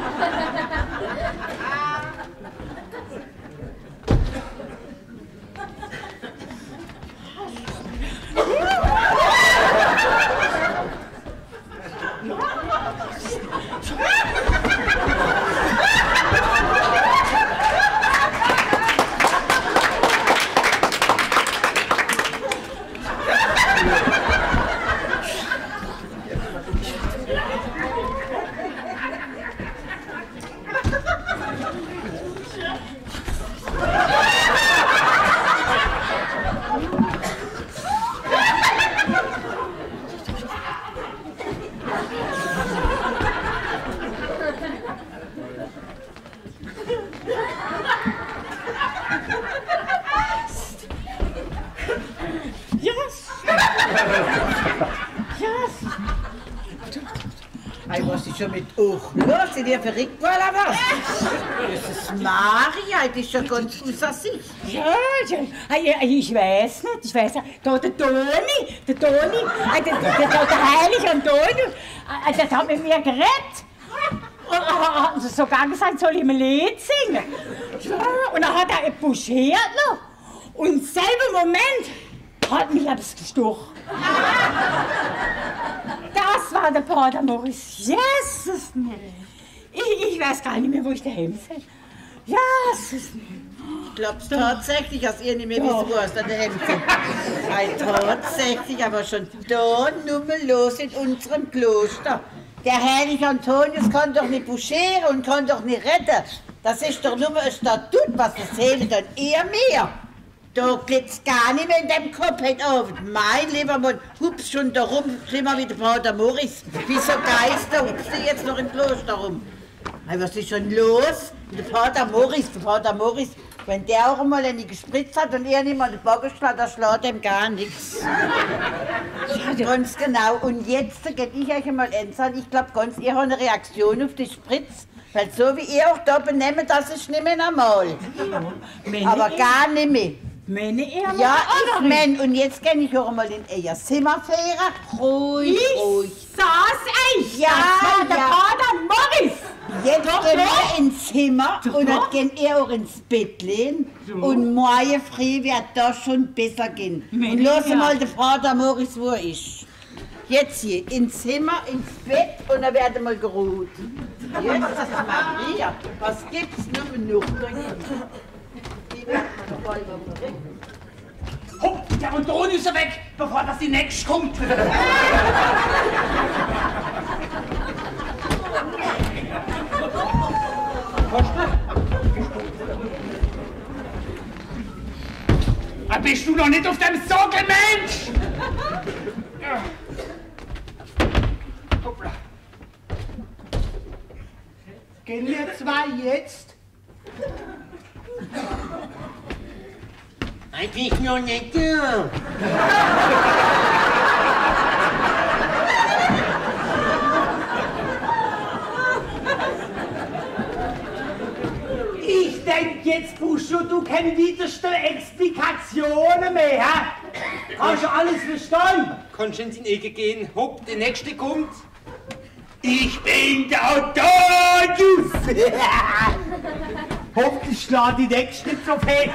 Hey, was ist schon mit euch los? Sind ihr verrückt worden, oder was? Das ist Maria, das ist schon ganz außer sich. Ja, ja, ich weiß nicht, ich weiß nicht. Da der Toni, der Toni, der, der, der, der heilige Antonius, das hat mit mir geredet. Und hat sogar gesagt, soll ich ihm ein Lied singen. Ja, und dann hat er puschiert noch. Und im selben Moment hat mich etwas gestochen. Das war der Pater Maurice. Jesus, ich, ich weiß gar nicht mehr, wo ich daheim bin. Jesus. Ich glaub's tatsächlich, dass ihr nicht mehr wisst, wo es da daheim sind. Hey, tatsächlich, aber schon da nummerlos in unserem Kloster. Der heilige Antonius kann doch nicht buschieren und kann doch nicht retten. Das ist doch nur ein Statut, was erzählt dann ihr mir. Da geht's gar nicht mehr in deinem Kopf heute Abend. Mein lieber Mann, hupst schon da rum, schlimmer wie der Pater Maurice. Wie so Geister hupst du jetzt noch im Kloster rum. Hey, was ist schon los? Und der Pater Maurice, der Pater Maurice, wenn der auch einmal eine gespritzt hat und er nicht mal den Bogen schlägt, dann schlägt ihm gar nichts. Ganz genau. Und jetzt geht ich euch einmal ernsthaft. Ich glaube, ganz ihr habt eine Reaktion auf die Spritz. Weil so wie ihr auch da benehmt, das ist nicht mehr normal. Aber gar nicht mehr. Meine ihr Ja, ich mein, und jetzt gehe ich auch mal in euer Zimmer fahren. Ruhig, ich ruhig. saß ich, Ja, das war der ja. Pater Maurice. Jetzt Doch, gehen doch. wir ins Zimmer Doch, und dann doch. gehen ihr auch ins Bett lehnen. Und morgen früh wird das schon besser gehen. Meine Und lass ja. mal den Pater Maurice, wo er ist. Jetzt hier, ins Zimmer, ins Bett und dann werden wir geruht. Jesus Maria, was gibt's nur noch da hinten? Die wird man voll verrückt. Hopp, der Antoni ist weg, bevor das die nächste kommt. Ah, bist du noch nicht auf dem Sockel, Mensch? Hoppla. Gehen wir zwei jetzt? Eigentlich noch nicht da. Ich denk jetzt, Buscho, du kennst widerste Explikationen mehr, hä? Kannst du alles verstehen? Kannst du in die Ecke gehen? Hopp, der nächste kommt. Ich bin der Antonius! Hoffentlich schlägt die nächste nicht so fest.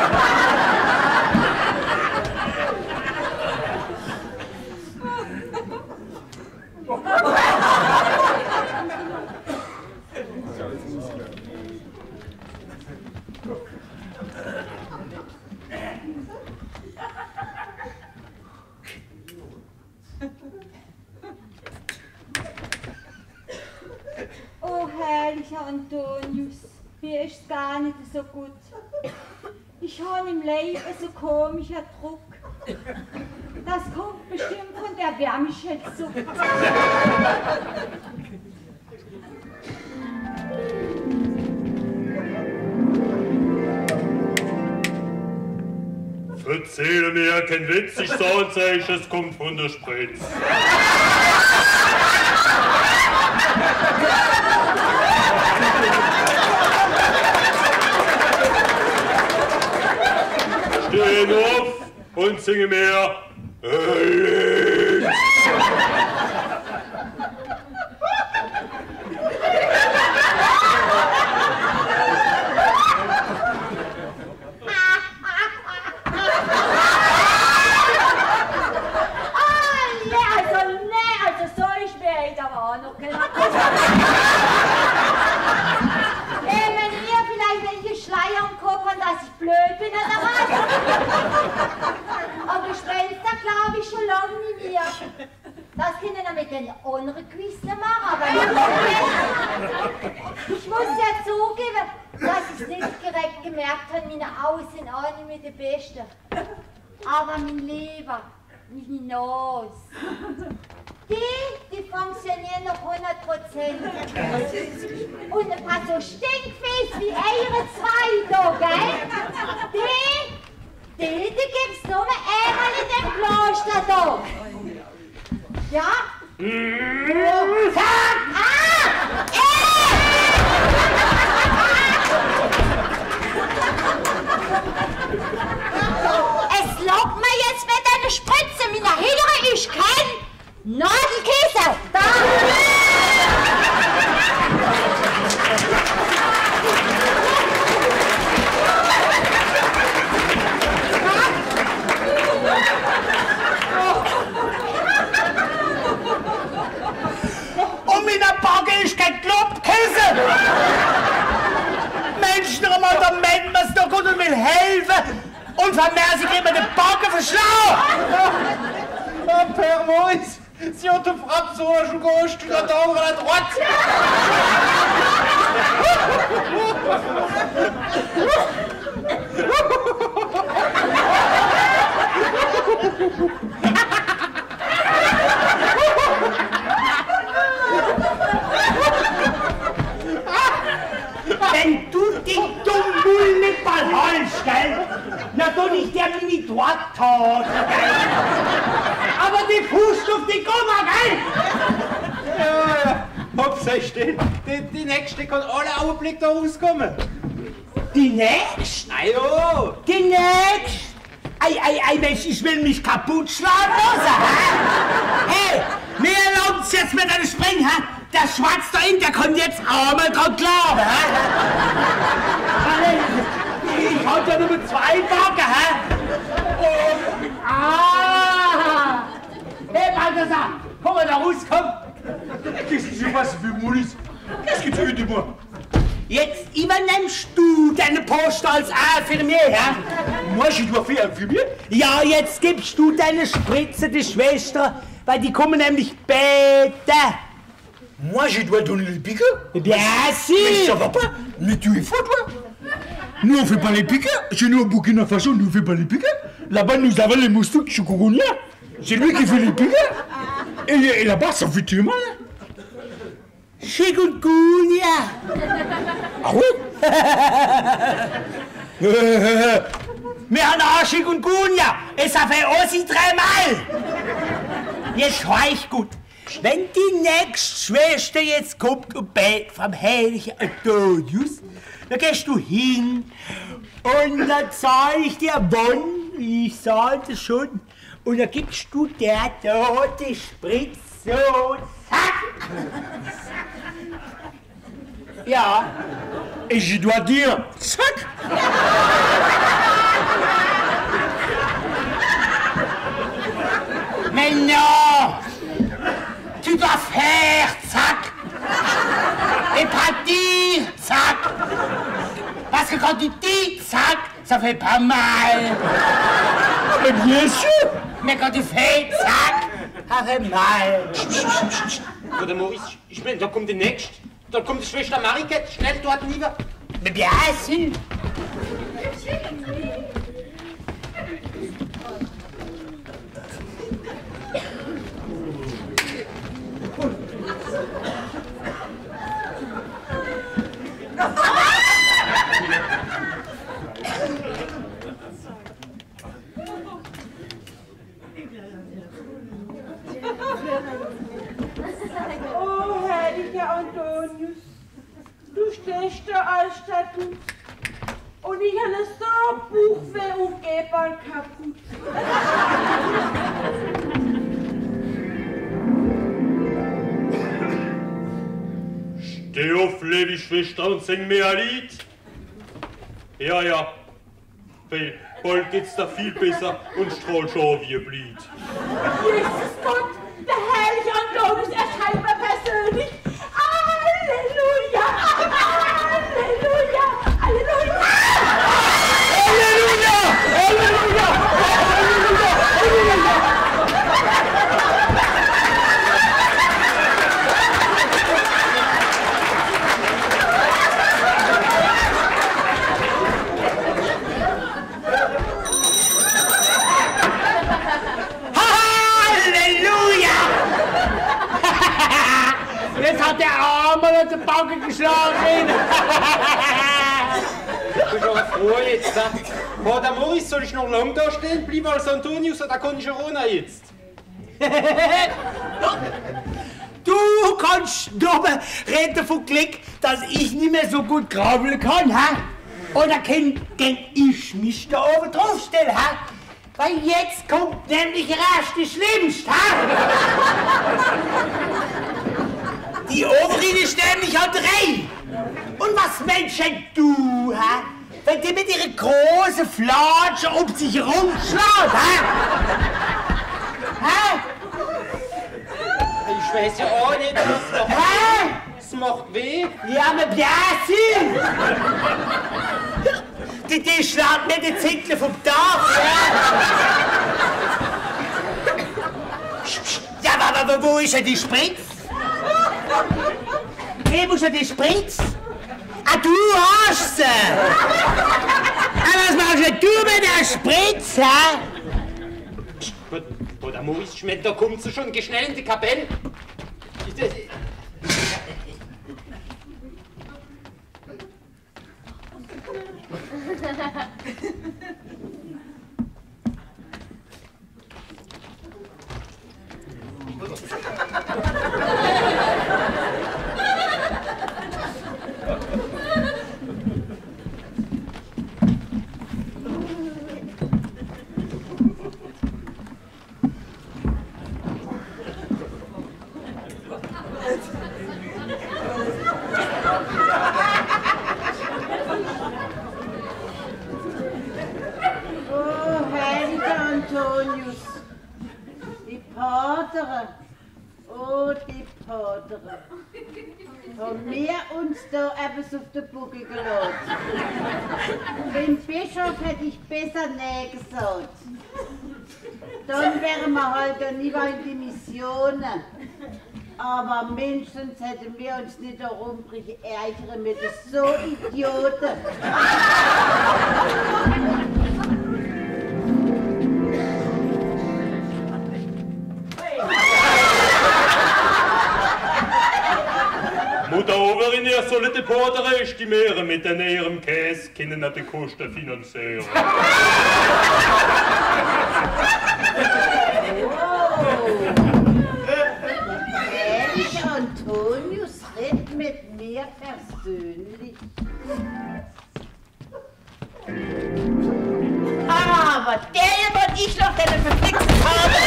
Oh, herrlicher Antonius, mir ist's gar nicht so gut. Ich habe im Leben so komischer Druck. Das kommt bestimmt von der Wärmschätzsucht. Erzähle mir kein Witz, ich sage euch, es kommt von der Spritz. Stehen auf und singe mir ein Lied. Dass ich blöd bin oder was? Aber Gespenster glaube ich schon lange nicht mehr. Das können wir mit den anderen Quizzen machen, aber ich muss ja zugeben, dass ich es nicht direkt gemerkt habe, meine Augen sind auch nicht mehr die Besten. Aber mein Leber, meine Nase, die, die funktionieren noch hundert Prozent. Und ein paar so stinkfest wie eure zwei da, gell? Die, die, die gibt's nur einmal in dem Kloster da. Ja? Sag! Ah! Es lockt mir jetzt mit einer Spritze, meine Hilfe, ich kann Nadelkäse! Da! Und mit der Backe ist kein Kloppkäse! Menschen, der Mann muss doch gut und will helfen! Und vermehr sich immer den Backe verschlagen! Oh, Père Moïse, si on te frappe sur la joue gauche, tu dois tendre à la droite. Wenn du dich dumm Mull nicht mal holst, gell? Na, du nicht der mini dort tot, gell? Aber die Fuß auf die Gummer, gell? Ja, ja, hab verstehen. Die, die nächste kann alle Augenblick da rauskommen. Die nächste? Na ja. Die nächste? Ei, ei, ei, Mensch, ich will mich kaputt schlagen lassen, hä? Hey, mir erlaubt's jetzt mit einem Springen, hä? Der Schwarz da in, der kommt jetzt einmal dran glauben, hä? Ich hab ja nur mit zwei Backen, hä? Und, ah! Hey, Balthasar, komm mal da raus, komm! Qu'est-ce qui s'est passé, Maurice? Qu'est-ce Qu'est-ce que tu veux de moi? Jetzt übernimmst du deine Post als Infirmier, ja? Moi, je dois faire infirmier? Ja, jetzt gibst du deine Spritze der Schwester, weil die kommen nämlich später. Moi, je dois donner les piqûres? Bien sûr! Mais ça va pas! Mais tu es fou, toi! Nous, on fait pas les piqûres! Chez nous, au Burkina Faso, nous, on fait pas les piqûres! Là-bas, nous avons les moustiques chikungunya! C'est lui qui fait les piqûres! Et, et là-bas, ça fait du mal! Chikungunya! Ah oui? Mais on a Chikungunya! Et ça fait aussi très mal! Jetzt schweig gut! Wenn die nächste Schwester jetzt kommt und betet vom heiligen Antonius, dann gehst du hin und dann zahle ich dir wann, ich zahle das schon, und dann gibst du der da die Spritze so, zack! Ja. Et je dois dire, zack! Mais non! Tu dois faire zack! Et pas dire zack! Parce que quand tu dis zack, ça fait pas mal! Mais bien sûr! Mais quand tu fais zack, ça fait mal! Bruder Maurice, ich meine, da kommt der Nächste. Dann kommt die Schwester Mariket, schnell dort nieder. Mais bien sûr! Oh, heiliger Antonius, du stehst da als Statue und ich habe so Bauchweh und Gehball kaputt. Steh auf, liebe Schwester, und sing mir ein Lied. Ja, ja. Weil bald geht's da viel besser und strahlt schon wie ein Blit. Jesus Gott, der heilige Antonius erscheint mir persönlich. Halleluja! Halleluja! Halleluja! Halleluja! Halleluja! Halleluja! Halleluja! Jetzt hat der Arme auf den Bauch geschlagen. Du bist aber froh jetzt, da. Bruder Maurice, soll ich noch lange da stehen bleiben als Antonius oder kann ich auch jetzt? Du kannst nur reden von Glück, dass ich nicht mehr so gut krabbeln kann, ha? Oder kann denn ich mich da oben drauf stellen, ha? Weil jetzt kommt nämlich rasch das Schlimmste, ha? Die Oberin ist nämlich an drei. Und was Menschen du, ha? Wenn die mit ihrer großen Flatsche um sich herumschlägt, ha? Ha? Ich weiß ja auch nicht, was noch. Hä? Es macht weh. Ja, aber bien sûr! Die, die schlägt mir die Zickler vom Dach, ja? Ja, aber, aber wo ist ja die Spritz? Wo ist ja die Spritz? Ah, du hast sie! Aber was machst denn du mit der Spritz, hä? Bruder Maurice, ich mein, da kommt sie schon, geh schnell in die Kapelle. Ich, das, Oh, heiliger Antonius, die Patere, Oh, die Patere. Haben wir uns da etwas auf den Buckel gelassen. Den Bischof hätte ich besser Nein gesagt. Dann wären wir halt dann lieber in die Missionen. Aber mindestens hätten wir uns nicht darum ärgern mit so Idioten. Mutter Oberin, ihr sollt die Portere estimieren mit den ihrem Käse, können die Kosten finanzieren. Ehrlich, Antonius redet mit mir persönlich. Aber der wird ich noch deine verflixte Farbe.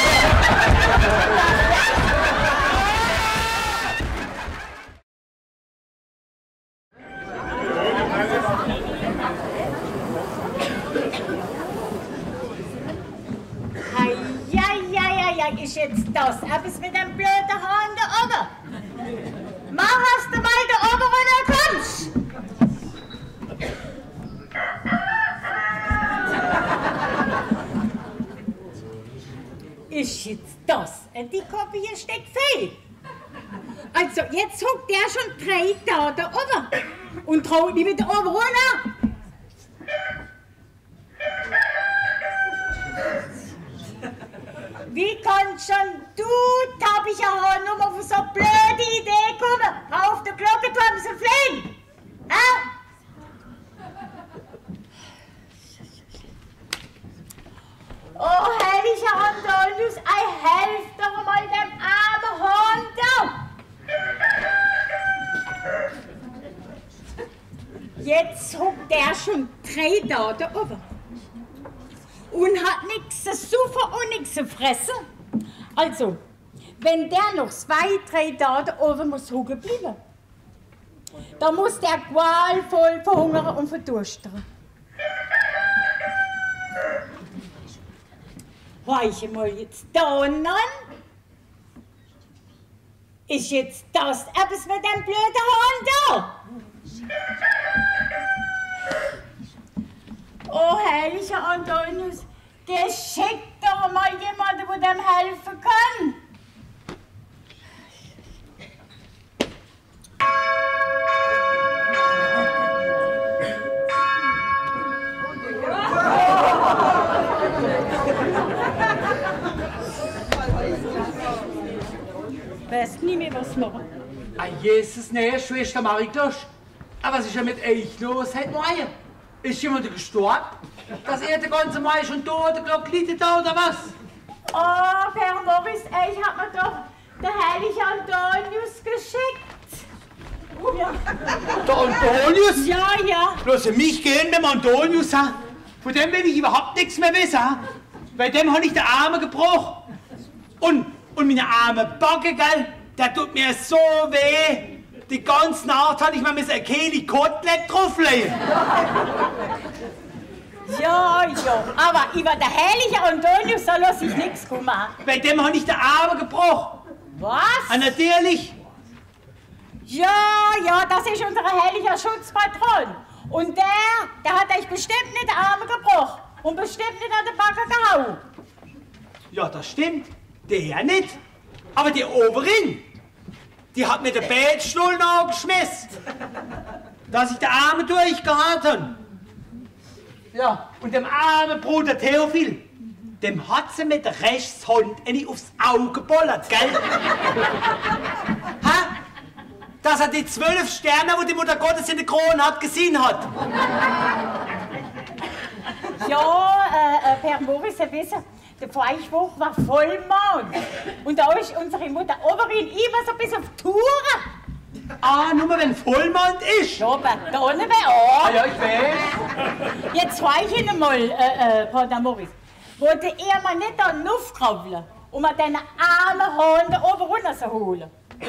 Ist jetzt das etwas mit dem blöden Hahn da oben? Mach hast du mal da oben, wo du kommst! Ist jetzt das? Und die Kopie hier steckt fehl. Also, jetzt hockt der schon drei Tage da oben und traut nicht wieder oben runter. Wie kannst schon du, Tabicher Hahn, nur auf so eine blöde Idee kommen, auf der Glockenturm zu fliegen? Hä? Oh, herrlicher Antonius, ei helf doch mal dem armen Hahn da! Jetzt hockt der schon drei Tage da oben. Und hat nichts zu suchen und nichts zu fressen. Also, wenn der noch zwei, drei Tage oben muss hocken bleiben, dann muss der qualvoll verhungern und verdursten. Weiche mal jetzt da an. Ist jetzt das etwas mit dem blöden Hahn da? Oh, herrlicher Antonius, geschickt doch mal jemanden, der dem helfen kann. Weißt nie mehr, was machen. Ah, Jesus, ne, Schwester Mariklosch. Aber was ist ja mit euch los heute Morgen? Ist jemand gestorben? Dass er der ganze Mai schon da, der Glock liegt da oder was? Oh, Herr Morris, ich hab mir doch der heilige Antonius geschickt. Ja. Der Antonius? Ja, ja. Bloß für mich gehen mit dem Antonius, ha? Von dem will ich überhaupt nichts mehr wissen, ha? Bei dem habe ich die Arme gebrochen. Und, und meine arme Backe, gell? Der tut mir so weh. Die ganze Nacht hatte ich mir mit einem Kehli Kotelett drauflegen. Ja, ja, aber über der heilige Antonius soll er sich nichts kommen. Bei dem habe ich die Arme gebrochen. Was? Ah, natürlich. Ja, ja, das ist unser heiliger Schutzpatron. Und der, der hat euch bestimmt nicht die Arme gebrochen und bestimmt nicht an den Backer gehauen. Ja, das stimmt. Der nicht. Aber die Oberin, die hat mir den Betstuhl nachgeschmissen, dass ich die Arme durchgehauen habe. Ja, und dem armen Bruder Theophil, dem hat sie mit der Rechtshand eine aufs Auge gebollert, gell? Ha? Dass er die zwölf Sterne, wo die Mutter Gottes in der Krone hat, gesehen hat. Ja, äh, äh, Per Morris, Sie wissen, der Freispruch war Vollmond. Und da ist unsere Mutter Oberin immer so ein bisschen auf Touren. Ah, nur wenn Vollmond ist? Ja, aber da nicht mehr an. Ah, ja, ich weiß. Jetzt frage ich Ihnen mal, äh, äh, Pater Morris, wollte ihr mal nicht da raufkrabbeln, um mal deine armen Hahn da oben runter zu holen?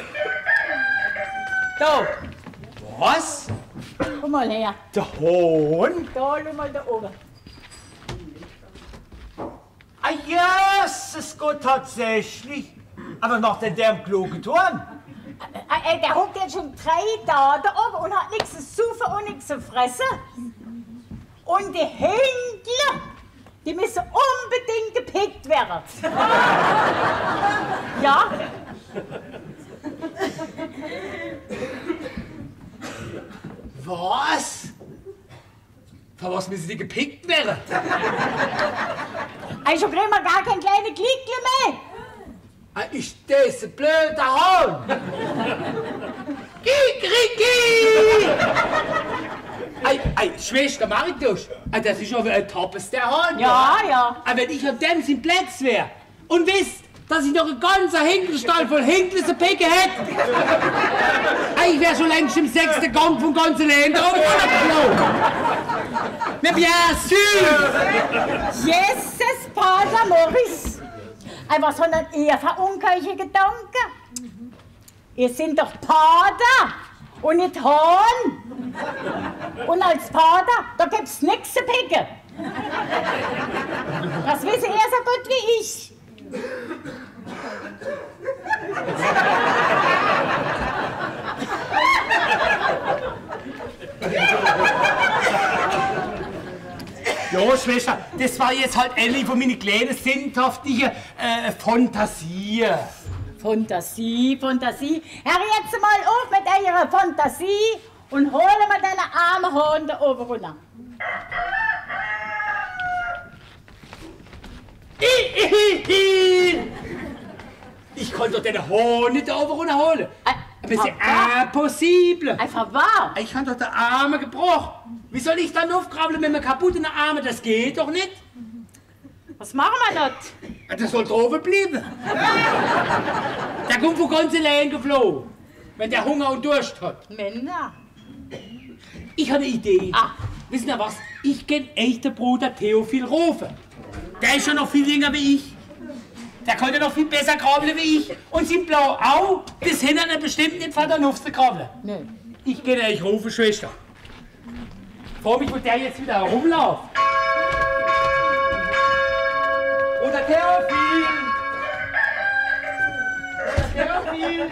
Da. Was? Komm mal her. Der Hahn? Da, schau mal da oben. Ah, Jesus Gott, tatsächlich. Aber macht denn der im Glogenturm? Äh, äh, der hockt jetzt schon drei Tage da oben und hat nichts zu suchen und nichts zu fressen. Und die Händler, die müssen unbedingt gepickt werden. Ja? Was? Für was müssen die gepickt werden? Also kriegen wir gar kein kleines Glickle mehr. Ist das ein blöder Hahn? Kikriki! Ei, ei, Schwester Maritus, das ist aber ein Toppes der Hahn. Ja, ja. Aber wenn ich auf dem sein Platz wäre und wisst, dass ich noch einen ganzen Hinkelstall voll Hinklese Picke hätte, ich wäre schon längst im sechsten Gang vom ganzen Land runtergeflogen. Mais bien sûr! Jesus, Pater Morris. Was haben denn ihr für ungleiche Gedanken? Ihr seid doch Pater und nicht Hahn. Und als Pater, da gibt's nichts zu picken. Das wissen ihr so gut wie ich. Ja, Schwester, das war jetzt halt endlich von meinen kleinen sündhaftigen äh, Fantasie. Fantasie, Fantasie. Hör jetzt mal auf mit eurer Fantasie und hole mal deine armen Hahn da oben runter. Ich konnte doch den Hahn nicht da oben runterholen. Aber es ist impossible. Einfach wahr. Ich habe doch den Arm gebrochen. Wie soll ich dann aufkrabbeln mit einem kaputten Arm? Das geht doch nicht. Was machen wir dort? Das soll drauf bleiben. Der kommt von ganz allein geflogen, wenn der Hunger und Durst hat. Männer. Ich habe eine Idee. Ah. Wissen Sie was? Ich kenne echt den Bruder Theophil rufen. Der ist schon noch viel jünger wie ich. Der konnte noch viel besser krabbeln wie ich. Und sein Blau auch, das hindert er bestimmt nicht von der Luft zu krabbeln. Nee. Ich gehe euch rufen, Schwester. Vor mich, wo der jetzt wieder herumläuft. Oder Theophil! Oder Theophil!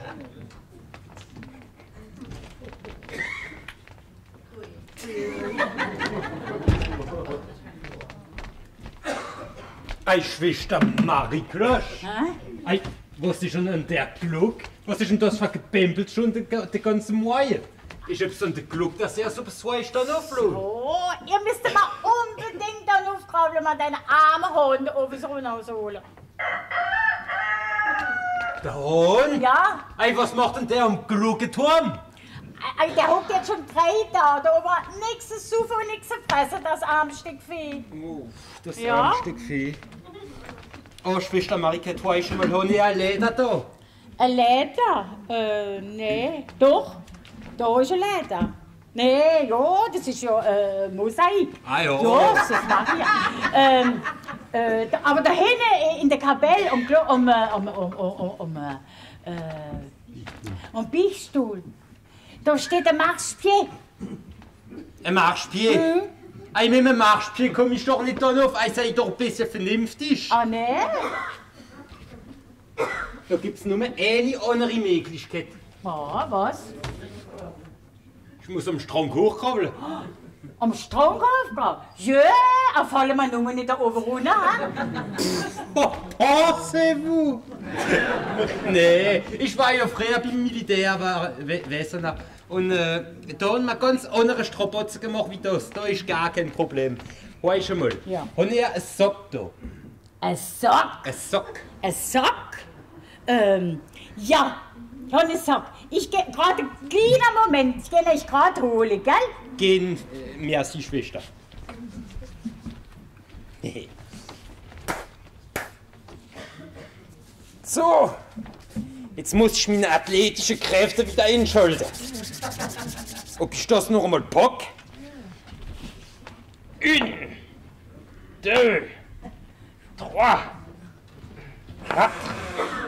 Ei, Schwester Marie-Klosch. Ei, was ist denn an der Gluck? Was ist denn das für gebämpelt schon die, die ganze Morgen? Ich hab's an der Gluck, dass er so besäuft dann auflöst. Oh, ihr müsst mal unbedingt dann aufkrabbeln, mal deine armen Hahn da oben so rausholen. Der Hahn? Ja? Ei, was macht denn der am Gluckenturm? Ei, der hockt jetzt schon drei Tage da oben, hat nichts zu suchen und nichts zu fressen, das arme Stück Vieh. Oh, das Ja? arme Stück Vieh. Oh, Schwester Marike, du hast schon mal Honig ein Leder da. Ein Leder? Äh, nee. Doch, da ist ein Leder. Nee, ja, das ist ja äh, Mosaik. Ah ja. Ja, das mache ich ja. Ähm, äh, da, aber da hinten in der Kapelle um, Glo- um, äh, um, um, um, um, äh, um Beichtstuhl, da steht ein Marchepied. Ein Marschpied? Mhm. Ei, mit einem Marschpied komme ich doch nicht da auf, ei, sei doch ein bisschen vernünftig. Ah, nee? Da gibt's nur eine andere Möglichkeit. Ja, was? Ich muss am Strang hochkrabbeln. Am Strang aufgebracht? Ja, auf fallen wir nur nicht da oben runter. Oh, pensez-vous? Nee, ich war ja früher beim Militär, war Wessener. Und äh, da haben wir ganz andere Strapazen gemacht wie das. Da ist gar kein Problem. Weißt du mal, Ja. haben wir einen Sock da? Ein Sack? Ein Sock? Ein Sack? Ähm, ja, ich habe einen Sack. Ich gehe gerade, kleiner Moment, ich gehe euch gerade holen, gell? Gehen, äh, merci, Schwester. So, jetzt muss ich meine athletischen Kräfte wieder einschalten. Ob ich das noch einmal pack? Une, deux, trois, quatre,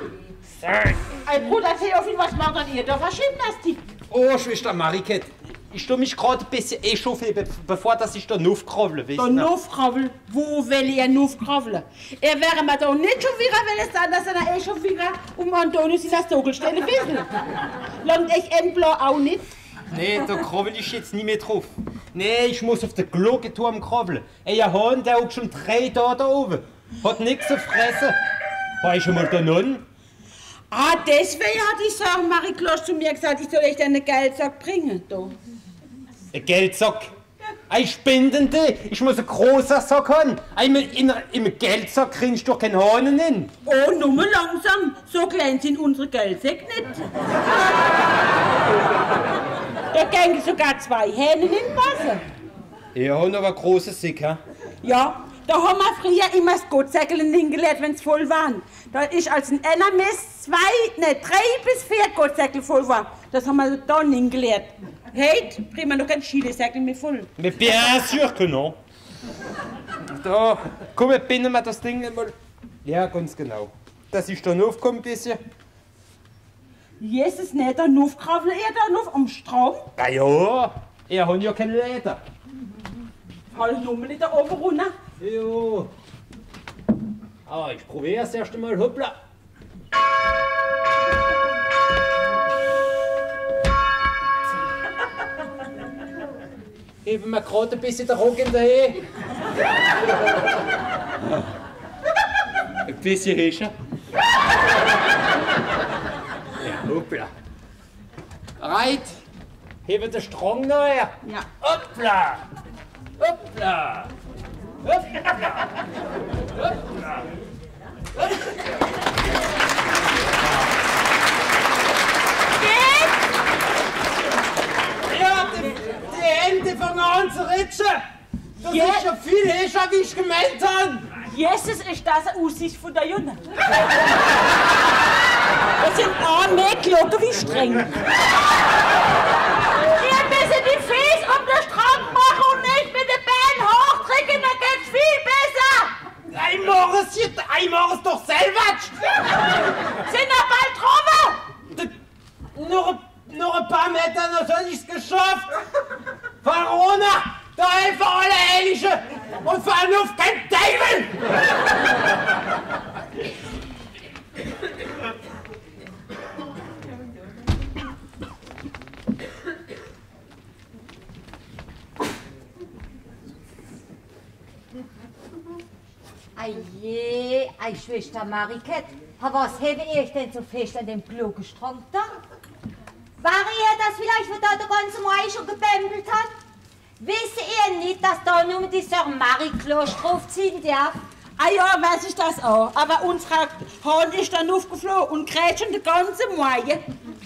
cinq. Ein Bruder Theophil, was macht denn ihr da für Gymnastik? Oh, Schwester Marike, Ich tu mich gerade ein bisschen echauffieren, be bevor dass ich da aufkrabbel, weißt Da du? aufkrabbeln? Wo will er aufkrabbeln? Er wäre mir doch nicht schon wieder, wenn es sein, dass er eh schon wieder um Antonius in der Sogelstelle wissen. Langt ich endblau auch nicht? Nee, da krabbel ich jetzt nie mehr drauf. Nee, ich muss auf den Glockenturm krabbeln. Ey, ein Hahn, der hat schon drei Tage da oben. Hat nichts zu fressen. War ich schon mal da nun? Ah, deswegen hat die Sarah Marie Klosch zu mir gesagt, ich soll euch einen Geldsack bringen. Da. Ein Geldsack? Ein Spendende? Ich muss einen großen Sack haben. Einmal in, im Geldsack kriegst du doch keinen Hahn hin. Oh, nur mal langsam. So klein sind unsere Geldsäcke nicht. Da gehen sogar zwei Hähne in den Wasser. Ja, haben aber große Sick, ha? Ja, da haben wir früher immer das Gottsäckchen hingelegt, wenn es voll war. Da ist als ein Ennermess zwei, ne, drei bis vier Gottsäckchen voll war. Das haben wir da hingelegt. Heute bringen wir noch kein Schielesäckchen mehr voll. Mais bien sûr que non. Da, komm, wir binden wir das Ding mal. Ja, ganz genau. Dass ich da aufkomme ein bisschen. Jesus, nicht da aufkrabbeln, er da noch am Strom. Ja, ja, er hat ja keine Leder. Halt nur mal da oben runter. Jo. Aber ich probiere es erst einmal, hoppla. Heben wir gerade ein bisschen der Rock hinterher. Ein bisschen Hischer. Ja, hoppla. Reit. Heben den Strang noch her. Ja. Hoppla. Hoppla. Hoppla. Hoppla. Ja, die, die Hände fangen an zu ritschen. Das Ja. ist schon viel Hischer, wie ich gemeint habe. Jesus, ist das eine Aussicht von der Junge? Das sind auch mehr Glocken wie streng. Ihr müsst die Füße um den Strang machen und nicht mit den Beinen hochdrücken, dann geht's viel besser. Einmal ist hier, einmal ist doch selber. Sind wir bald drüber? Noch, noch ein paar Meter, dann soll ich's geschafft. Fahr runter, da helfen alle Heilige und fahren auf kein Teufel. Aje, ei Schwester Mariket, was habe ich denn so fest an dem Glockenstrang da? War ihr das vielleicht, wo da der ganze Mai schon gebämbelt hat? Wisst ihr nicht, dass da nur die Sir Marie Klosch draufziehen darf? Ah ja, weiß ich das auch. Aber unser Hahn ist dann aufgeflogen und kräht schon den ganzen Mai.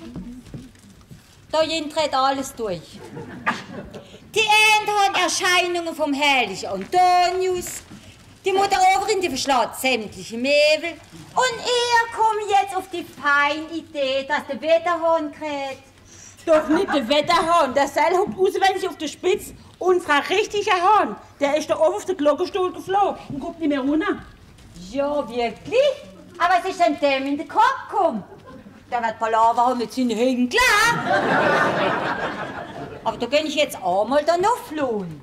Da dreht alles durch. Die einen haben Erscheinungen vom herrlichen Antonius. Die Mutter Overin, die verschlägt sämtliche Möbel. Und ihr kommt jetzt auf die feine Idee, dass der Wetterhahn kräht. Doch nicht der Wetterhahn, der Seil hockt auswendig auf der Spitze. Unser richtiger Hahn, der ist da oben auf den Glockenstuhl geflogen und guckt nicht mehr runter. Ja, wirklich? Aber es ist ein dem in den Kopf gekommen. Der wird Palaver haben mit seinen Hängen, klar. Aber da kann ich jetzt einmal da noch flohen.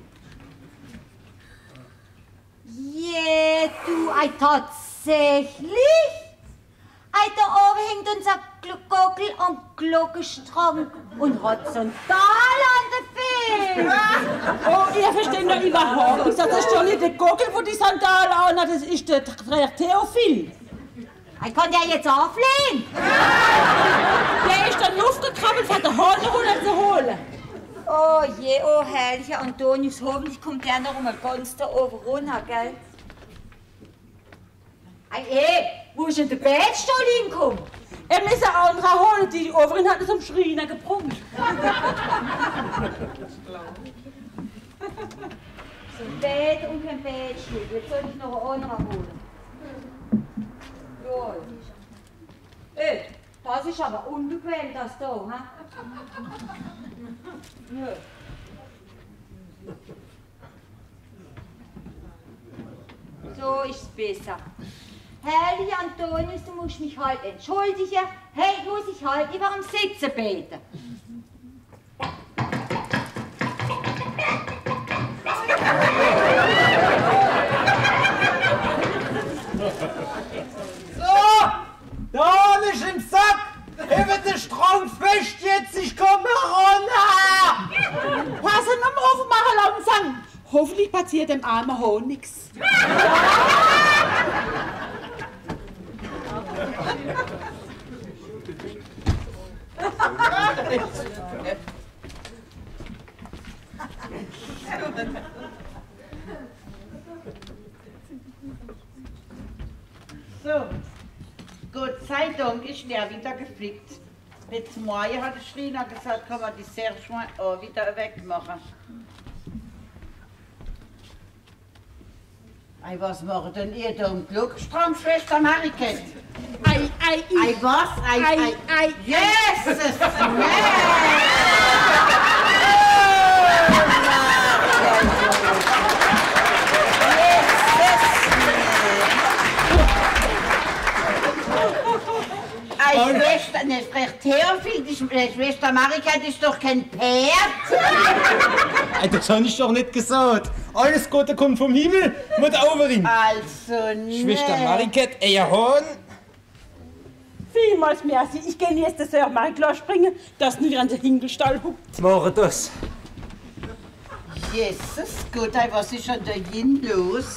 Je, du, ei, tatsächlich? Ei, da oben hängt unser Gockel am Glockenstrang und hat so ein Tal an den Füßen. Oh, ihr versteht doch überhaupt nicht. Das ist doch nicht der Gockel, wo die Sandalen anhat, das ist der Frère Theophil. Ich kann der jetzt auflehnen. Der ist dann aufgekrabbelt, hat den Hahn runter zu holen. Oh je, oh herrlicher Antonius, hoffentlich kommt der noch mal ganz da oben runter, gell? Ei, eh, wo ist denn der Bettstuhl hingekommen? Er muss ein anderer holen, die Overin hat es am Schreiner gebrummt. So ein Bett und kein Bettstuhl, jetzt soll ich noch einen anderen holen. Ja. Äh, das ist aber unbequem, das da, ha? Ja. So ist's besser. Herrlicher Antonius, du musst mich halt entschuldigen. Hey, muss ich halt über dem Sitzen beten. So, da ist im Sack. Über den Strang fest jetzt, ich komme runter. Passen am Ofen machen langsam. Hoffentlich passiert dem armen Hohn nichts. So, Gott sei Dank ist der wieder geflickt. Jetzt morgen hat der Schreiner gesagt, kann man die Serge auch wieder wegmachen. Ei, was macht denn ihr da im Glückstrom, Schwester Mariket? Ei, ei, ei, was? Ei, ei, ei, ei, Jesus! Ei, Schwester, ne, spricht Theophil, die Schwester Mariket ist doch kein Pferd. Ey, das hab ich doch nicht gesagt. Alles Gute kommt vom Himmel, Mutter Overin. Also, ne. Schwester Mariket, euer Hahn. Vielmals merci. Ich gehe jetzt das Sir Michael springen, dass nicht an den Hinkelstall huckt. Mach das. Jesus Gott, ey, was ist denn da hin los?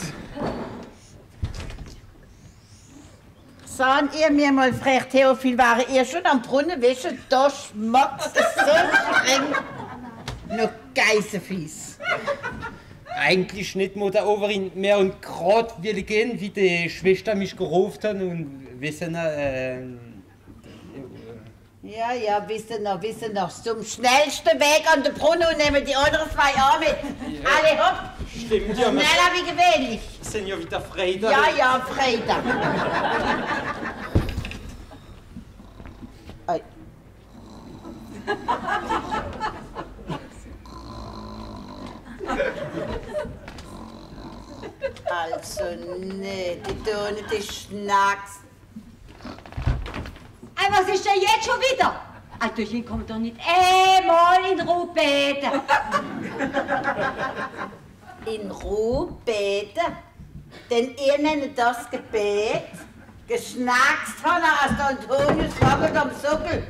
Sagen ihr mir mal, Frère Theophil, war ihr schon am Brunnen wischen? Da schmeckt es so streng. Noch Geißenfies. Eigentlich nicht, Mutter Overin. Mehr und grad will gehen, wie die Schwester mich gerufen hat und wissen, äh, äh, Ja, ja, wissen noch, wissen noch. Zum schnellsten Weg an den Brunnen und nehmen die anderen zwei auch mit. Ja. Alle hopp. Stimmt, ja. Schneller wie gewöhnlich. Sind ja wieder Freitag. Ja, ja, Freitag. Ei. Also, nee, die tun die Schnacks. Ey, was ist denn jetzt schon wieder? Also, hier kommt doch nicht einmal in Ruhe beten. In Ruhe beten? Denn ihr nennt das Gebet? Geschnackst hat er als der Antonius wackelt am Sockel.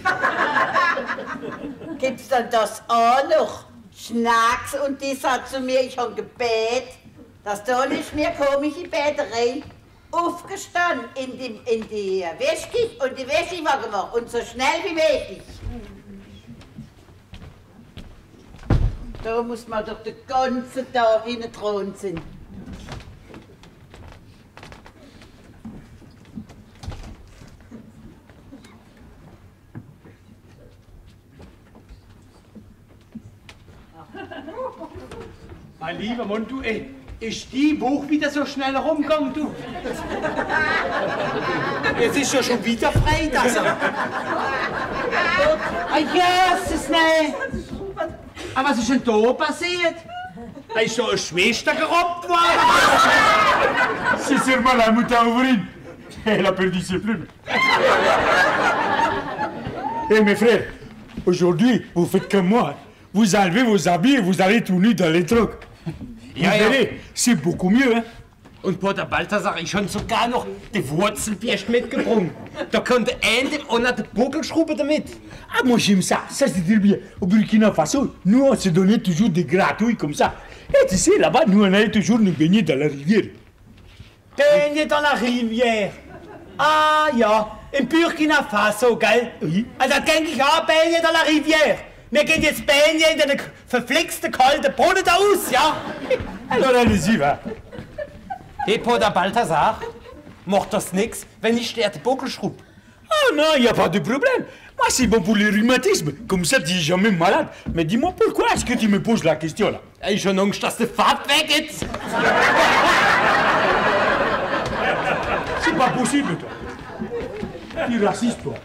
Gibt's dann das auch noch? Schnacks und die sagt zu mir, ich habe Gebet. Das da ist mir komische Beterei. Aufgestanden in die, in die Wäschküche und die Wäsche war gemacht und so schnell wie möglich. Da muss man doch den ganzen Tag in den Thron sein. Mein lieber Mann, du, ey, ist die Buch wieder so schnell rumgegangen, du? Jetzt ist ja schon wieder Freitag. Ah, Jesus, nein! Aber was ist denn da passiert? Da ist so eine Schwester gerobbt worden. C'est sûrement la Mutter-Overin. Elle a perdu ses plumes. Eh mes frères, aujourd'hui, vous faites comme moi. Vous enlevez vos habits et vous allez tout nu dans les trucs. Ja, Vous ja. verrez, c'est beaucoup mieux, hein? Und Bruder Balthasar, ich habe sogar noch die Wurzelbirst mitgebracht. Da konnte ein dem anderen den Buckel schrubben damit. Ah, moi j'aime ça, ça c'est très bien. Au Burkina Faso, nous on se donnait toujours des gratouilles comme ça. Et tu sais, là-bas, nous on allait toujours nous baigner dans la rivière. Baigner dans la Rivière. Ah ja, im Burkina Faso, gell? Oui. Also denke ich auch, baigner dans la Rivière. Wir gehen jetzt baigner in den verflixten kalten Brunnen da aus, ja? Alors allez-y, va. Hey, Bruder Balthasar, macht das nix, wenn ich dir den Buckel schrub? Ah non, il n'y a pas de problème. Moi, c'est bon pour le rhumatisme. Comme ça, tu n'es jamais malade. Mais dis-moi, pourquoi est-ce que tu me poses la question, là? Ich hab Angst, dass die Fahrt weg ist. C'est pas possible, toi. Tu es raciste, toi.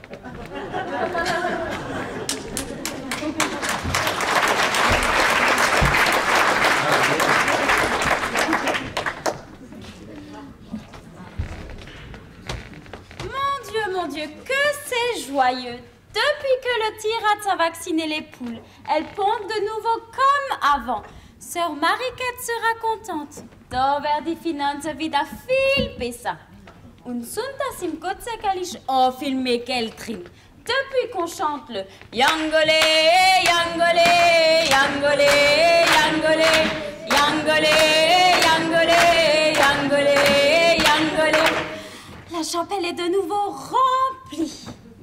Mon Dieu, mon Dieu, que c'est joyeux! Depuis que le tirade a vacciné les poules, elles pondent de nouveau comme avant. Sœur Mariquette sera contente. Da wird die Finanzen wieder viel besser. Und sonntags im Gottsäckerl ist auch viel mehr Geld drin. Depuis qu'on chante le Yangolé, Yangolé, Yangolé, Yangolé, Yangolé, Yangolé, Yangolé, Yangolé. La chapelle est de nouveau remplie.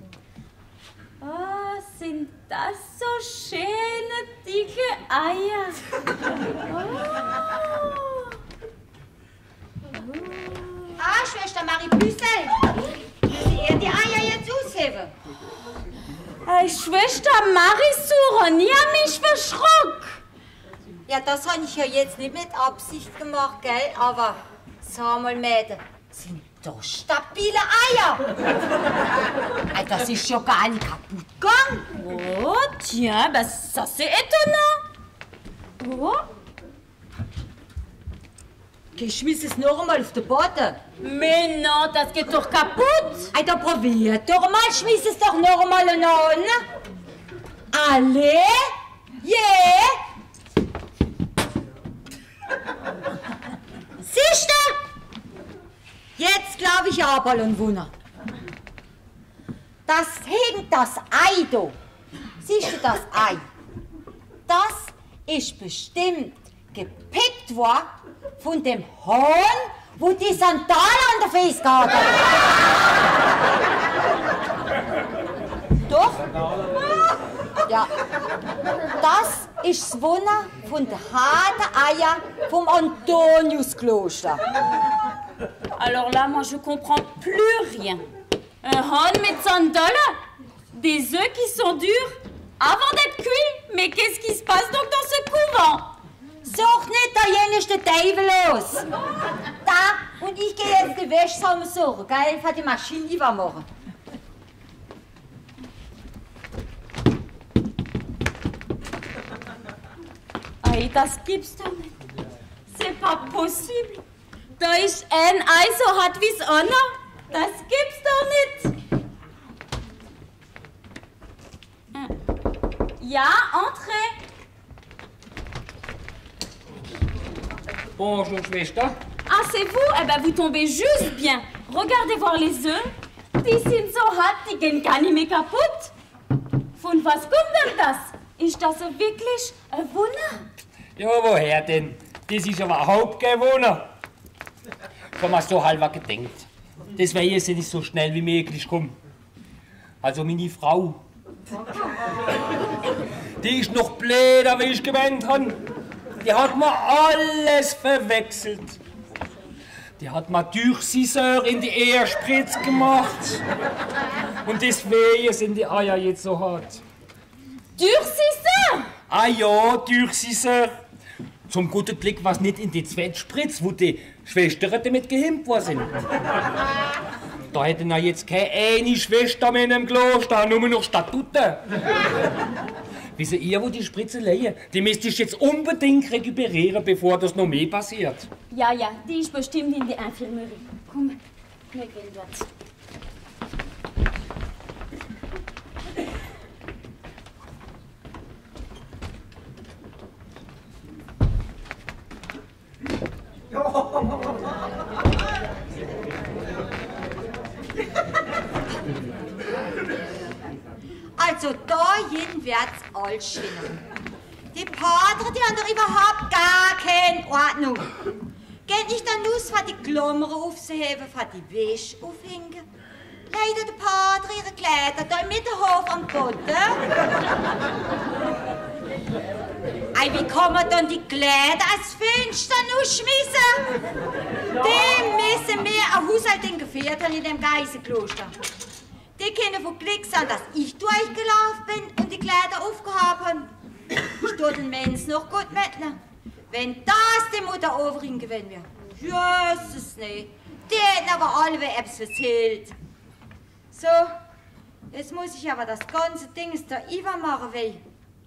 Oh, sind das so schöne, dicke Eier. Oh. Ah, Schwester Marie Büssel, müssen ihr die Eier jetzt ausheben? Hey, Schwester Marie-Suren, ich hab mich verschrocken. Ja, das habe ich ja jetzt nicht mit Absicht gemacht, gell? Aber sag mal, Mädel, sind das stabile Eier? Ey, das ist ja gar nicht kaputt gegangen. Oh, tiens, ben ça c'est étonnant. Oh. Geschmiss es noch einmal auf den Boden. Mais non, das geht doch kaputt. Ey, da probiert doch mal, schmiss es doch noch einmal an. Alle? Yeah! Siehst du? Jetzt glaube ich aber ein Wunder. Das hängt das Ei da. Siehst du das Ei? Das ist bestimmt gepickt worden von dem Hahn, wo die Sandalen an der Füße gehabt hat. Doch? Ja. Das ist das Wunder von den harten Eiern vom Antoniuskloster. Alors là, moi je comprends plus rien. Un hahn mit Sandalen, des œufs qui sont durs avant d'être cuits. Mais qu'est-ce qui se passe donc dans ce couvent? Such nicht, da jen ist der Teufel los. Da, und ich gehe jetzt die Wäsche zusammen suchen, gell, für die Maschine, die wir machen. Ei, das gibt's doch nicht. C'est pas possible. Da ist ein Ei so hart wie's andere. Das gibt's doch nicht. Ja, entrez. Bonjour, Schwester. Ah, c'est vous? Eh ben, vous tombez juste bien. Regardez voir les œufs. Die sind so hart, die gehen gar nicht mehr kaputt. Von was kommt denn das? Ist das so wirklich ein Wunder? Ja, woher denn? Das ist aber überhaupt kein Wunder. Ich hab mir so halber gedenkt. Das wäre jetzt nicht so schnell wie möglich kommen. Also meine Frau. Die ist noch blöder, wie ich gemeint habe. Die hat mir alles verwechselt. Die hat mir Durchsisseur in die Eierspritz gemacht. Und deswegen sind die Eier jetzt so hart. Durchsisseur? Ah ja, Durchsisseur. Zum guten Glück war es nicht in die Zweitspritz, wo die Schwestern damit gehemmt worden sind. Da hätte na jetzt keine eine Schwester mehr in dem Kloster, nur noch Statuten. Wisst ihr, wo die Spritze leien? Die müsst ihr jetzt unbedingt rekuperieren, bevor das noch mehr passiert. Ja, ja, die ist bestimmt in die Infirmerie. Komm, wir gehen dort. Also da jeden wird's alles schlimmer. Die Pater, die haben doch überhaupt gar keine Ordnung. Geht nicht dann los, für die Klammern aufzuheben, für die Wäsche aufhängen? Leider der Pater ihre Kleider da im Mittelhof am Boden. Ei, wie kann man dann die Kleider als Fenster nur schmissen? Die müssen wir ein Haushalt in Gefährten in dem Geisenkloster. Die können von Glück sein, dass ich durchgelaufen bin und die Kleider aufgehoben. Ich tue den Menschen noch gut mitnehmen. Wenn das die Mutter Overin gewesen wäre. Jesus, nee. Die hätten aber alle wer etwas erzählt. So, jetzt muss ich aber das ganze Ding da übermachen, weil.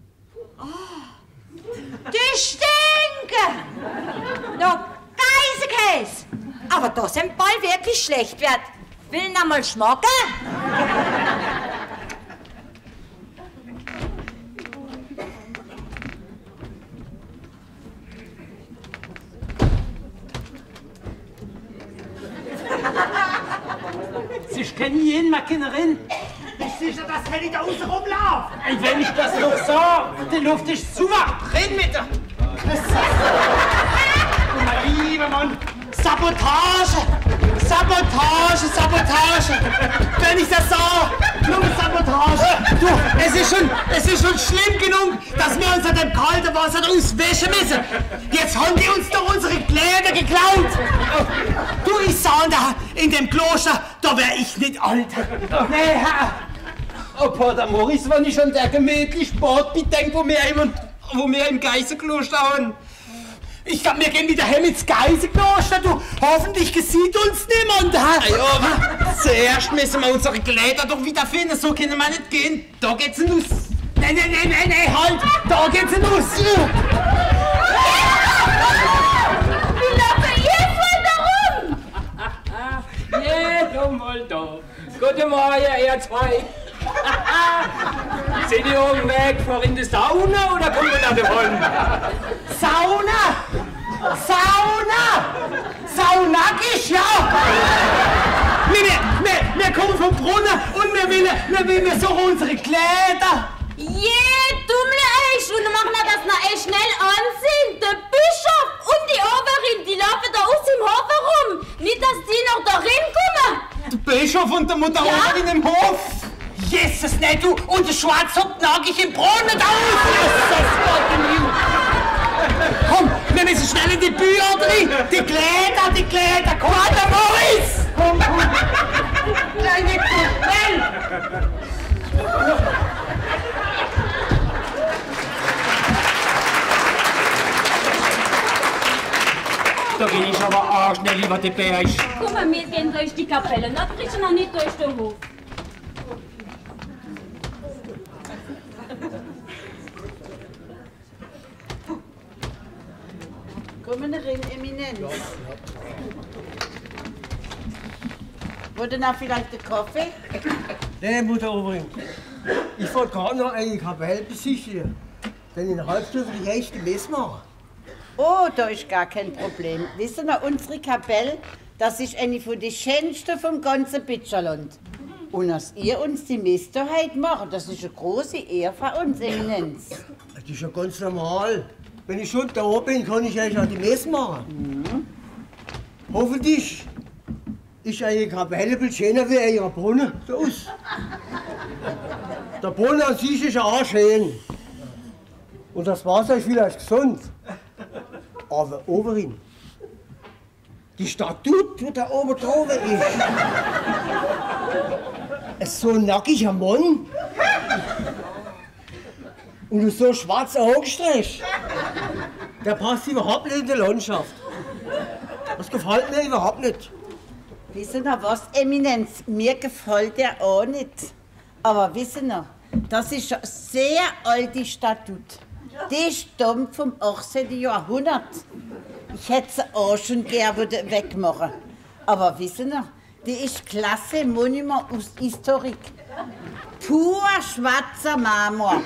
Oh, die stinken! Noch Geisekäse! Aber das im Ball wirklich schlecht wird. Will ihn einmal schmecken? Ich kenne jeden mal Kinderin. Bist du sicher, dass Henny da außen rumläuft? Ey, wenn ich das noch sah, die Luft ist zu wach. Red mit dir. Du mein lieber Mann, Sabotage! Sabotage, Sabotage! Wenn ich das sah, nur Sabotage! Du, es ist schon, es ist schon schlimm genug, dass wir unter dem kalten Wasser uns waschen müssen. Jetzt haben die uns doch unsere Kleider geklaut. Du, ich sah da in dem Kloster, da wär ich nicht alt. Nee, Herr. Oh, Pater Maurice war nicht schon der gemütliche Bad bedenkt, wo wir im, wo wir im Geisenkloster haben. Ich glaub, wir gehen wieder heim ins Geisenkloster, du. Hoffentlich gesieht uns niemand. Ja, aber zuerst müssen wir unsere Kleider doch wieder finden, so können wir nicht gehen. Da geht's los. Nein, nein, nein, nein, nein, halt! Da geht's los! Wie laufe ihr voll da rum? Ja, komm mal da. Guten Morgen, ihr zwei. Sind die oben weg, vor in die Sauna oder kommen wir da davon? Sauna! Sauna! Saunagisch, ja! Wir, wir, wir kommen vom Brunnen und wir wollen, wir wollen so unsere Kleider. Je, dummle Eich, und machen wir das noch echt schnell ansehen. Der Bischof und die Oberin, die laufen da aus im Hof herum. Nicht, dass die noch da reinkommen. Der Bischof und der Mutter Ja? Oberin im Hof. Jesus, nicht du! Und der Schwarz hockt nackig im Brunnen da aus! Jesus Gott im Himmel! Komm, wir müssen schnell in die Bühne drin! Die Kleider, die Kleider! Komm, der Maurice! Komm, komm! Kleine Kuppel! Da bin ich aber auch schnell lieber der Berg. Guck mal, wir gehen durch die Kapelle, noch kriegst noch nicht durch den Hof. Kommen rein, Eminenz. Wurde noch vielleicht der Kaffee? Nee, Mutter Oberin. Ich wollte gerade noch eine Kapelle besichtigen. Denn in einer halben Stunde will ich echt die Messe machen. Oh, da ist gar kein Problem. Wissen Sie, unsere Kapelle, das ist eine von den schönsten vom ganzen Bitterland. Und dass ihr uns die Messe heute macht, das ist eine große Ehre für uns, Eminenz. Das ist ja ganz normal. Wenn ich schon da bin, kann ich euch auch die Messe machen. Mhm. Hoffentlich ist eine Kapelle viel schöner wie euer Brunnen. Da aus. Der Brunnen an sich ist ja auch schön. Und das Wasser ist vielleicht gesund. Aber Oberin, die Statue, die da oben drauf ist, ist so ein nackiger Mann und so schwarz angestreicht. Der passt überhaupt nicht in die Landschaft. Das gefällt mir überhaupt nicht. Wissen Sie was, Eminenz? Mir gefällt der auch nicht. Aber wissen Sie, das ist eine sehr alte Statue. Die stammt vom achtzehnten Jahrhundert. Ich hätte sie auch schon gerne wegmachen. Aber wissen Sie, die ist klasse Monument aus Historik. Pur schwarzer Marmor.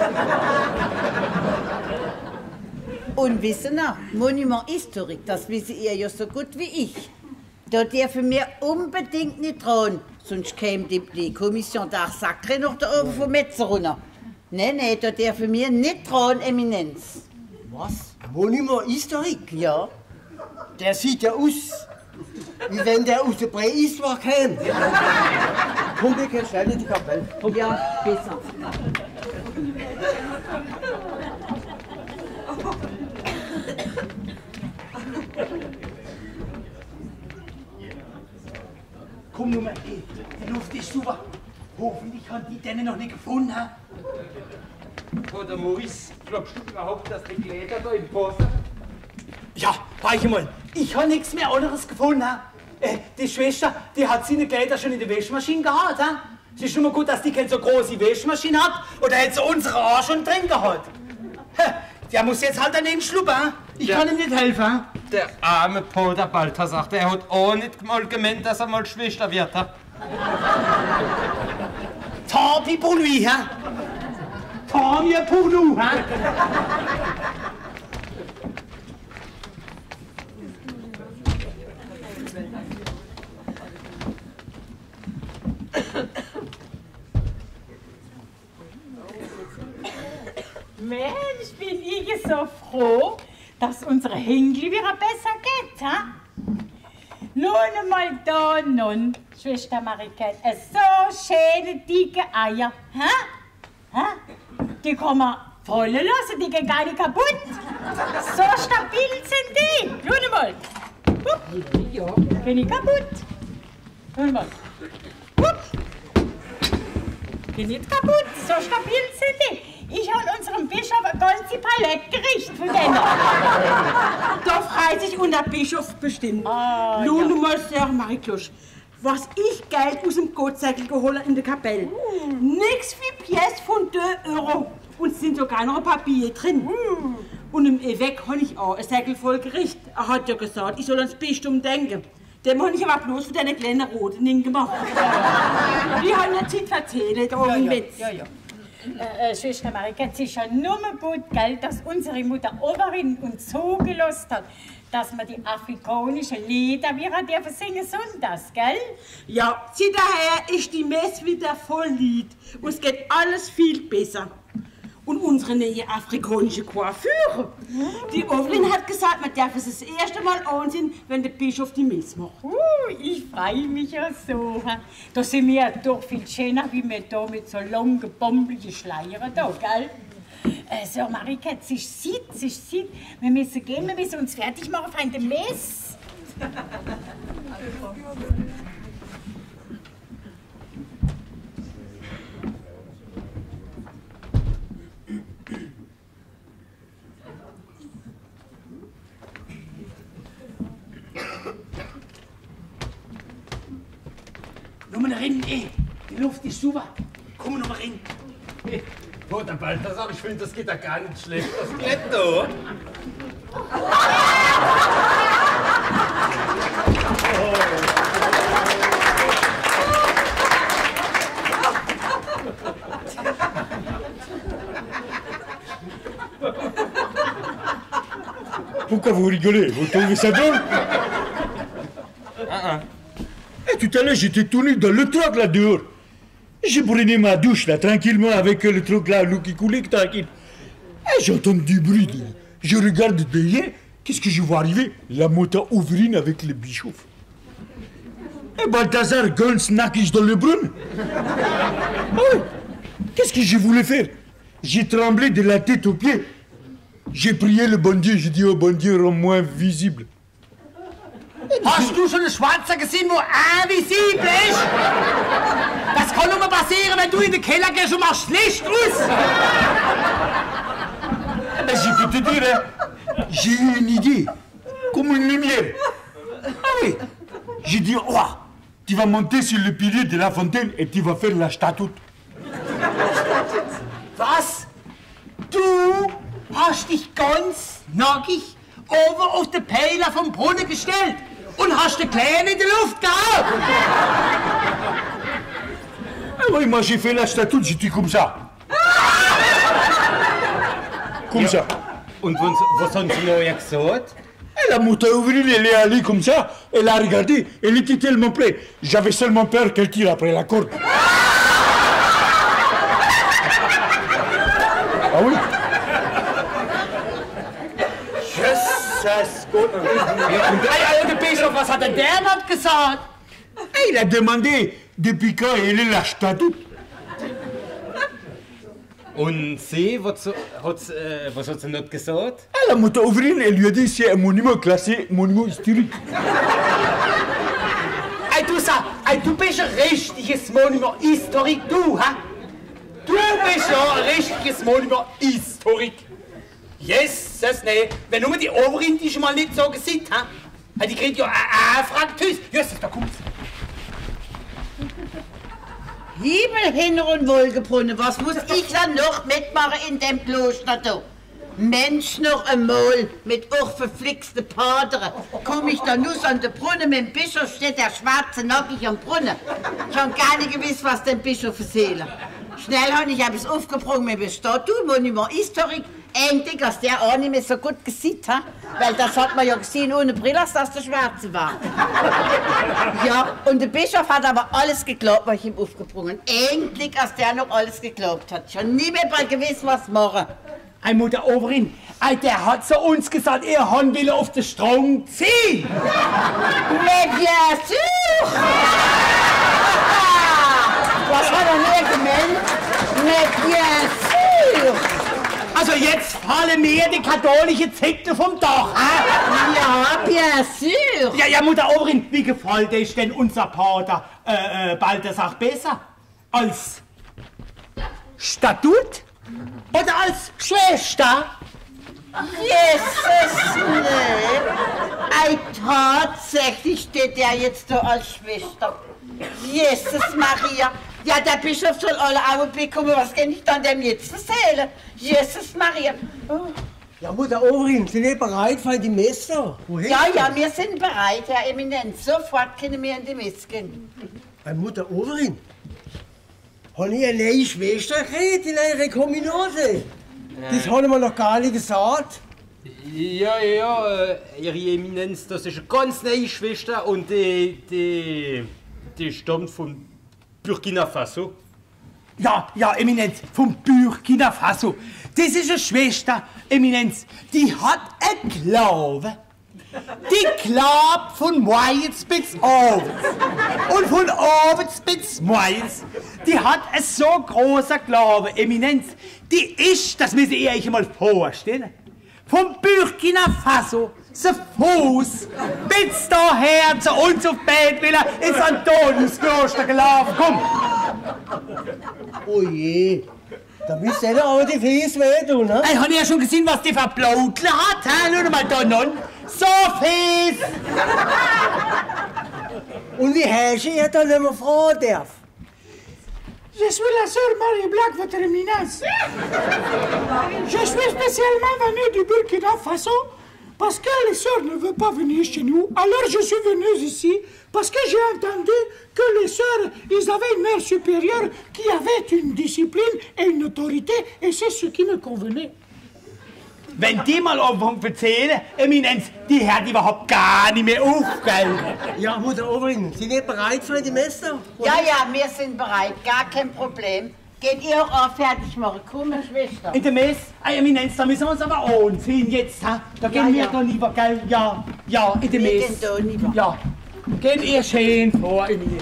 Und wissen Sie, Monument Historik, das wissen ihr ja so gut wie ich. Da dürfen wir unbedingt nicht trauen, sonst käme die, die Kommission d'Art Sacré noch da oben vom Metzer runter. Nein, nein, da dürfen wir nicht trauen, Eminenz. Was? Monument Historik? Ja. Der sieht ja aus, wie wenn der aus der Prähistoire käme. Komm, wir gehen schnell in die Kapelle. Komm. Ja, besser. Komm nur mal, ey, die Luft ist super. Hoffentlich haben die denen noch nicht gefunden. Ha? Pater Maurice, glaubst du überhaupt, dass die Kleider da im Posten? Ja, warte mal, ich habe nichts mehr anderes gefunden. Ha? Äh, die Schwester, die hat seine Kleider schon in der Wäschmaschine gehabt. Ha? Es ist schon mal gut, dass die keine so große Wäschmaschine hat. Oder hätte sie unsere auch schon drin gehabt. Ha, der muss jetzt halt daneben schluppern. Ich Ja. kann ihm nicht helfen. Ha? Der arme Pater Balthasar, der hat auch nicht mal gemeint, dass er mal Schwester wird. Ha? Tant pis pour lui, hein? Tant mieux pour nous, hein? Mensch, bin ich so froh, dass unsere Hengli wieder besser geht, ha? Nun einmal da, nun, Schwester Mariket, so schöne, dicke Eier, ha? Ha? Die kann man voll lassen, die gehen gar nicht kaputt. So stabil sind die. Nun einmal. Hup. Ja, gehen nicht kaputt. Nun einmal. Hup. Gehen nicht kaputt, so stabil sind die. Ich habe unserem Bischof eine ganze Palette gerichtet von denen. Da freut sich unser Bischof bestimmt. Ah, Nun ja. mal, Sir Mariklusch, was ich Geld aus dem Gottsäckel geholt habe in der Kapelle. Mm. Nix wie Pièce von zwei Euro. Und es sind sogar noch ein Papier drin. Mm. Und im Évêque habe ich auch ein Säckel voll Gericht. Er hat ja gesagt, ich soll ans Bistum denken. Dem habe ich aber bloß für deine kleinen roten Ding gemacht. Die haben nicht Zeit verzählt, da Ja, im ja, Witz. ja, ja. Äh, äh, Schwester Marika, es ist ja nur gut, gell, dass unsere Mutter Oberin uns so gelost hat, dass wir die afrikanischen Lieder wieder dürfen singen sonntags, gell? Ja, sieh daher ist die Messe wieder voll Lied. Und es geht alles viel besser. Und unsere neue afrikanische Coiffure. Die Oberin hat gesagt, man darf es das erste Mal ansehen, wenn der Bischof die Messe macht. Uh, ich freue mich ja so. Da sind wir ja doch viel schöner, wie wir da mit so langen, bombeligen Schleiern da, gell? Äh, so, Marika, es ist Zeit, es ist Zeit. Wir müssen gehen, wir müssen uns fertig machen für eine Messe. Noch mal rein, ey. Die Luft ist super. Komm noch mal rein. Hey, Bruder Balthasar, ich finde, das geht ja gar nicht schlecht. Das Kletter. Pourquoi vous rigolez? Vous trouvez ça drôle? Ah, ah. Et tout à l'heure, j'étais tout nu dans le truc là dehors. J'ai pris ma douche là, tranquillement, avec le truc là, l'eau qui coulait, tranquille. Et j'entends du bruit. De... Je regarde derrière, qu'est-ce que je vois arriver? La moto Ouvrine avec le bischof. Et Balthazar, ganz nackig dans le brun. Oh, qu'est-ce que je voulais faire? J'ai tremblé de la tête aux pieds. J'ai prié le bon Dieu, j'ai dit oh bon Dieu, rends-moi visible. Hast du schon einen Schwarzen gesehen, der invisibel ist? Das kann nur mal passieren, wenn du in den Keller gehst und machst Licht aus. Mais je peux te dire, hein, j'ai eu une idée, comme une lumière. Ah oui, j'ai dit, oh, tu vas monter sur le pilier de la fontaine et tu vas faire la statue. Was? Du hast dich ganz nackig oben auf den Pfeiler vom Brunnen gestellt und hast den Kleinen in der Luft gehabt. Ah oui, moi j'ai fait la statue, j'étais comme ça. Comme Ja. ça. Und was, was haben Sie noch gesagt? Et la moto ouvrière, elle est allée comme ça, elle a regardé, elle était tellement près. J'avais seulement peur qu'elle tire après la corde. Ah oui? Jesus Gott. Ja, und der alte Bischof, was hat denn der noch gesagt? Et il a demandé depuis quand elle est la statue. Und sie, was, hat, äh, was hat sie nicht gesagt? Ah, la moto ouvrière, elle lui a dit c'est un monument classé, monument historique. Ey, du sag, ey, du bist ein richtiges Monument Historik, du, ha? Du bist ja ein richtiges Monument Historik. Jesus, nee, wenn nur die Oberin die schon mal nicht so gesehen ha? Die kriegt ja ein Fraktus. Jesus, da kommt's. Himmel, Himmel und Wohlgebrunne, was muss ich dann noch mitmachen in dem Kloster da? Mensch, noch einmal mit auch verflixten Padre. Komm ich da nur an den Brunnen, mit dem Bischof steht der Schwarze nackig am Brunnen. Ich hab gar nicht gewusst, was dem Bischof erzählen. Schnell habe ich etwas aufgebrungen mit dem Statue, Monument Historik. Endlich, dass der auch nicht mehr so gut gesehen hat. Weil das hat man ja gesehen ohne Brille, dass der Schwarze war. Ja, und der Bischof hat aber alles geglaubt, was ich ihm aufgebrungen. Endlich, dass der noch alles geglaubt hat. Ich habe nie mehr gewusst, was machen. Ei Mutter Overin, ei, der hat zu uns gesagt, er han will auf den Strom ziehen. Mais bien sûr! Was hat er mir gemeint? Mais bien sûr! Also jetzt fallen mir die katholische Sekte vom Dach, hä? Ja, bien sûr! Ja, ja, Mutter Overin, wie gefällt euch denn unser Pater äh, äh, Balthasar besser? Als Statut oder als Schwester? Jesus, nee. Ei, tatsächlich steht der jetzt da als Schwester. Jesus Maria. Ja, der Bischof soll alle Augen bekommen, was kann ich dann dem jetzt erzählen? Jesus Maria. Oh. Ja, Mutter Overin, sind ihr bereit für die Messe? Wohin? Ja, ja, wir sind bereit, Herr Eminenz. Sofort können wir in die Messe gehen. Bei Mutter Overin, haben ihr eine neue Schwester gekriegt in eure Kombinose? Das haben wir noch gar nicht gesagt. Ja, ja, äh, Ihre Eminenz, das ist eine ganz neue Schwester und die, die, die stammt von Burkina Faso. Ja, ja, Eminenz, vom Burkina Faso. Das ist eine Schwester, Eminenz, die hat einen Glaube. Die glaubt von morgens bis abends. Und von abends bis morgens. Die hat einen so großen Glaube, Eminenz. Die ist, das müsst ihr euch mal vorstellen, vom Burkina Faso zu Fuß bis daher zu uns auf Bethwiller ins Antoniuskloster gelaufen. Komm! Oh je, da müsst ihr aber die Füße wehtun, ne? Ich hab ja schon gesehen, was die für Blautle hat. Hä? Schau mal da nun. So fies! Und wie heißt ihr dann, wenn man fragen darf? Je suis la sœur Marie Black, votre éminence. Je suis spécialement venue du Burkina Faso parce que les sœurs ne veulent pas venir chez nous. Alors je suis venue ici parce que j'ai entendu que les sœurs, ils avaient une mère supérieure qui avait une discipline et une autorité et c'est ce qui me convenait. Wenn die mal anfangen zu erzählen, Eminenz, die hört überhaupt gar nicht mehr auf, gell? Ja, Mutter Overin, sind ihr bereit für die Messe? Ja, ja, wir sind bereit, gar kein Problem. Geht ihr auch fertig machen? Komm, Schwester. In der Messe, hey, Eminenz, da müssen wir uns aber anziehen jetzt, ha? Da gehen Ja, wir ja. doch lieber, gell? Ja, ja, in der Wir Messe. gehen da lieber. Ja, gehen ihr schön vor, Eminenz.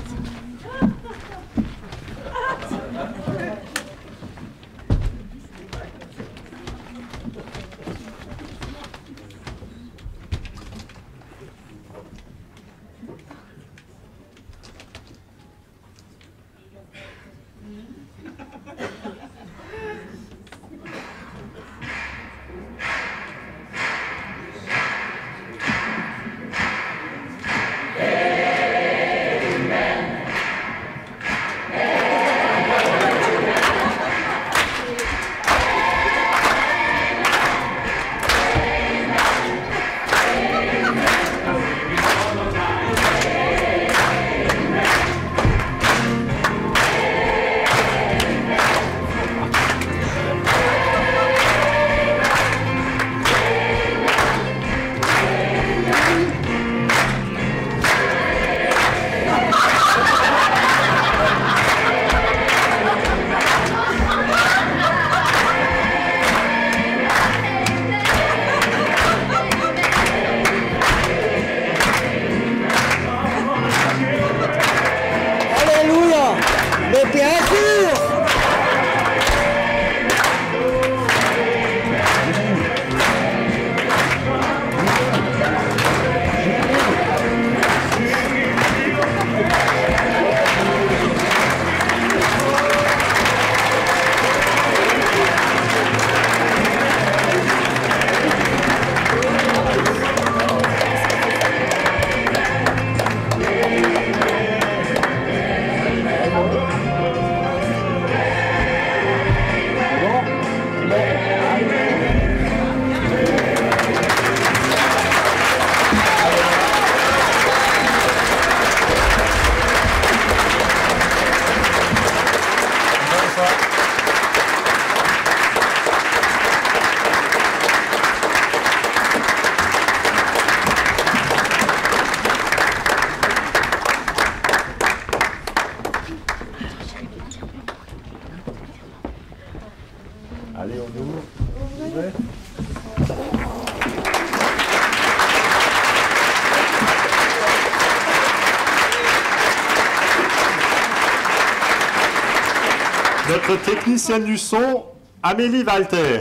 Allez, on ouvre. Notre technicienne du son, Amélie Walter.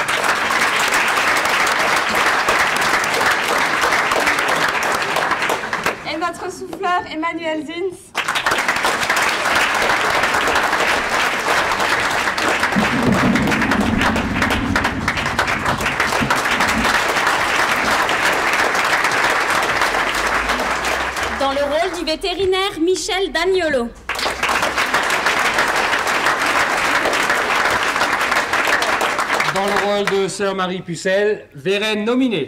Et notre souffleur, Emmanuel Zins. Dans le rôle du vétérinaire, Michel Dagnolo. Dans le rôle de Sœur Marie Pucelle, Vérène Nominé.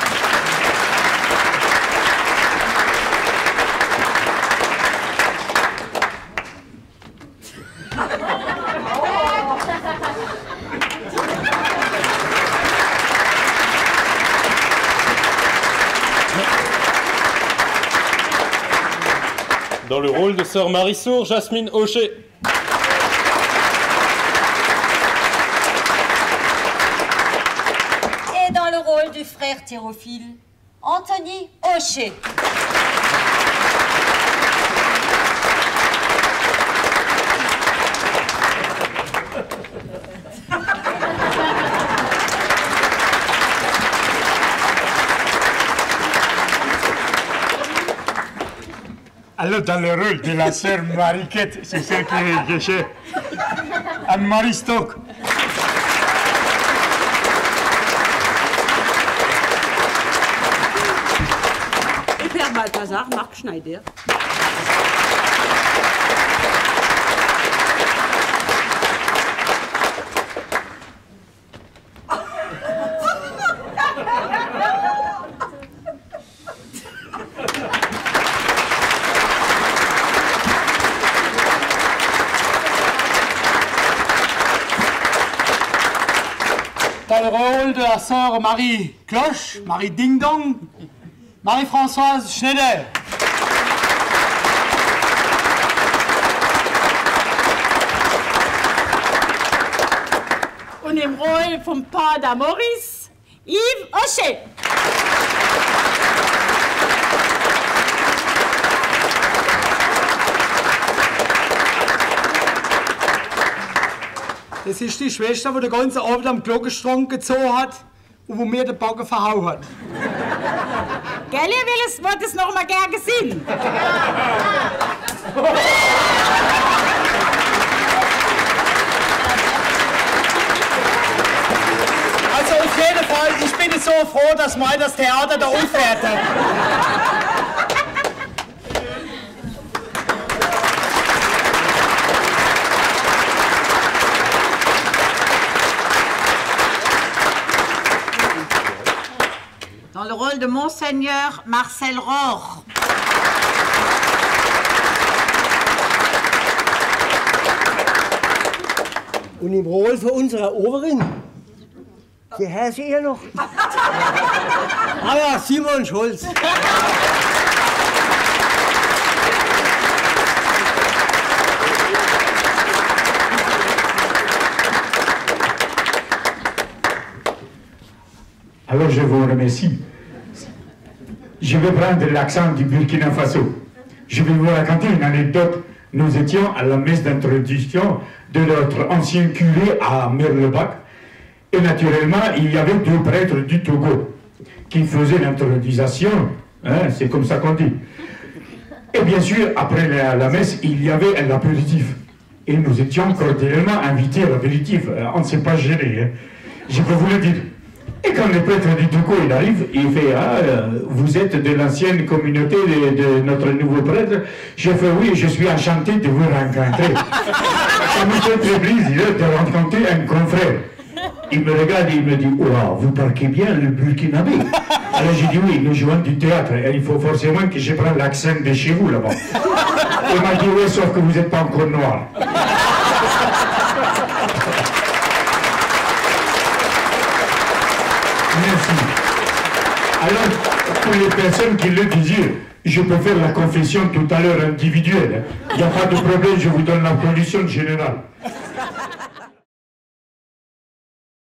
Dans le rôle de Sœur Marie Sour, Jasmine Aucher. Et dans le rôle du frère Théophile, Anthony Aucher. Alors, dans le rôle de la sœur Mariquette, c'est celle qui est gâchée, Anne-Marie Stock. Et Père Balthazar, Marc Schneider. Dans le rôle de la sœur Marie Cloche, Marie Ding Dong, Marie-Françoise Schneider. Und im Roll vom Pater Maurice, Yves Aucher. Das ist die Schwester, die den ganzen Abend am Glockenstrang gezogen hat und wo mir den Backen verhauen hat. Gell, ihr will es, wollt es noch mal gern gesehen. Also auf jeden Fall, ich bin so froh, dass mal das Theater da umfährt. Dans le rôle de Monseigneur Marcel Rohr. Und im Roll für unsere Oberin, die heißt ihr noch? Ah ja, Simon Schulz. Alors je vous remercie. Je vais prendre l'accent du Burkina Faso. Je vais vous raconter une anecdote. Nous étions à la messe d'introduction de notre ancien curé à Merlebac. Et naturellement, il y avait deux prêtres du Togo qui faisaient l'introduction. Hein, c'est comme ça qu'on dit. Et bien sûr, après la, la messe, il y avait un apéritif. Et nous étions cordialement invités à l'apéritif. On ne s'est pas gêné. Hein. Je peux vous le dire. Et quand le prêtre du Togo il arrive, il fait ah, vous êtes de l'ancienne communauté de, de notre nouveau prêtre. Je fais oui, je suis enchanté de vous rencontrer. Ça me fait très plaisir de rencontrer un confrère. Il me regarde et il me dit wow, vous parlez bien le burkinabé. Alors j'ai dit oui, nous jouons du théâtre et il faut forcément que je prenne l'accent de chez vous là-bas. Il m'a dit oui, sauf que vous n'êtes pas encore noir. Merci. Alors, pour les personnes qui le désirent, je peux faire la confession tout à l'heure individuelle. Il n'y a pas de problème, je vous donne la condition générale.